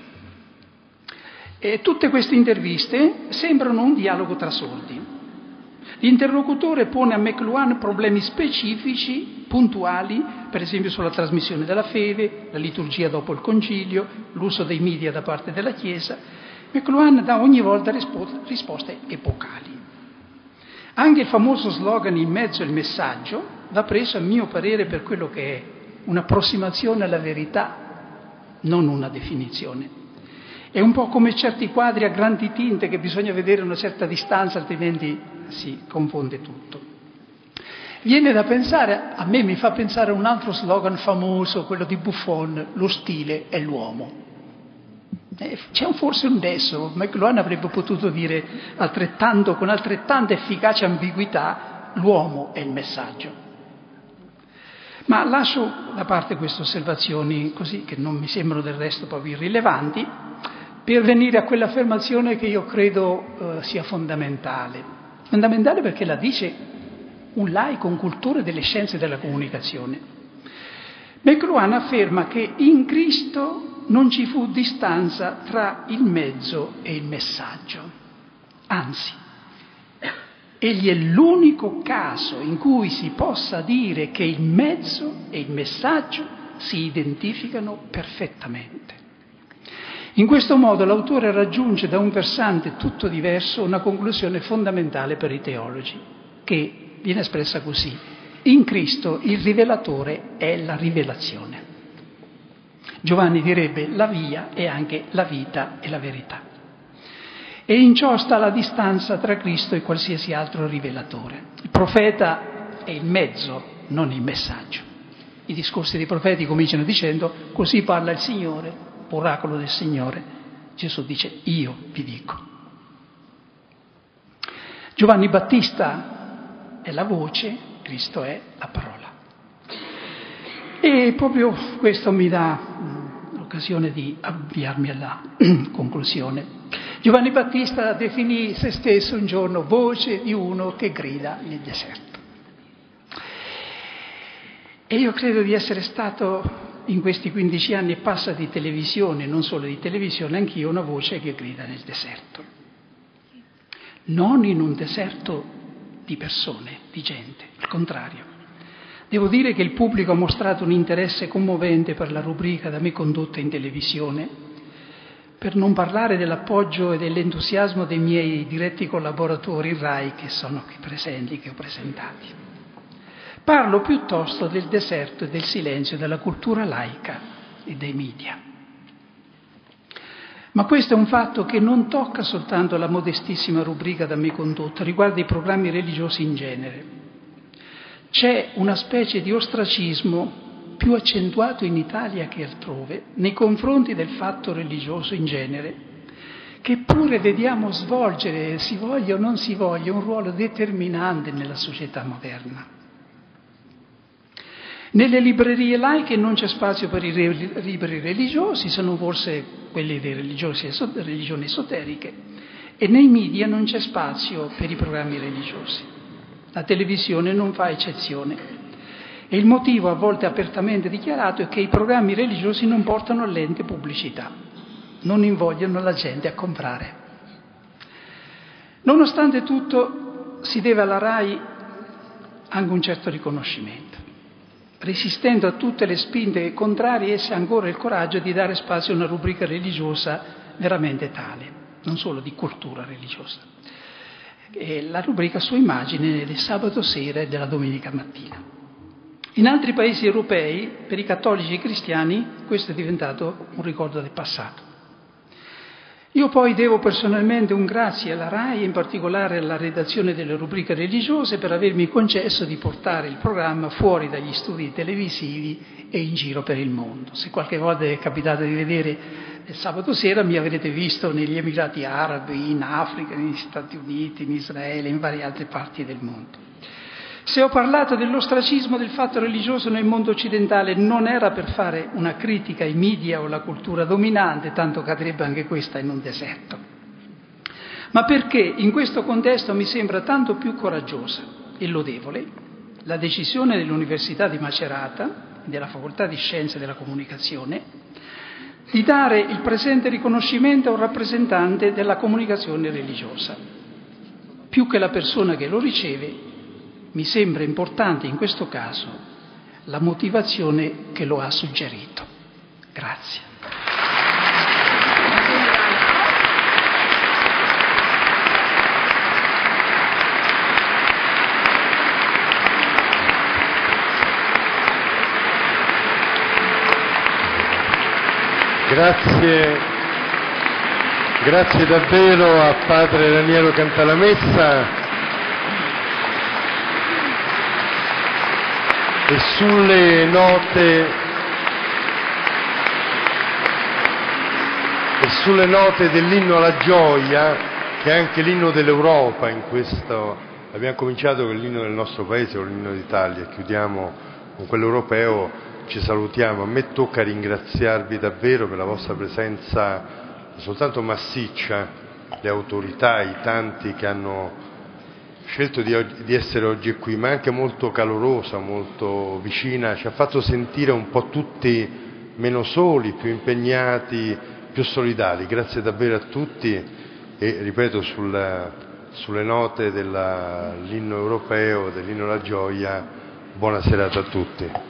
E tutte queste interviste sembrano un dialogo tra sordi. L'interlocutore pone a McLuhan problemi specifici, puntuali, per esempio sulla trasmissione della fede, la liturgia dopo il concilio, l'uso dei media da parte della Chiesa. McLuhan dà ogni volta rispo- risposte epocali. Anche il famoso slogan "il mezzo e il messaggio" va preso, a mio parere, per quello che è un'approssimazione alla verità, non una definizione. È un po' come certi quadri a grandi tinte che bisogna vedere a una certa distanza, altrimenti si confonde tutto. Viene da pensare, a me mi fa pensare a un altro slogan famoso, quello di Buffon: lo stile è l'uomo. Eh, c'è un, forse un nesso. McLuhan avrebbe potuto dire altrettanto, con altrettanta efficace ambiguità: l'uomo è il messaggio. Ma lascio da parte queste osservazioni, così, che non mi sembrano del resto proprio irrilevanti, per venire a quell'affermazione che io credo eh, sia fondamentale. Fondamentale perché la dice un laico, un cultore delle scienze della comunicazione. McLuhan afferma che in Cristo non ci fu distanza tra il mezzo e il messaggio. Anzi, egli è l'unico caso in cui si possa dire che il mezzo e il messaggio si identificano perfettamente. In questo modo l'autore raggiunge da un versante tutto diverso una conclusione fondamentale per i teologi, che viene espressa così: in Cristo il rivelatore è la rivelazione. Giovanni direbbe: la via è anche la vita e la verità. E in ciò sta la distanza tra Cristo e qualsiasi altro rivelatore. Il profeta è il mezzo, non il messaggio. I discorsi dei profeti cominciano dicendo: così parla il Signore, oracolo del Signore. Gesù dice: io vi dico. Giovanni Battista è la voce, Cristo è la parola. E proprio questo mi dà l'occasione di avviarmi alla conclusione. Giovanni Battista definì se stesso un giorno voce di uno che grida nel deserto. E io credo di essere stato in questi quindici anni e passa di televisione, non solo di televisione, anch'io una voce che grida nel deserto. Non in un deserto di persone, di gente, al contrario. Devo dire che il pubblico ha mostrato un interesse commovente per la rubrica da me condotta in televisione, per non parlare dell'appoggio e dell'entusiasmo dei miei diretti collaboratori in Rai che sono qui presenti, che ho presentati. Parlo piuttosto del deserto e del silenzio della cultura laica e dei media. Ma questo è un fatto che non tocca soltanto la modestissima rubrica da me condotta, riguarda i programmi religiosi in genere. C'è una specie di ostracismo più accentuato in Italia che altrove nei confronti del fatto religioso in genere, che pure vediamo svolgere, si voglia o non si voglia, un ruolo determinante nella società moderna. Nelle librerie laiche non c'è spazio per i libri religiosi, sono forse quelli di religiosi, religioni esoteriche, e nei media non c'è spazio per i programmi religiosi. La televisione non fa eccezione. E il motivo, a volte apertamente dichiarato, è che i programmi religiosi non portano all'ente pubblicità, non invogliano la gente a comprare. Nonostante tutto, si deve alla RAI anche un certo riconoscimento. Resistendo a tutte le spinte contrarie, essa ha ancora il coraggio di dare spazio a una rubrica religiosa veramente tale, non solo di cultura religiosa. E la rubrica Sua Immagine del sabato sera e della domenica mattina. In altri paesi europei, per i cattolici e i cristiani, questo è diventato un ricordo del passato. Io poi devo personalmente un grazie alla RAI, in particolare alla redazione delle rubriche religiose, per avermi concesso di portare il programma fuori dagli studi televisivi e in giro per il mondo. Se qualche volta è capitato di vedere il sabato sera, mi avrete visto negli Emirati Arabi, in Africa, negli Stati Uniti, in Israele, in varie altre parti del mondo. Se ho parlato dell'ostracismo del fatto religioso nel mondo occidentale non era per fare una critica ai media o alla cultura dominante, tanto cadrebbe anche questa in un deserto, ma perché in questo contesto mi sembra tanto più coraggiosa e lodevole la decisione dell'Università di Macerata, della Facoltà di Scienze della Comunicazione, di dare il presente riconoscimento a un rappresentante della comunicazione religiosa. Più che la persona che lo riceve, mi sembra importante in questo caso la motivazione che lo ha suggerito. Grazie. Grazie, grazie davvero a padre Raniero Cantalamessa. E sulle note e sulle note dell'inno alla gioia, che è anche l'inno dell'Europa, in questo abbiamo cominciato con l'inno del nostro paese, con l'inno d'Italia, chiudiamo con quello europeo, ci salutiamo. A me tocca ringraziarvi davvero per la vostra presenza non soltanto massiccia, le autorità, i tanti che hanno scelto di, di essere oggi qui, ma anche molto calorosa, molto vicina, ci ha fatto sentire un po' tutti meno soli, più impegnati, più solidali. Grazie davvero a tutti e, ripeto, sul, sulle note dell'inno europeo, dell'inno alla gioia, buona serata a tutti.